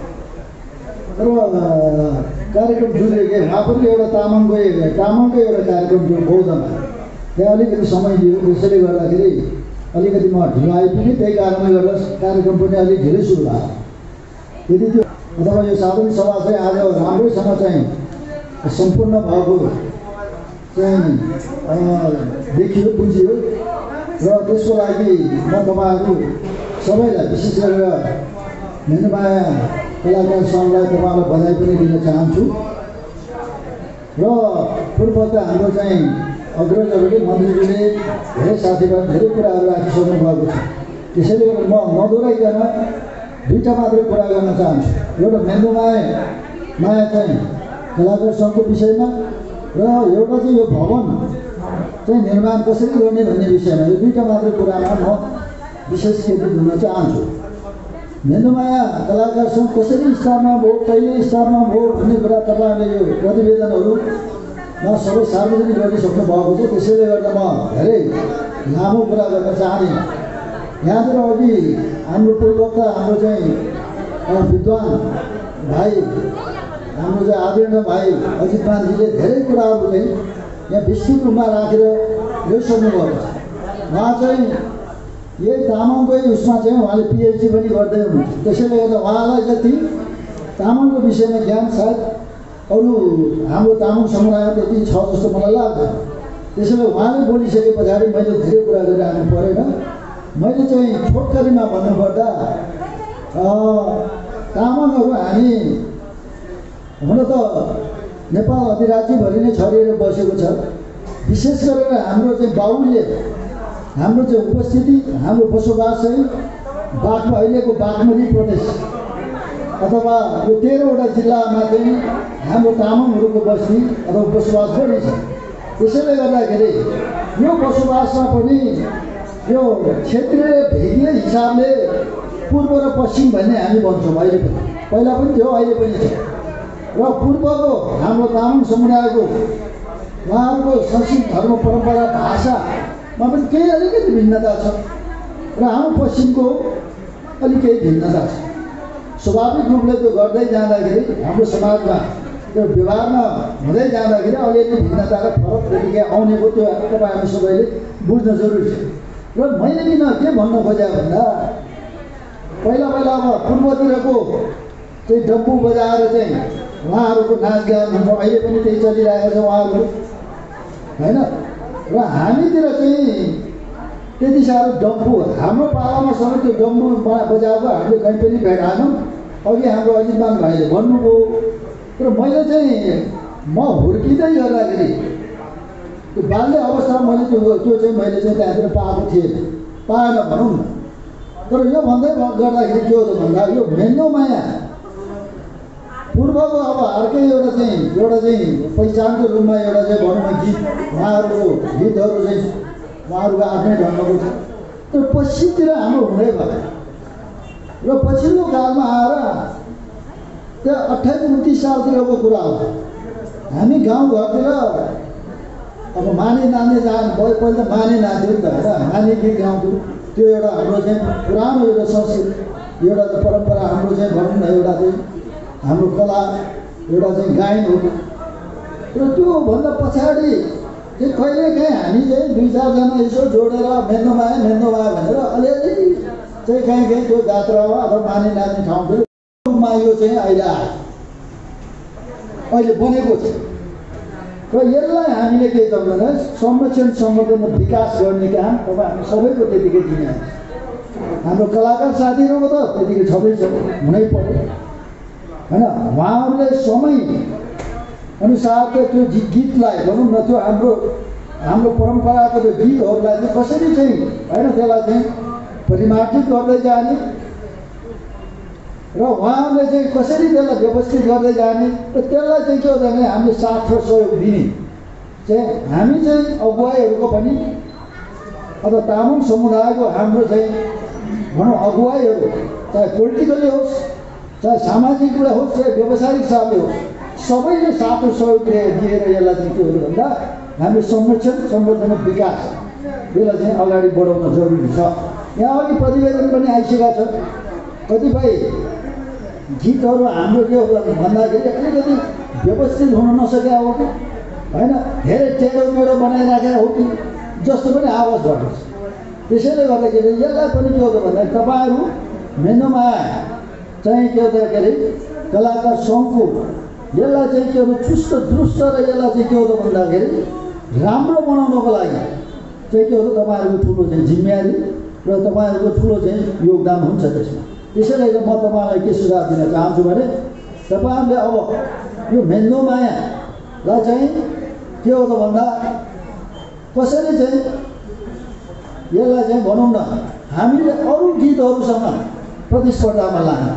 तर कार्यक्रम जुले के उहाँ पनि एउटा तामाङकै तामाङकै एउटा कार्यक्रम थियो बहुजना, त्यहाँ अलिकति समय दियो, त्यसैले गर्दाखेरि अलिकति म ढिलो आइपुगेँ। त्यही कारणले गर्दा कार्यक्रम पनि अलिक धेरै सुरु भयो। यदि त्यो अथवा यो साधारण सभा चाहिँ आज राम्रैसँग चाहिँ सम्पूर्ण भएको चाहिँ देखियो, बुझियो र त्यसको लागि म तपाईँहरू सबैलाई विशेष गरेर मेन्दमाया कलाकार सङ्घलाई तपाईँलाई बधाई पनि दिन चाहन्छु। र पूर्वत हाम्रो चाहिँ अग्रजहरूले मन्त्रीजीले धेरै साथीभाइ धेरै कुराहरू राखिसक्नु भएको छ। त्यसैले गर्दा म नदोहोऱ्याइकन दुईवटा मात्रै कुरा गर्न चाहन्छु। एउटा मेन्दमाया माया चाहिँ कलाकार सङ्घको विषयमा र एउटा चाहिँ यो भवन चाहिँ निर्माण कसरी गर्ने भन्ने विषयमा, यो दुईवटा मात्रै कुरामा म विशेष केन्द्रित हुन चाहन्छु। मेन्दमाया कलाकार सङ्घ कसरी स्थापना भयो, कहिले स्थापना भयो भन्ने कुरा तपाईँहरूले यो प्रतिवेदनहरूमा सबै सार्वजनिक गरिसक्नु भएको छ। त्यसैले गर्दा म धेरै लामो कुरा गर्न चाहदिनँ। यहाँतिर अघि हाम्रो पूर्ववक्ता हाम्रो चाहिँ विद्वान भाइ, हाम्रो चाहिँ आदरणीय भाइ अजित मानजीले धेरै कुराहरू चाहिँ यहाँ विस्तृत रूपमा राखेर ल्याइसक्नुभएको छ। उहाँ चाहिँ यही तामाङकै उसमा चाहिँ उहाँले पिएचडी पनि गर्दै हुनुहुन्छ। त्यसैले गर्दा उहाँलाई जति तामाङको विषयमा ज्ञान सायद अरू हाम्रो तामाङ समुदाय त्यति छ जस्तो मलाई लाग्दैन। त्यसैले उहाँले बोलिसके पछाडि मैले धेरै कुरा गरिराख्नु परेन। मैले चाहिँ छोटकरीमा भन्नुपर्दा तामाङहरू हामी हुन त नेपाल अधिराज्यभरि नै छरिएर बसेको छ। विशेष गरेर हाम्रो चाहिँ बाहुल्य, हाम्रो चाहिँ उपस्थिति, हाम्रो बसोबास चाहिँ बागमा अहिलेको बागमती प्रदेश अथवा यो तेह्रवटा जिल्लामा चाहिँ हाम्रो तामाङहरूको बस्ती अथवा बसोबास बढी छ। त्यसैले गर्दाखेरि यो बसोबासमा पनि यो क्षेत्रीय भेगीय हिसाबले पूर्व र पश्चिम भन्ने हामी भन्छौँ। अहिले पनि, पहिला पनि थियो, अहिले पनि छ। र पूर्वको हाम्रो तामाङ समुदायको उहाँहरूको संस्कृति, धर्म, परम्परा, भाषामा पनि केही अलिकति भिन्नता छ र हाम्रो पश्चिमको अलिक केही भिन्नता छ। स्वाभाविक रूपले त्यो गर्दै जाँदाखेरि हाम्रो समाजमा त्यो व्यवहारमा हुँदै जाँदाखेरि अलिअलि भिन्नता र फरक तरिका आउनेको त्यो तपाईँ हामी सबैले बुझ्न जरुरी छ। र मैले किन के भन्न खोजेँ भन्दा पहिला पहिला अब पूर्वतिरको चाहिँ डम्बु बजाएर चाहिँ उहाँहरूको नाचगान हुन्छ, अहिले पनि त्यही चलिरहेको छ उहाँहरू होइन। र हामीतिर चाहिँ त्यति साह्रो डम्बु हाम्रो पालामा सबै त्यो डम्बु बजाएको हामीले कहीँ पनि भेटाएनौँ। अघि हाम्रो अजितमान भाइले भन्नुभयो। तर मैले चाहिँ म हुर्किँदै गर्दाखेरि त्यो बाल्य अवस्थामा मैले त्यो त्यो चाहिँ मैले चाहिँ त्यहाँतिर पाएको थिएँ, पाएन भनौँ न। तर यो भन्दै गर्दाखेरि के हो त भन्दा यो मेन्दो माया पूर्वको अब अर्कै एउटा चाहिँ एउटा चाहिँ पहिचानको रूपमा एउटा चाहिँ भनौँ न गीत उहाँहरूको गीतहरू चाहिँ उहाँहरूको आफ्नै ढङ्गको छ। तर पश्चिमतिर हाम्रो हुँदै भयो र पछिल्लो कालमा आएर त्यो अठाइस उन्तिस सालतिरको कुरा हो। हामी गाउँघरतिर अब माने नाच्ने जानु भयो। पहिला त माने नाच्थ्यो नि त होइन, माने गीत गाउँथ्यो। त्यो एउटा हाम्रो चाहिँ पुरानो एउटा संस्कृति एउटा परम्परा हाम्रो चाहिँ भनौँ न एउटा चाहिँ हाम्रो कला एउटा चाहिँ गायन हो। र त्योभन्दा पछाडि चाहिँ कहिले काहीँ हामी चाहिँ दुई चारजना यसो जोडेर मेन्दो माया मेन्दो माया भनेर अलिअलि चाहिँ काहीँ काहीँ त्यो जात्रामा अथवा माने नाच्ने ठाउँतिर रूपमा यो चाहिँ अहिले आयो, अहिले बनेको छ। र यसलाई हामीले के छ भने संरक्षण संवर्धन विकास गर्ने काम अब हामी सबैको त्यतिकै दिने हाम्रो कलाकार साथीहरूको त त्यतिकै छँदैछ, हुनै पर्यो होइन। उहाँहरूले समय अनुसारको त्यो गीतलाई भनौँ न त्यो हाम्रो हाम्रो परम्पराको त्यो गीतहरूलाई चाहिँ कसरी चाहिँ होइन त्यसलाई चाहिँ परिमार्जित गर्दै जाने र उहाँहरूले चाहिँ कसरी त्यसलाई व्यवस्थित गर्दै जाने र त्यसलाई चाहिँ के हो भने हामीले साथ र सहयोग दिने चाहिँ हामी चाहिँ अगुवाईहरूको पनि अथवा तामाङ समुदायको हाम्रो चाहिँ भनौँ अगुवाईहरू चाहे पोलिटिकली होस् चाहे सामाजिक कुरा होस् चाहे व्यावसायिक हिसाबले होस् सबैले साथ र सहयोग दिएर यसलाई चाहिँ के हो भन्दा हामीले संरक्षण संवर्धन विकास यसलाई चाहिँ अगाडि बढाउन जरुरी छ। यहाँ अघि प्रतिवेदन पनि आइसकेका छ। कतिपय गीतहरू हाम्रो के हो भन्दाखेरि अलिकति व्यवस्थित हुन नसकेका हो कि होइन, धेरै टेढो मेढो बनाइराखेका हो कि जस्तो पनि आवाज भएको छ। त्यसैले गर्दाखेरि यसलाई पनि के हो त भन्दा तपाईँहरू मेन्दोमा चाहिँ के हो त के अरे कलाकार सङ्घको यसलाई चाहिँ के हो चुस्त दुरुस्त र यसलाई चाहिँ के हो त भन्दाखेरि राम्रो बनाउनको लागि चाहिँ के हो त तपाईँहरूको ठुलो चाहिँ जिम्मेवारी र तपाईँहरूको ठुलो चाहिँ योगदान हुन्छ त्यसमा। त्यसैले म तपाईँलाई के सुझाव दिन चाहन्छु भने तपाईँहरूले अब यो मेन्दो मायालाई चाहिँ के हो त भन्दा कसरी चाहिँ यसलाई चाहिँ भनौँ न हामीले अरू गीतहरूसँग प्रतिस्पर्धामा लाने।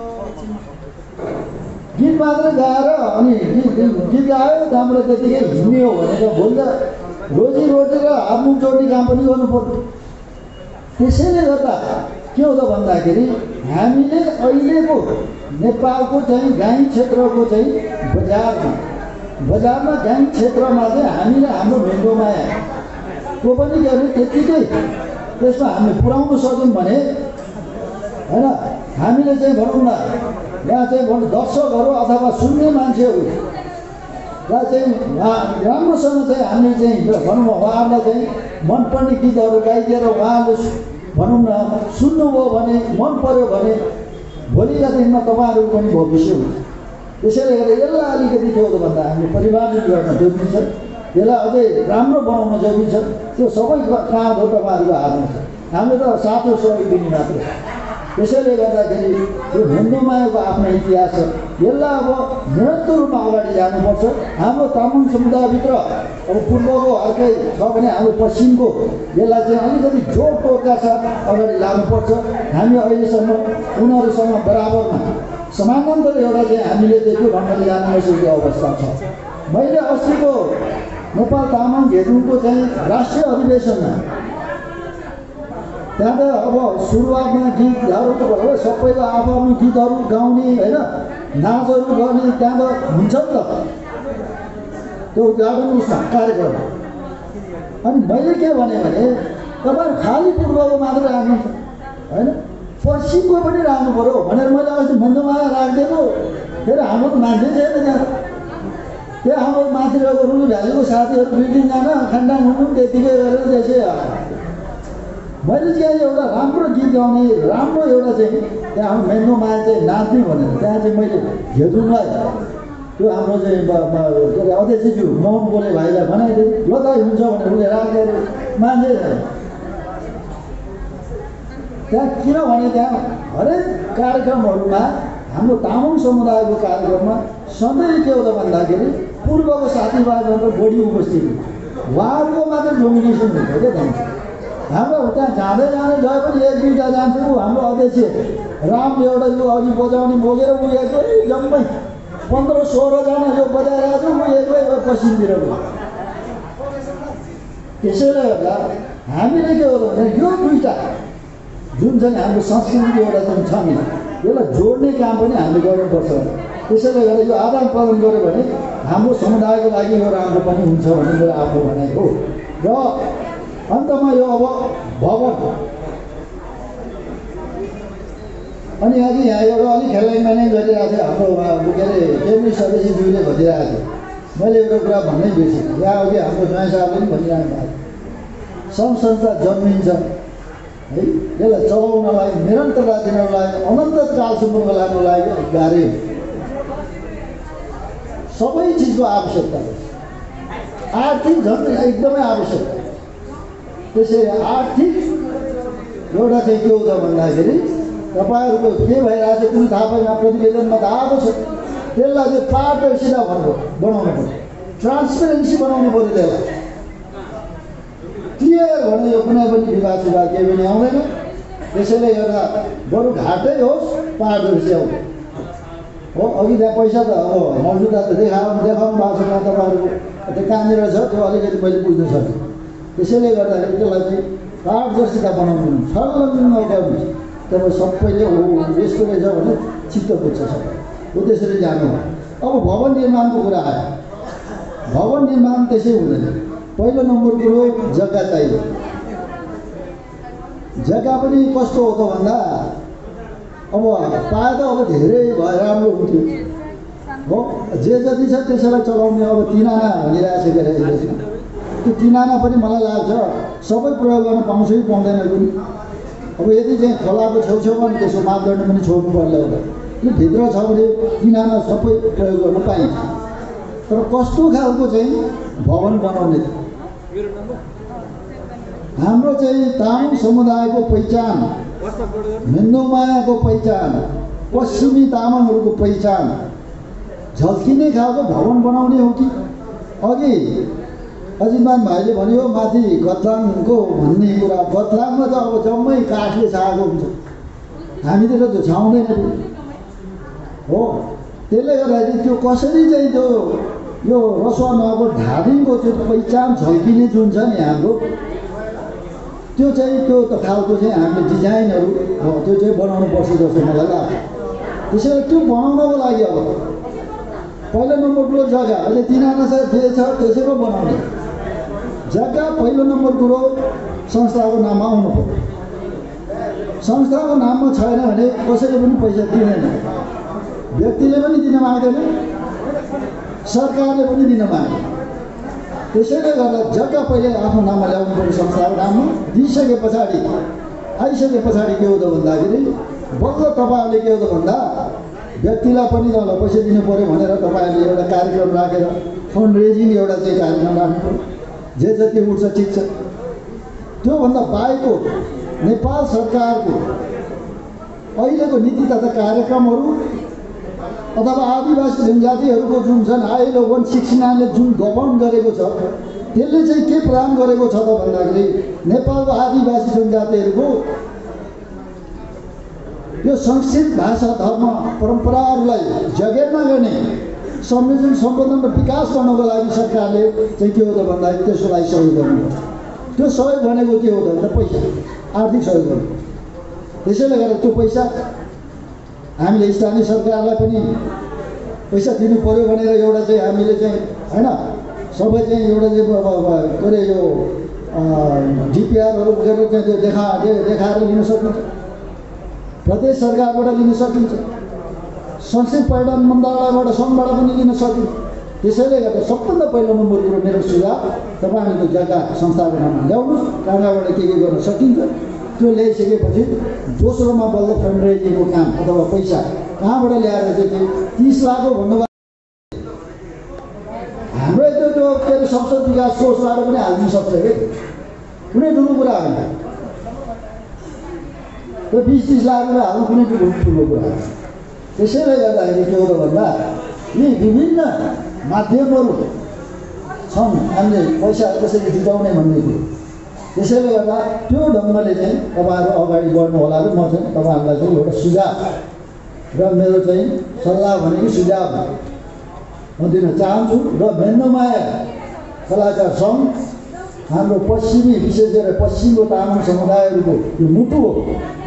गीत मात्रै गाएर अनि गीत गीत गायो त्यहाँबाट त्यतिकै हिँड्ने हो भने त भोलि त रोजीरोटी र हातमुख जोड्ने काम पनि गर्नु पर्यो। त्यसैले गर्दा के हो त भन्दाखेरि हामीले अहिलेको नेपालको चाहिँ गाई क्षेत्रको चाहिँ बजारमा बजारमा गाई क्षेत्रमा चाहिँ हामीले हाम्रो मेन्दो मायाको पनि के अरे त्यत्तिकै त्यसमा हामीले पुर्याउन सक्यौँ भने होइन हामीले चाहिँ भनौँ न यहाँ चाहिँ भनौँ दर्शकहरू अथवा सुन्ने मान्छेहरूलाई चाहिँ उहाँ राम्रोसँग चाहिँ हामीले चाहिँ भनौँ उहाँहरूलाई चाहिँ मनपर्ने गीतहरू गाइदिएर उहाँहरूले भनौँ न सुन्नुभयो भने मन पर्यो भने भोलिका दिनमा तपाईँहरूको पनि भविष्य हुन्छ। त्यसैले गर्दा यसलाई अलिकति के हो त भन्दा हामीले परिमार्जित गर्न जरुरी छ, यसलाई अझै राम्रो बनाउन जरुरी छ। त्यो सबै कामहरू तपाईँहरूको हातमा छ, हामीले त साथो सहयोग दिने मात्रै। त्यसैले गर्दाखेरि यो मेन्दो मायाको आफ्नो इतिहास छ, यसलाई अब निरन्तर रूपमा अगाडि जानुपर्छ। हाम्रो तामाङ समुदायभित्र अब पूर्वको अर्कै छ भने हाम्रो पश्चिमको यसलाई चाहिँ अलिकति जोड तोडका साथ अगाडि लानुपर्छ। हामी अहिलेसम्म उनीहरूसँग बराबरमा समानान्तर एउटा चाहिँ हामीले चाहिँ त्यो ढङ्गले जान नसकेको अवस्था छ। मैले अस्तिको नेपाल तामाङ घेरुङको चाहिँ राष्ट्रिय अधिवेशनमा त्यहाँ त अब सुरुवातमा गीतहरू त भयो सबैको आफ्नो गीतहरू गाउने होइन नाचहरू गर्ने त्यहाँ त हुन्छ नि त त्यो उद्घाटन उसमा कार्यक्रम। अनि मैले के भने भने तपाईँहरू खालि पूर्वको मात्रै राख्नुहुन्छ होइन, पश्चिमको पनि राख्नु पऱ्यो भनेर मैले अस्ति मेन्दो माया राखिदिएको। फेरि हाम्रो त मान्छे छैन त्यहाँ त्यहाँ हाम्रो माथि रहेको रुलु भ्यालीको साथीहरू बिल्डिङ जान खान्डाङ हुनु त्यतिकै गरेर त्यसै मैले चाहिँ एउटा राम्रो गीत गाउने राम्रो एउटा चाहिँ त्यहाँ हाम्रो मेन्दो माया चाहिँ नाच्ने भनेर त्यहाँ चाहिँ मैले घेदुङलाई त्यो हाम्रो चाहिँ के अरे अध्यक्षज्यू मोहन बोले भाइलाई बनाइदिएँ ल दाइ हुन्छ भनेर उसले राखेर मान्छे त्यहाँ किनभने त्यहाँ हरेक कार्यक्रमहरूमा हाम्रो तामाङ समुदायको कार्यक्रममा सधैँ के हो त भन्दाखेरि पूर्वको साथीभाइहरूको बढी उपस्थिति उहाँहरूको मात्र डोमिनेसन हुन्छ क्या त्यहाँ हाम्रो त्यहाँ जाँदै जाँदै गए पनि एक दुईवटा जान्थ्यो हाम्रो अध्यक्ष राम एउटा यो अघि बजाउने बोकेर ऊ एकै जम्मै पन्ध्र सोह्रजना यो बजाइरहेको छु म एक्लै पश्चिमतिर गयो त्यसैले गर्दा हामीले के हो भने यो दुईवटा जुन चाहिँ हाम्रो संस्कृति एउटा जुन छ नि यसलाई जोड्ने काम पनि हामीले गर्नुपर्छ त्यसैले गर्दा यो आदान प्रदान गऱ्यो भने हाम्रो समुदायको लागि यो राम्रो पनि हुन्छ भन्ने मेरो आफ्नो भनाइ हो र अन्तमा यो अब भवन अनि अघि यहाँ एउटा अलिक खेलाइमा नै गरिरहेको थियो हाम्रो के अरे केन्द्रीय सदस्यज्यूले भनिरहेको थियो मैले एउटा कुरा भन्नै बिर्सेँ यहाँ अघि हाम्रो ज्वाइँ साहबले पनि भनिरहनु भएको सङ्घ संस्था जन्मिन्छ है यसलाई चलाउनलाई निरन्तरता दिनलाई अनन्त कालसम्मको लानुलाई गाह्रै सबै चिजको आवश्यकता छ आर्थिक झन् एकदमै आवश्यक त्यसै आर्थिक एउटा चाहिँ के हो त भन्दाखेरि तपाईँहरूको के भइरहेको छ कुनै थाहा पाएन प्रतिवेदनमा त आएको छ त्यसलाई चाहिँ पारदर्शिता भन्नु बनाउनु पऱ्यो ट्रान्सपेरेन्सी बनाउनु पऱ्यो त्यसलाई क्लियर भने यो कुनै पनि विवाद विवाद केही पनि आउँदैन त्यसैले एउटा बरु घाटै होस् पारदर्शी आउँछ हो अघि त्यहाँ पैसा त अब मौजुदा त देखाउनु देखाउनु भएको छ तपाईँहरूको त्यो कहाँनिर छ त्यो अलिकति मैले बुझ्न सकेँ त्यसैले गर्दाखेरि त्यसलाई चाहिँ पारदर्शिता बनाउनु छर्लङ्ग गर्नु तब सबैले हो यस्तो रहेछ भने चित्त बुझ्छ सबै हो त्यसरी जानु अब भवन निर्माणको कुरा आयो भवन निर्माण त्यसै हुँदैन पहिलो नम्बर कुरो जग्गा चाहियो जग्गा पनि कस्तो हो त भन्दा अब पाए त अब धेरै भए राम्रो हुन्थ्यो हो जे जति छ त्यसैलाई चलाउने अब तिनाना भनिरहेको छ के अरे त्यो तिनाना पनि मलाई लाग्छ सबै प्रयोग गर्न पाउँछ कि पाउँदैन पनि अब यदि चाहिँ खोलाको छेउछेउमा नि त्यसको मापदण्ड पनि छोड्नु पर्ला होला त्यो भित्र छ भने तिनाना सबै प्रयोग गर्न पाइन्छ तर कस्तो खालको चाहिँ भवन बनाउने हाम्रो चाहिँ तामाङ समुदायको पहिचान मेन्दोमायाको पहिचान पश्चिमी तामाङहरूको पहिचान झल्किने खालको भवन बनाउने हो कि अघि अजिमान भाइले भन्यो माथि गतलाङको भन्ने कुरा गतलाङमा त अब जम्मै काठले छाएको हुन्छ हामीतिर त्यो छाउँदैन हो त्यसले गर्दाखेरि त्यो कसरी चाहिँ त्यो यो रसुवा नगरको धादिङको त्यो पहिचान झल्किने जुन छ नि हाम्रो त्यो चाहिँ त्यो त खालको चाहिँ हामीले डिजाइनहरू त्यो चाहिँ बनाउनु पर्छ जस्तो मलाई लाग्छ त्यसैले त्यो बनाउनको लागि अब पहिलो नम्बर कुरो जग्गा अहिले तिनाना छ जे छ त्यसैमा बनाउने जग्गा पहिलो नम्बर कुरो संस्थाको नाममा आउनु पर्यो संस्थाको नाममा छैन भने कसैले पनि पैसा दिँदैन व्यक्तिले पनि दिन माग्दैन सरकारले पनि दिन माग्दैन त्यसैले गर्दा जग्गा पहिले आफ्नो नाममा ल्याउनु पर्यो संस्थाको नाममा दिइसके पछाडि आइसके पछाडि के हो त भन्दाखेरि बल्ल तपाईँहरूले के हो त भन्दा व्यक्तिलाई पनि ल पैसा दिनु पऱ्यो भनेर तपाईँहरूले एउटा कार्यक्रम राखेर फन्ड रेजिङ एउटा चाहिँ कार्यक्रम राख्नु पऱ्यो जे जति उठ्छ ठिक छ त्योभन्दा बाहेकको नेपाल सरकारको अहिलेको नीति तथा कार्यक्रमहरू अथवा आदिवासी जनजातिहरूको जुन छन् आइएलओ वान सिक्सटी नाइनले जुन गभर्न गरेको छ त्यसले चाहिँ के प्रदान गरेको छ त भन्दाखेरि नेपालको आदिवासी जनजातिहरूको यो संस्कृत भाषा धर्म परम्पराहरूलाई जगेर्ना गर्ने संरक्षण सम्वर्धन र विकास गर्नको लागि सरकारले चाहिँ के हो त भन्दाखेरि त्यसको लागि सहयोग गर्नुपर्छ त्यो सहयोग भनेको के हो त भन्दा पैसा आर्थिक सहयोग गर्नु त्यसैले गर्दा त्यो पैसा हामीले स्थानीय सरकारलाई पनि पैसा दिनु पऱ्यो भनेर एउटा चाहिँ हामीले चाहिँ होइन सबै चाहिँ एउटा चाहिँ के अरे यो डिपिआरहरू गरेर चाहिँ त्यो देखा देखाएर लिन सकिन्छ प्रदेश सरकारबाट लिन सकिन्छ संस्कृत पर्यटन मन्त्रालयबाट सङ्घबाट पनि लिन सकिन्छ त्यसैले गर्दा सबभन्दा पहिलो नम्बर कुरो मेरो सुझाव तपाईँहरूको जग्गा संस्थाको नाममा ल्याउनुहोस्, कहाँ कहाँबाट के के गर्न सकिन्छ त्यो ल्याइसकेपछि दोस्रोमा बल्ल फन्ड रेजिङको काम अथवा पैसा कहाँबाट ल्याएर चाहिँ त्यो तिस लाख हो भन्नुभयो। हाम्रो त्यो त्यो के अरे संसद विकास कोषबाट पनि हाल्नु सक्छ कि कुनै ठुलो कुरा होइन। त्यो बिस तिस लाख रुपियाँ हाल्नु कुनै ठुलो ठुलो कुरा। त्यसैले गर्दाखेरि के हो भन्दा यी विभिन्न माध्यमहरू छन् हामीले पैसा कसरी जुटाउने भन्ने कुरो। त्यसैले गर्दा त्यो ढङ्गले चाहिँ तपाईँहरू अगाडि बढ्नु होला र म चाहिँ तपाईँहरूलाई चाहिँ एउटा सुझाव र मेरो चाहिँ सल्लाह भनेको सुझाव म दिन चाहन्छु। र मेन्दोमाया कलाकार सङ्घ हाम्रो पश्चिमी विशेष गरेर पश्चिमको तामाङ समुदायहरूको यो मुटु हो।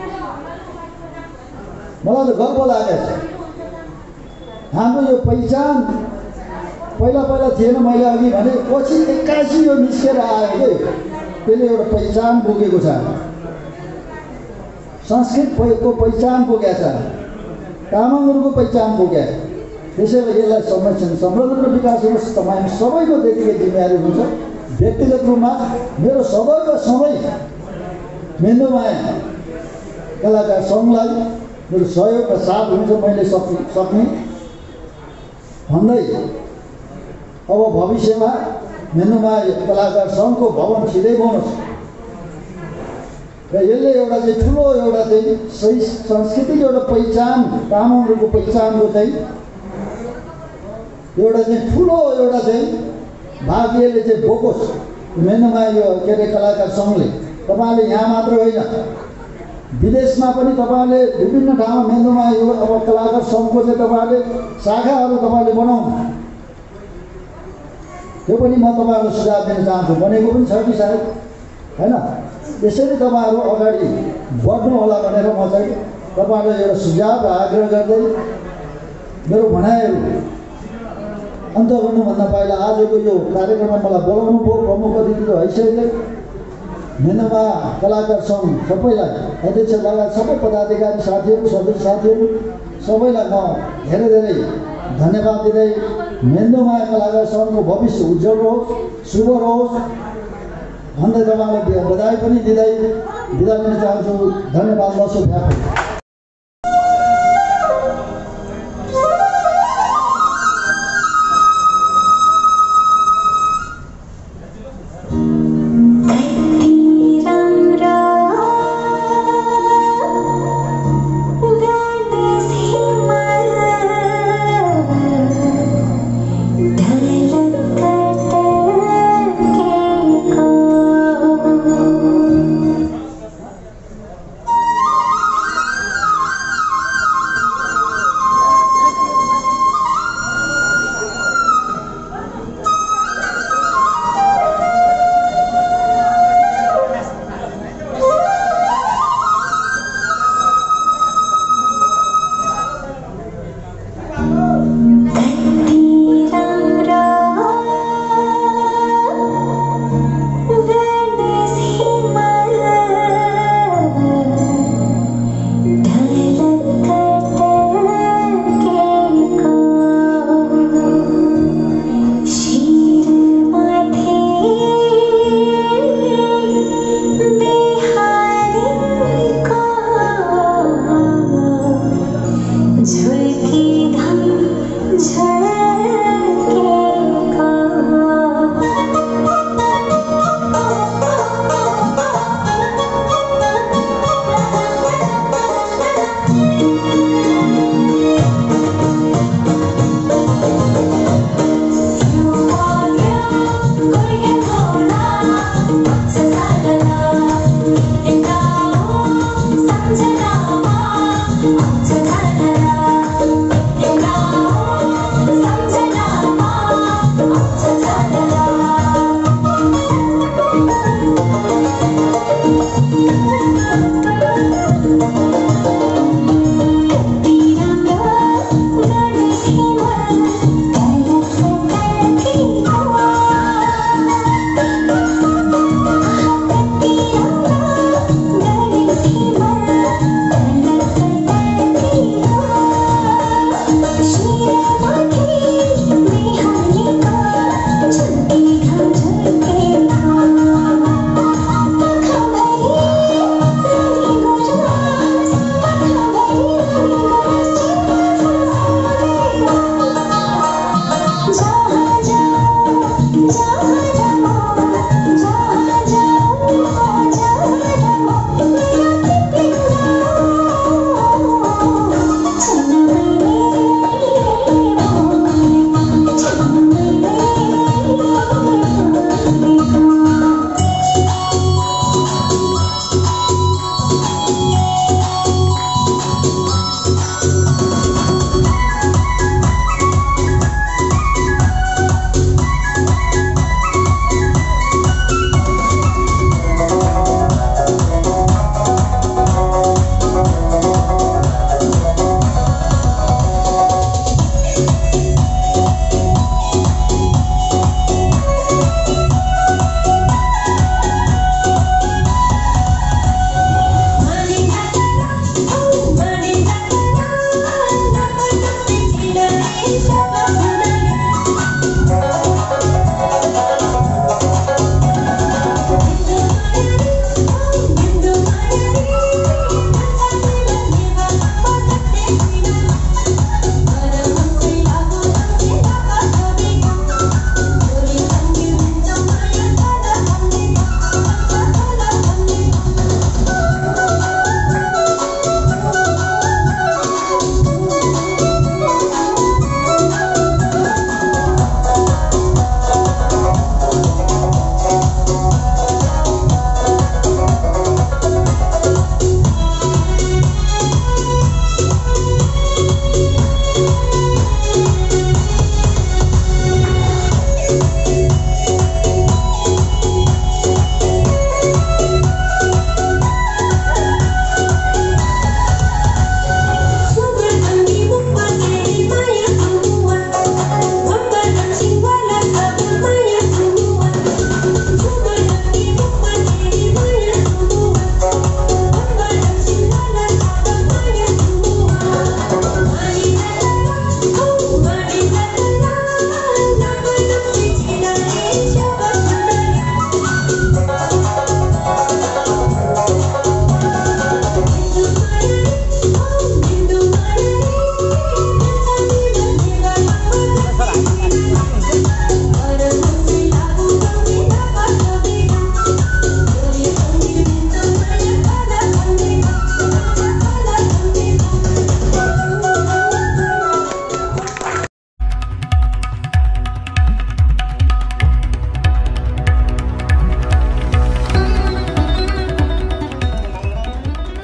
मलाई त गर्व लागेको छ हाम्रो यो पहिचान पहिला पहिला थिएन। मैले अघि भने पछि एक्कासी यो निस्केर आयो कि त्यसले एउटा पहिचान बोकेको छ, संस्कृतको पहिचान बोकेको छ, तामाङहरूको पहिचान बोकेको। त्यसैले यसलाई संरक्षण संवर्धन र विकास होस् तपाईँ सबैको त्यतिकै जिम्मेवारी हुन्छ। व्यक्तिगत रूपमा मेरो सबैको सबै मेन्दोमाया कलाकार सङ्घलाई मेरो सहयोग र साथ हुन्छ मैले सक्ने सक्ने भन्दै अब भविष्यमा मेन्दोमाया कलाकार सङ्घको भवन छिँदै बनाउँछ र यसले एउटा चाहिँ ठुलो एउटा चाहिँ सही सांस्कृतिक एउटा पहिचान तामाङहरूको पहिचानको चाहिँ एउटा चाहिँ ठुलो एउटा चाहिँ भाग यसले चाहिँ बोकोस्। मेन्दोमाया यो के अरे कलाकार सङ्घले तपाईँले यहाँ मात्र होइन विदेशमा पनि तपाईँले विभिन्न ठाउँमा मेन्दोमाया यो अब कलाकार सङ्घको चाहिँ तपाईँले शाखाहरू तपाईँले बनाउनु। त्यो पनि म तपाईँहरूलाई सुझाव दिन चाहन्छु। बनेको पनि छ कि सायद होइन। यसरी तपाईँहरू अगाडि बढ्नु होला भनेर म चाहिँ तपाईँहरूलाई एउटा सुझाव र आग्रह गर्दै मेरो भनाइहरू अन्त गर्नुभन्दा पहिला आजको यो कार्यक्रममा मलाई बोलाउनु भयो प्रमुख अतिथिको हैसियतले मेन्दोमाया कलाकार सङ्घ सबैलाई अध्यक्ष लगायत सबै पदाधिकारी साथीहरू सदस्य साथीहरू सबैलाई म धेरै धेरै धन्यवाद दिँदै मेन्दोमाया कलाकार सङ्घको भविष्य उज्जवल रहोस्, शुभ रहोस् भन्दै तपाईँलाई बधाई पनि दिँदै बिदा दिन चाहन्छु। धन्यवाद। लसो भ्यापी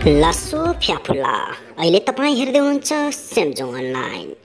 लासो फ्याफुल्ला अहिले तपाईँ हेर्दै हुनुहुन्छ सेमजोङ अनलाइन।